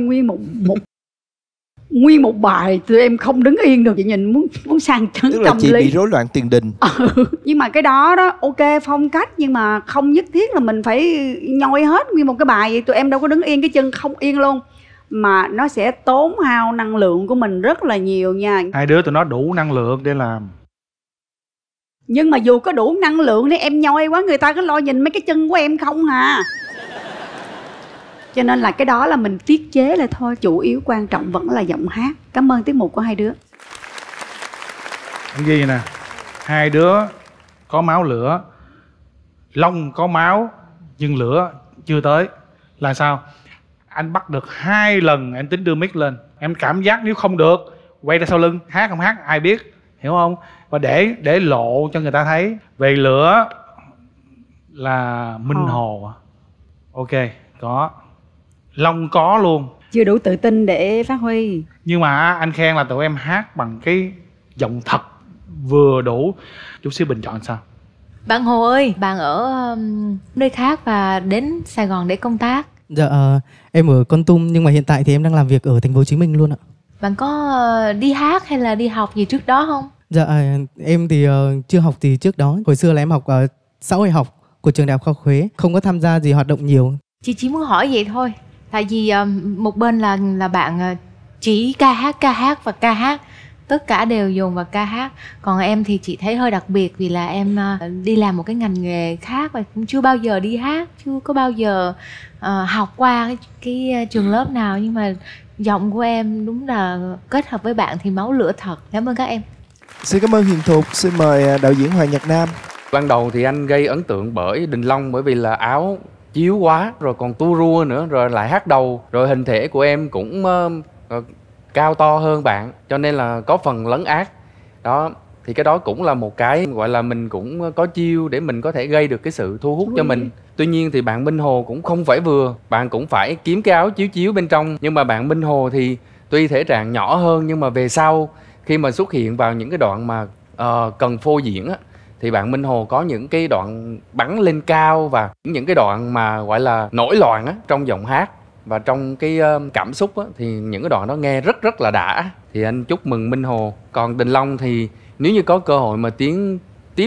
nguyên một bài tụi em không đứng yên được, chị nhìn muốn sang chấn Tức là Cầm chị Ly. bị rối loạn tiền đình. Nhưng mà cái đó ok phong cách, nhưng mà không nhất thiết là mình phải nhoi hết nguyên một cái bài vậy. Tụi em đâu có đứng yên, cái chân không yên luôn, mà nó sẽ tốn hao năng lượng của mình rất là nhiều nha. 2 đứa tụi nó đủ năng lượng để làm. Nhưng mà dù có đủ năng lượng thì em nhoi quá, người ta cứ lo nhìn mấy cái chân của em không hà. Cho nên là cái đó là mình tiết chế lại thôi. Chủ yếu quan trọng vẫn là giọng hát. Cảm ơn tiết mục của 2 đứa. Anh ghi nè, 2 đứa có máu lửa. Long có máu nhưng lửa chưa tới. Là sao? Anh bắt được 2 lần em tính đưa mic lên. Em cảm giác nếu không được, quay ra sau lưng, hát không hát ai biết, hiểu không? Và để lộ cho người ta thấy. Về lửa là Minh Hồ. Ok, có. Long có luôn. Chưa đủ tự tin để phát huy. Nhưng mà anh khen là tụi em hát bằng cái giọng thật vừa đủ. Chút xíu bình chọn sao? Bạn Hồ ơi, bạn ở nơi khác và đến Sài Gòn để công tác. Dạ em ở Kon Tum nhưng mà hiện tại thì em đang làm việc ở thành phố Hồ Chí Minh luôn ạ. Bạn có đi hát hay là đi học gì trước đó không? Dạ em thì chưa học gì trước đó. Hồi xưa là em học xã hội học của trường Đại học Khoa học Huế, không có tham gia gì hoạt động nhiều. Chị chỉ muốn hỏi vậy thôi. Tại vì một bên là bạn chỉ ca hát và ca hát, tất cả đều dồn vào ca hát. Còn em thì chị thấy hơi đặc biệt vì là em đi làm một cái ngành nghề khác và cũng chưa bao giờ đi hát, chưa có bao giờ học qua cái trường lớp nào. Nhưng mà giọng của em đúng là kết hợp với bạn thì máu lửa thật. Cảm ơn các em. Xin cảm ơn Hiền Thục. Xin mời đạo diễn Hoàng Nhật Nam. Ban đầu thì anh gây ấn tượng bởi Đình Long bởi vì là áo chiếu quá, rồi còn tu rua nữa, rồi lại hát đầu, rồi hình thể của em cũng cao to hơn bạn, cho nên là có phần lấn át đó. Thì cái đó cũng là một cái gọi là mình cũng có chiêu để mình có thể gây được cái sự thu hút cho mình. Tuy nhiên thì bạn Minh Hồ cũng không phải vừa, bạn cũng phải kiếm cái áo chiếu chiếu bên trong. Nhưng mà bạn Minh Hồ thì tuy thể trạng nhỏ hơn, nhưng mà về sau khi mà xuất hiện vào những cái đoạn mà cần phô diễn á, thì bạn Minh Hồ có những cái đoạn bắn lên cao và những cái đoạn mà gọi là nổi loạn á trong giọng hát và trong cái cảm xúc á, thì những cái đoạn đó nghe rất là đã. Thì anh chúc mừng Minh Hồ. Còn Đình Long thì nếu như có cơ hội mà tiến tiếp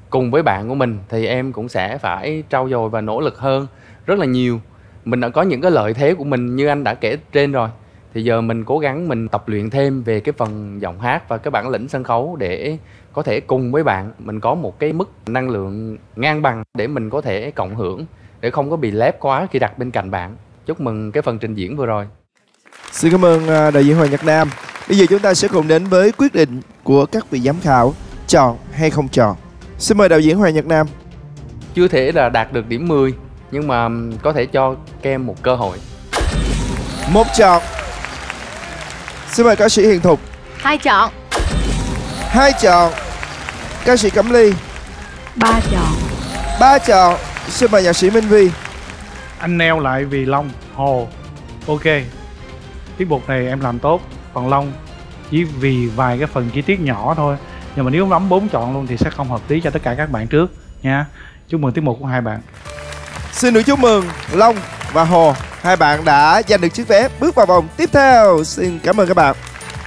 cùng với bạn của mình thì em cũng sẽ phải trau dồi và nỗ lực hơn rất là nhiều. Mình đã có những cái lợi thế của mình như anh đã kể trên rồi, thì giờ mình cố gắng mình tập luyện thêm về cái phần giọng hát và cái bản lĩnh sân khấu để có thể cùng với bạn mình có một cái mức năng lượng ngang bằng để mình có thể cộng hưởng, để không có bị lép quá khi đặt bên cạnh bạn. Chúc mừng cái phần trình diễn vừa rồi. Xin cảm ơn đạo diễn Hoàng Nhật Nam. Bây giờ chúng ta sẽ cùng đến với quyết định của các vị giám khảo, chọn hay không chọn. Xin mời đạo diễn Hoàng Nhật Nam. Chưa thể là đạt được điểm 10, nhưng mà có thể cho Kem một cơ hội. 1 chọn. Xin mời ca sĩ Hiền Thục. 2 chọn. 2 chọn. Ca sĩ Cẩm Ly. 3 chọn. 3 chọn. Xin mời nhạc sĩ Minh Vi. Anh neo lại vì Long, Hồ. Ok, tiết mục này em làm tốt. Còn Long chỉ vì vài cái phần chi tiết nhỏ thôi, nhưng mà nếu nắm 4 chọn luôn thì sẽ không hợp lý cho tất cả các bạn trước nha. Chúc mừng tiết mục của hai bạn. Xin được chúc mừng Long và Hồ. Hai bạn đã giành được chiếc vé bước vào vòng tiếp theo. Xin cảm ơn các bạn.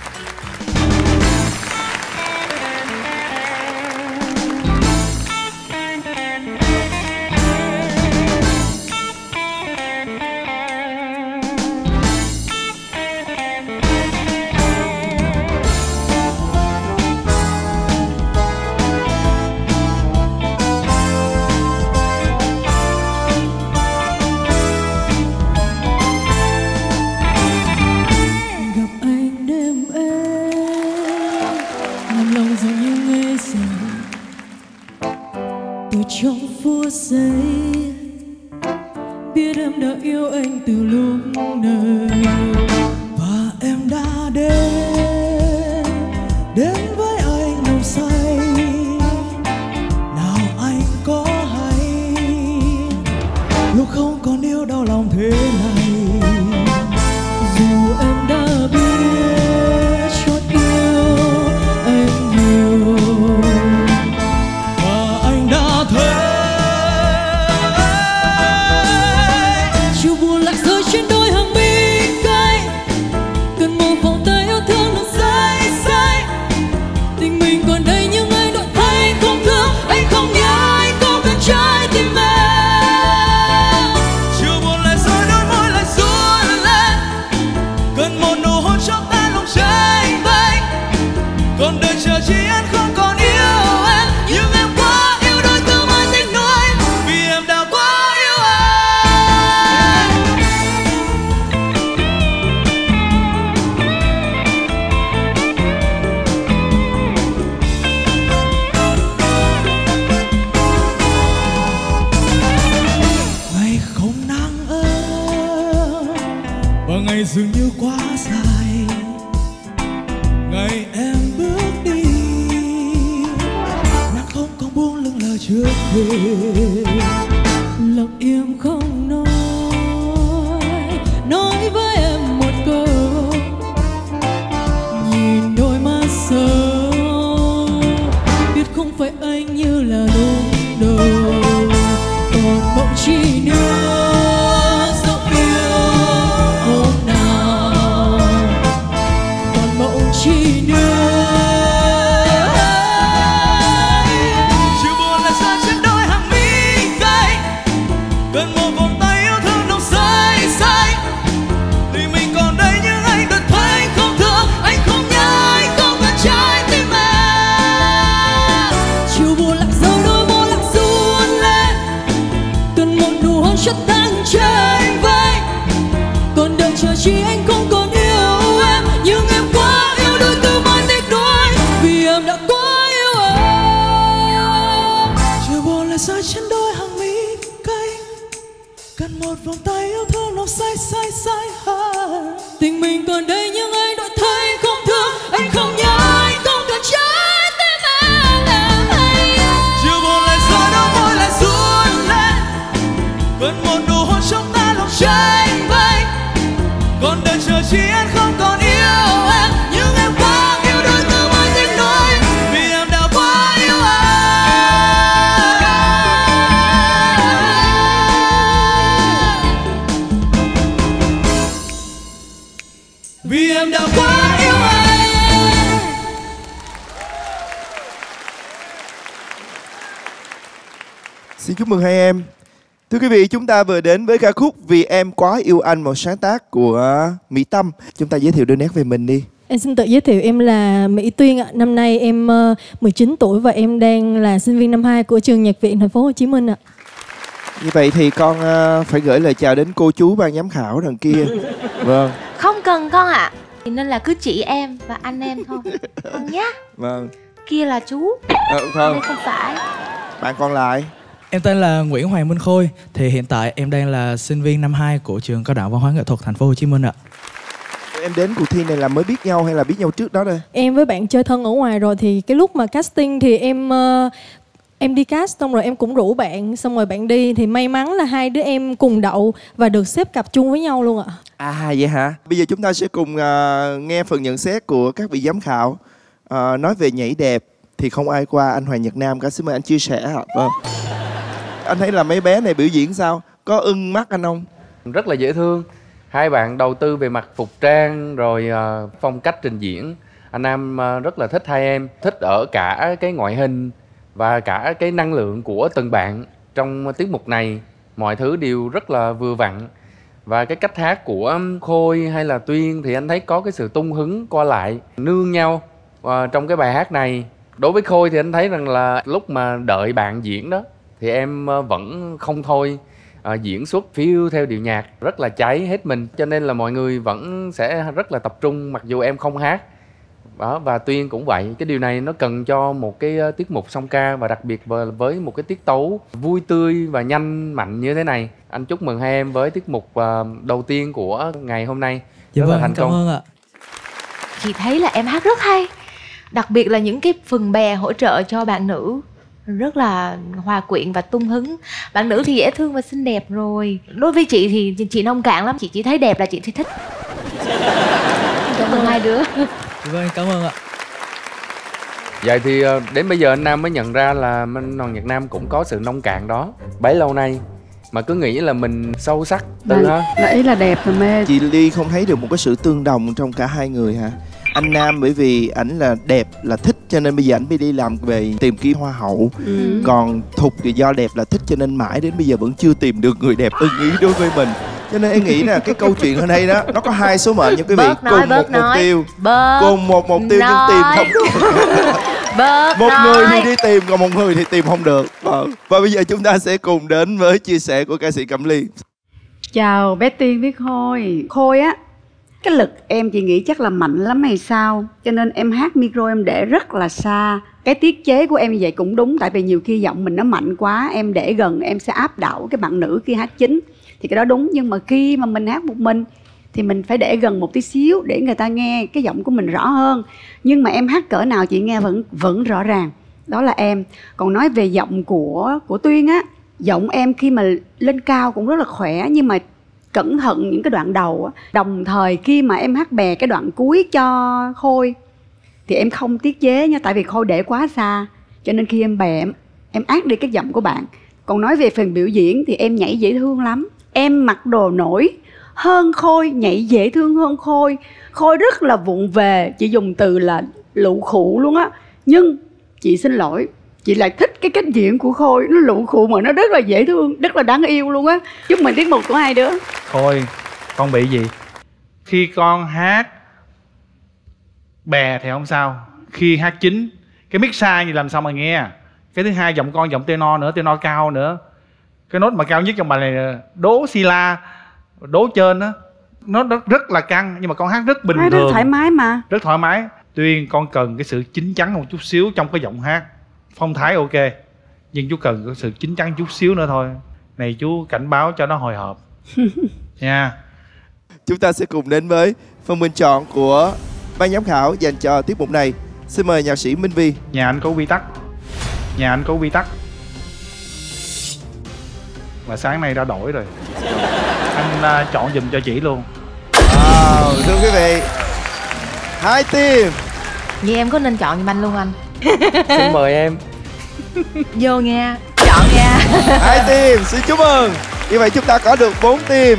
Trong phút giây biết em đã yêu anh từ lúc nào, và em đã đến với anh nồng say. Nào anh có hay lúc không còn yêu đau lòng thế này, dù em đã biết chót yêu anh nhiều. Chiều buồn lại rơi trên đôi hàng mi cay, cần một vòng tay yêu thương nồng say say. Tình mình còn đây nhưng anh đổi thay không thương, anh không nhớ anh không cần trái tim em. Chiều buồn lại rơi đôi môi lại run lên, cần một nụ hôn trong tan lòng tranh vênh. Còn đời chờ chỉ anh không còn yêu em, nhưng em quá yêu đôi tương mai tình nuối, vì em đã quá yêu anh. Ngày không nắng ấm và ngày dường như quá dài, ngày em bước đi nắng không còn buông lưng lời trước về. Lặng im không nói với em một câu, nhìn đôi mắt sâu biết không phải anh như là lúc đầu. Còn mộng chi nữa dẫu yêu hôm nào, còn mộng chi nữa. Chiều buồn lại rơi trên đôi hàng mi cay, cần một vòng tay yêu thương nồng say say. Thì mình còn đây nhưng anh đột thấy anh không thương, anh không nhớ anh không cần trái tim em. Chiều buồn lại rơi đôi môi lại run lên, cần một nụ hôn chất tan tranh vênh. Còn đợi chờ chi anh không còn yêu em, nhưng em quá yêu đôi từ mai tiếc nuối, vì em đã quá yêu anh. Chiều buồn lại rơi trên đôi hàng mi cay, cần một vòng tay yêu thương nồng say say say. Tình mình còn đây nhưng anh đổi thay không thương, anh không nhớ anh không cần trái tim em. Chiều buồn lại rơi đôi môi lại run lên, cần một nụ hôn trong ta lòng tranh vênh. Còn đời chờ chi anh không còn yêu em, nhưng em quá yêu đôi từ mai tiếc nuối, vì em đã quá yêu anh. Vì em đã quá yêu anh. Xin chúc mừng hai em. Thưa quý vị, chúng ta vừa đến với ca khúc Vì Em Quá Yêu Anh, một sáng tác của Mỹ Tâm. Chúng ta giới thiệu đôi nét về mình đi. Em xin tự giới thiệu, em là Mỹ Tuyên ạ. Năm nay em 19 tuổi và em đang là sinh viên năm 2 của trường Nhạc viện Thành phố Hồ Chí Minh ạ. Như vậy thì con phải gửi lời chào đến cô chú ban giám khảo đằng kia. Vâng. Không cần con ạ. Nên là cứ chị em và anh em thôi con nhá. Vâng. Kia là chú. Không. Đây không phải. Bạn còn lại. Em tên là Nguyễn Hoàng Minh Khôi. Thì hiện tại em đang là sinh viên năm 2 của trường Cao đẳng Văn hóa Nghệ thuật Thành phố Hồ Chí Minh ạ. Em đến cuộc thi này là mới biết nhau hay là biết nhau trước đó đây? Em với bạn chơi thân ở ngoài rồi, thì cái lúc mà casting thì em đi cast xong rồi em cũng rủ bạn, xong rồi bạn đi thì may mắn là hai đứa em cùng đậu và được xếp cặp chung với nhau luôn ạ. À vậy hả? Bây giờ chúng ta sẽ cùng nghe phần nhận xét của các vị giám khảo. Nói về nhảy đẹp thì không ai qua anh Hoàng Nhật Nam cả. Xin mời anh chia sẻ ạ. Vâng. Anh thấy là mấy bé này biểu diễn sao? Có ưng mắt anh không? Rất là dễ thương. Hai bạn đầu tư về mặt phục trang rồi phong cách trình diễn. Anh Nam rất là thích hai em. Thích ở cả cái ngoại hình và cả cái năng lượng của từng bạn trong tiết mục này. Mọi thứ đều rất là vừa vặn. Và cái cách hát của Khôi hay là Tuyên thì anh thấy có cái sự tung hứng qua lại, nương nhau trong cái bài hát này. Đối với Khôi thì anh thấy rằng là lúc mà đợi bạn diễn đó thì em vẫn không thôi. Diễn xuất phiêu theo điệu nhạc rất là cháy hết mình, cho nên là mọi người vẫn sẽ rất là tập trung mặc dù em không hát. Đó, và Tuyên cũng vậy. Cái điều này nó cần cho một cái tiết mục song ca, và đặc biệt với một cái tiết tấu vui tươi và nhanh mạnh như thế này. Anh chúc mừng hai em với tiết mục đầu tiên của ngày hôm nay. Dạ rất vâng, là thành công. cảm ơn ạ. Chị thấy là em hát rất hay. Đặc biệt là những cái phần bè hỗ trợ cho bạn nữ rất là hòa quyện và tung hứng. Bạn nữ thì dễ thương và xinh đẹp rồi. Đối với chị thì chị nông cạn lắm. Chị chỉ thấy đẹp là chị thấy thích. Cảm ơn hai đứa. Vâng, cảm ơn ạ. Vậy thì đến bây giờ anh Nam mới nhận ra là anh Hoàng Nhật Nam cũng có sự nông cạn đó. Bấy lâu nay mà cứ nghĩ là mình sâu sắc từ ha. Ý là đẹp rồi mê. Chị Ly không thấy được một cái sự tương đồng trong cả hai người hả? Anh Nam bởi vì ảnh là đẹp là thích cho nên bây giờ ảnh mới đi làm về tìm kiếm hoa hậu. Còn Thục thì do đẹp là thích cho nên mãi đến bây giờ vẫn chưa tìm được người đẹp ưng ý đối với mình. Cho nên em nghĩ là cái câu chuyện ở đây đó, nó có hai số mệnh nha quý vị. Cùng một mục tiêu. Cùng một mục tiêu nhưng tìm không được. Một người thì đi tìm, còn một người thì tìm không được. Và bây giờ chúng ta sẽ cùng đến với chia sẻ của ca sĩ Cẩm Ly. Chào bé Tiên với Khôi. Khôi á, cái lực em chị nghĩ chắc là mạnh lắm hay sao, cho nên em hát micro em để rất là xa. Cái tiết chế của em như vậy cũng đúng, tại vì nhiều khi giọng mình nó mạnh quá, em để gần em sẽ áp đảo cái bạn nữ khi hát chính, thì cái đó đúng. Nhưng mà khi mà mình hát một mình thì mình phải để gần một tí xíu để người ta nghe cái giọng của mình rõ hơn. Nhưng mà em hát cỡ nào chị nghe vẫn rõ ràng. Đó là em. Còn nói về giọng của Tuyên á, giọng em khi mà lên cao cũng rất là khỏe, nhưng mà cẩn thận những cái đoạn đầu á. Đồng thời khi mà em hát bè cái đoạn cuối cho Khôi thì em không tiết chế nha, tại vì Khôi để quá xa, cho nên khi em bè em át đi cái giọng của bạn. Còn nói về phần biểu diễn thì em nhảy dễ thương lắm. Em mặc đồ nổi hơn Khôi, nhảy dễ thương hơn Khôi. Khôi rất là vụng về, chị dùng từ là lụ khụ luôn á. Nhưng chị xin lỗi, chị lại thích cái cách diễn của Khôi. Nó lụ khụ mà nó rất là dễ thương, rất là đáng yêu luôn á. Chúc mừng tiết mục của hai đứa. Khôi, con bị gì? Khi con hát bè thì không sao. Khi hát chính, cái mic sai thì làm sao mà nghe. Cái thứ hai, giọng con giọng tenor nữa, tenor cao nữa. Cái nốt mà cao nhất trong bài này là đố si la, đố trên á, nó rất là căng, nhưng mà con hát rất bình thường, rất thoải mái mà. Rất thoải mái. Tuy con cần cái sự chín chắn một chút xíu trong cái giọng hát. Phong thái ok, nhưng chú cần cái sự chín chắn chút xíu nữa thôi. Này chú cảnh báo cho nó hồi hộp nha. Chúng ta sẽ cùng đến với phần bình chọn của ban giám khảo dành cho tiết mục này. Xin mời nhạc sĩ Minh Vi. Nhà anh có quy tắc. Nhà anh có quy tắc. Mà sáng nay đã đổi rồi. Anh chọn giùm cho chị luôn. Wow, thưa quý vị, hai team. Vậy em có nên chọn giùm anh luôn anh? Xin mời em. Vô nha, chọn nha. Hai team, xin chúc mừng. Như vậy chúng ta có được 4 team.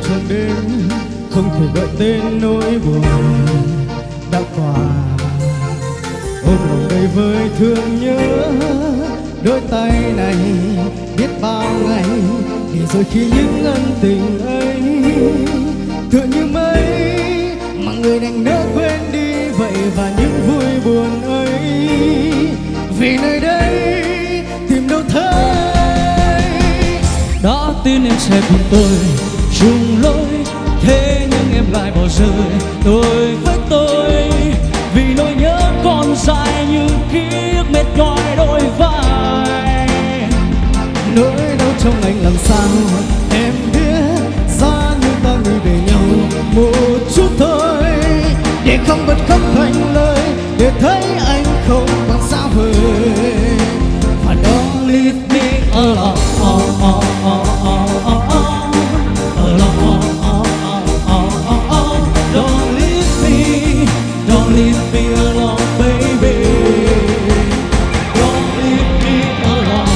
trong đêm không thể gọi tên nỗi buồn đã qua. Ôm lòng đầy vơi thương nhớ đôi tay này biết bao ngày, để rồi khi những ân tình ấy tựa như mây mà người đành nỡ quên đi vậy, và những vui buồn ấy vì nơi đây tìm đâu thấy. Đã tin em sẽ cùng tôi chung lối, thế nhưng em lại bỏ rơi tôi với tôi, vì nỗi nhớ còn dài như ký ức mệt nhòi đôi vai. Nỗi đau trong anh làm sao em biết, giá như ta nghĩ về nhau một chút thôi, để không bật khóc thành lời, để thấy anh không còn xa vời. Và don't leave me alone, don't leave me alone, baby. Don't leave me alone.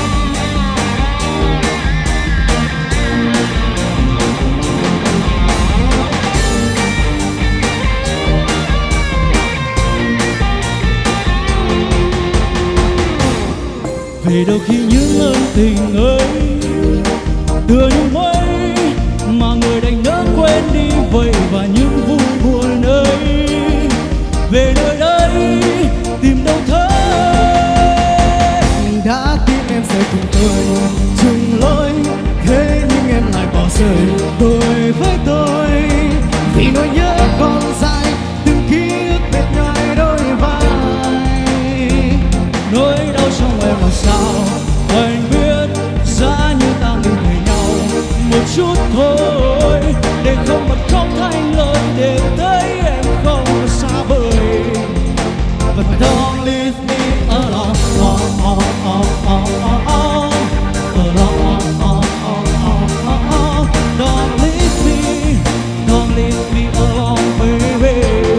Về đâu khi những ân tình ấy tựa như mây mà người đành nỡ quên đi vậy, và những vui buồn ấy về nơi đây tìm đâu thấy. Đã tin em sẽ cùng tôi chung lối, thế nhưng em lại bỏ rơi tôi với tôi, vì nỗi nhớ còn dài từng ký ức mệt nhòi đôi vai. Nỗi đau trong em làm sao anh biết, giá như ta ngừng về nhau một chút thôi, để không bật khóc thành lời, để thấy em không xa vời. But don't leave me alone, don't leave me alone, baby.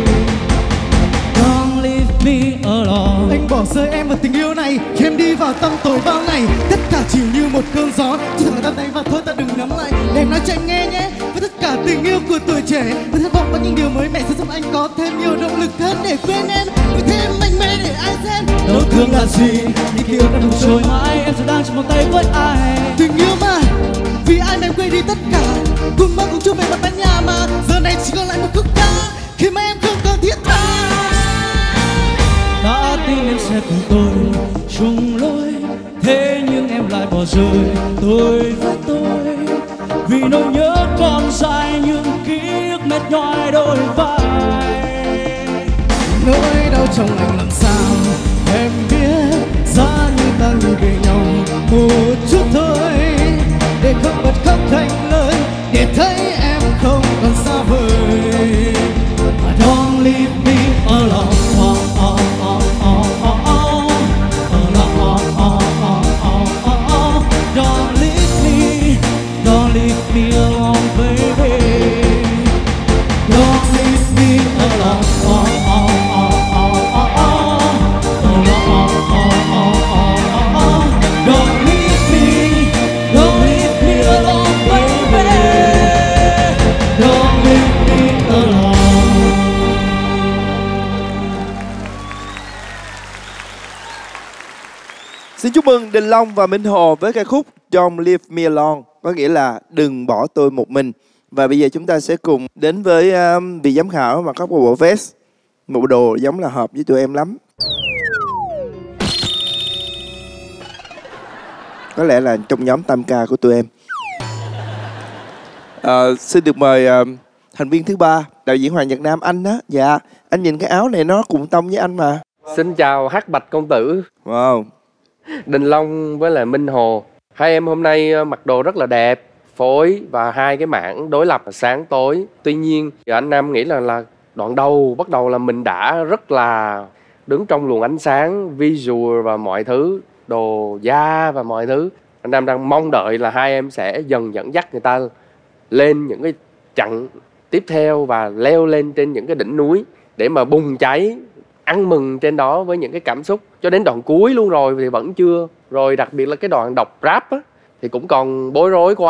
Don't leave me alone. Anh bỏ rơi em vào tình yêu này, khi em đi vào tăm tối bao ngày, tất cả chỉ như một cơn gió, chỉ thẳng ta tay và thôi ta đừng nắm lại, để em nói cho anh nghe nhé. Với tất cả tình yêu của tuổi trẻ, với thất vọng có những điều mới mẻ sẽ giúp anh có thêm nhiều động lực hơn để quên em, với thêm mạnh mẽ để ai xem. Đau thương là gì, những ký ức đã đủ trôi mãi, em sẽ đang trong vòng tay với ai. Tình yêu mà, vì ai mà em quên đi tất cả, cùng mơ cùng chung về mặt bên nhà mà giờ này chỉ còn lại một khúc ca khi mà em không còn thiết tha. Đã tin em sẽ cùng tôi chung lối, thế nhưng em lại bỏ rơi tôi với tôi, vì nỗi nhớ còn dài những ký ức mệt nhòi đôi vai. Nỗi đau trong anh làm sao em biết, giá như ta nghĩ về nhau một chút thôi, để không bật khóc thành lời, để thấy em không còn xa vời. Don't leave me alone, don't leave me alone, baby. Don't leave me alone, don't leave me alone, baby. Don't leave me alone. Xin chúc mừng Đình Long và Minh Hồ với ca khúc Don't Leave Me Alone, có nghĩa là đừng bỏ tôi một mình. Và bây giờ chúng ta sẽ cùng đến với vị giám khảo mặc các bộ vest, một bộ đồ giống là hợp với tụi em lắm. Có lẽ là trong nhóm tam ca của tụi em. Xin được mời thành viên thứ ba, đạo diễn Hoàng Nhật Nam, anh á. Dạ, anh nhìn cái áo này nó cùng tông với anh mà. Xin chào Hắc Bạch công tử. Wow. Đình Long với lại Minh Hồ. Hai em hôm nay mặc đồ rất là đẹp, phối và hai cái mảng đối lập là sáng tối. Tuy nhiên anh Nam nghĩ là đoạn đầu bắt đầu là mình đã rất là đứng trong luồng ánh sáng, visual và mọi thứ, đồ da và mọi thứ. Anh Nam đang mong đợi là hai em sẽ dần dẫn dắt người ta lên những cái chặng tiếp theo và leo lên trên những cái đỉnh núi để mà bùng cháy, ăn mừng trên đó với những cái cảm xúc. Cho đến đoạn cuối luôn rồi thì vẫn chưa. Rồi đặc biệt là cái đoạn đọc rap á, thì cũng còn bối rối quá.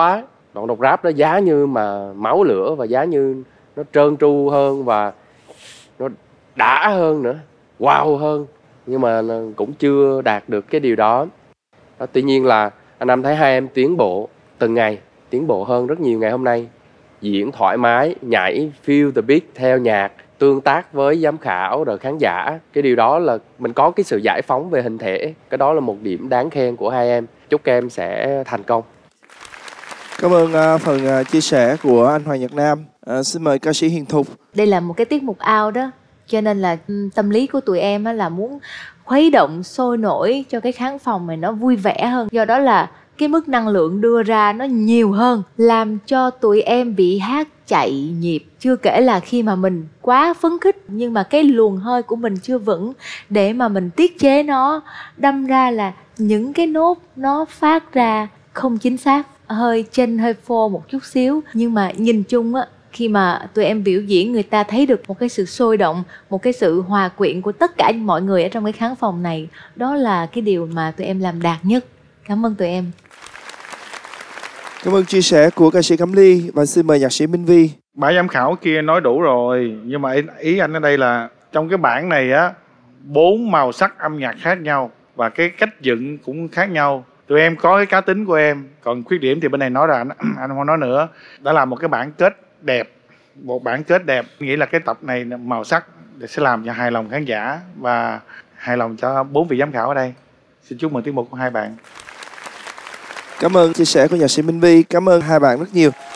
Đoạn đọc rap đó giá như mà máu lửa, và giá như nó trơn tru hơn và nó đã hơn nữa, wow hơn. Nhưng mà cũng chưa đạt được cái điều đó. Tuy nhiên là anh Nam thấy hai em tiến bộ từng ngày, tiến bộ hơn rất nhiều ngày hôm nay. Diễn thoải mái, nhảy, feel the beat theo nhạc, tương tác với giám khảo rồi khán giả. Cái điều đó là mình có cái sự giải phóng về hình thể. Cái đó là một điểm đáng khen của hai em. Chúc các em sẽ thành công. Cảm ơn phần chia sẻ của anh Hoàng Nhật Nam. Xin mời ca sĩ Hiền Thục. Đây là một cái tiết mục out đó, cho nên là tâm lý của tụi em là muốn khuấy động sôi nổi cho cái khán phòng này nó vui vẻ hơn. Do đó là cái mức năng lượng đưa ra nó nhiều hơn, làm cho tụi em bị hát chạy nhịp. Chưa kể là khi mà mình quá phấn khích nhưng mà cái luồng hơi của mình chưa vững để mà mình tiết chế nó, đâm ra là những cái nốt nó phát ra không chính xác, hơi chênh hơi phô một chút xíu. Nhưng mà nhìn chung á, khi mà tụi em biểu diễn, người ta thấy được một cái sự sôi động, một cái sự hòa quyện của tất cả mọi người ở trong cái khán phòng này. Đó là cái điều mà tụi em làm đạt nhất. Cảm ơn tụi em. Cảm ơn chia sẻ của ca sĩ Cẩm Ly và xin mời nhạc sĩ Minh Vi. Bà giám khảo kia nói đủ rồi, nhưng mà ý anh ở đây là trong cái bảng này á, 4 màu sắc âm nhạc khác nhau và cái cách dựng cũng khác nhau. Tụi em có cái cá tính của em, còn khuyết điểm thì bên này nói ra anh không nói nữa. Đã là một cái bản kết đẹp, một bản kết đẹp. Nghĩ là cái tập này màu sắc sẽ làm cho hài lòng khán giả và hài lòng cho 4 vị giám khảo ở đây. Xin chúc mừng tiết mục của hai bạn. Cảm ơn chia sẻ của nhạc sĩ Minh Vi. Cảm ơn hai bạn rất nhiều.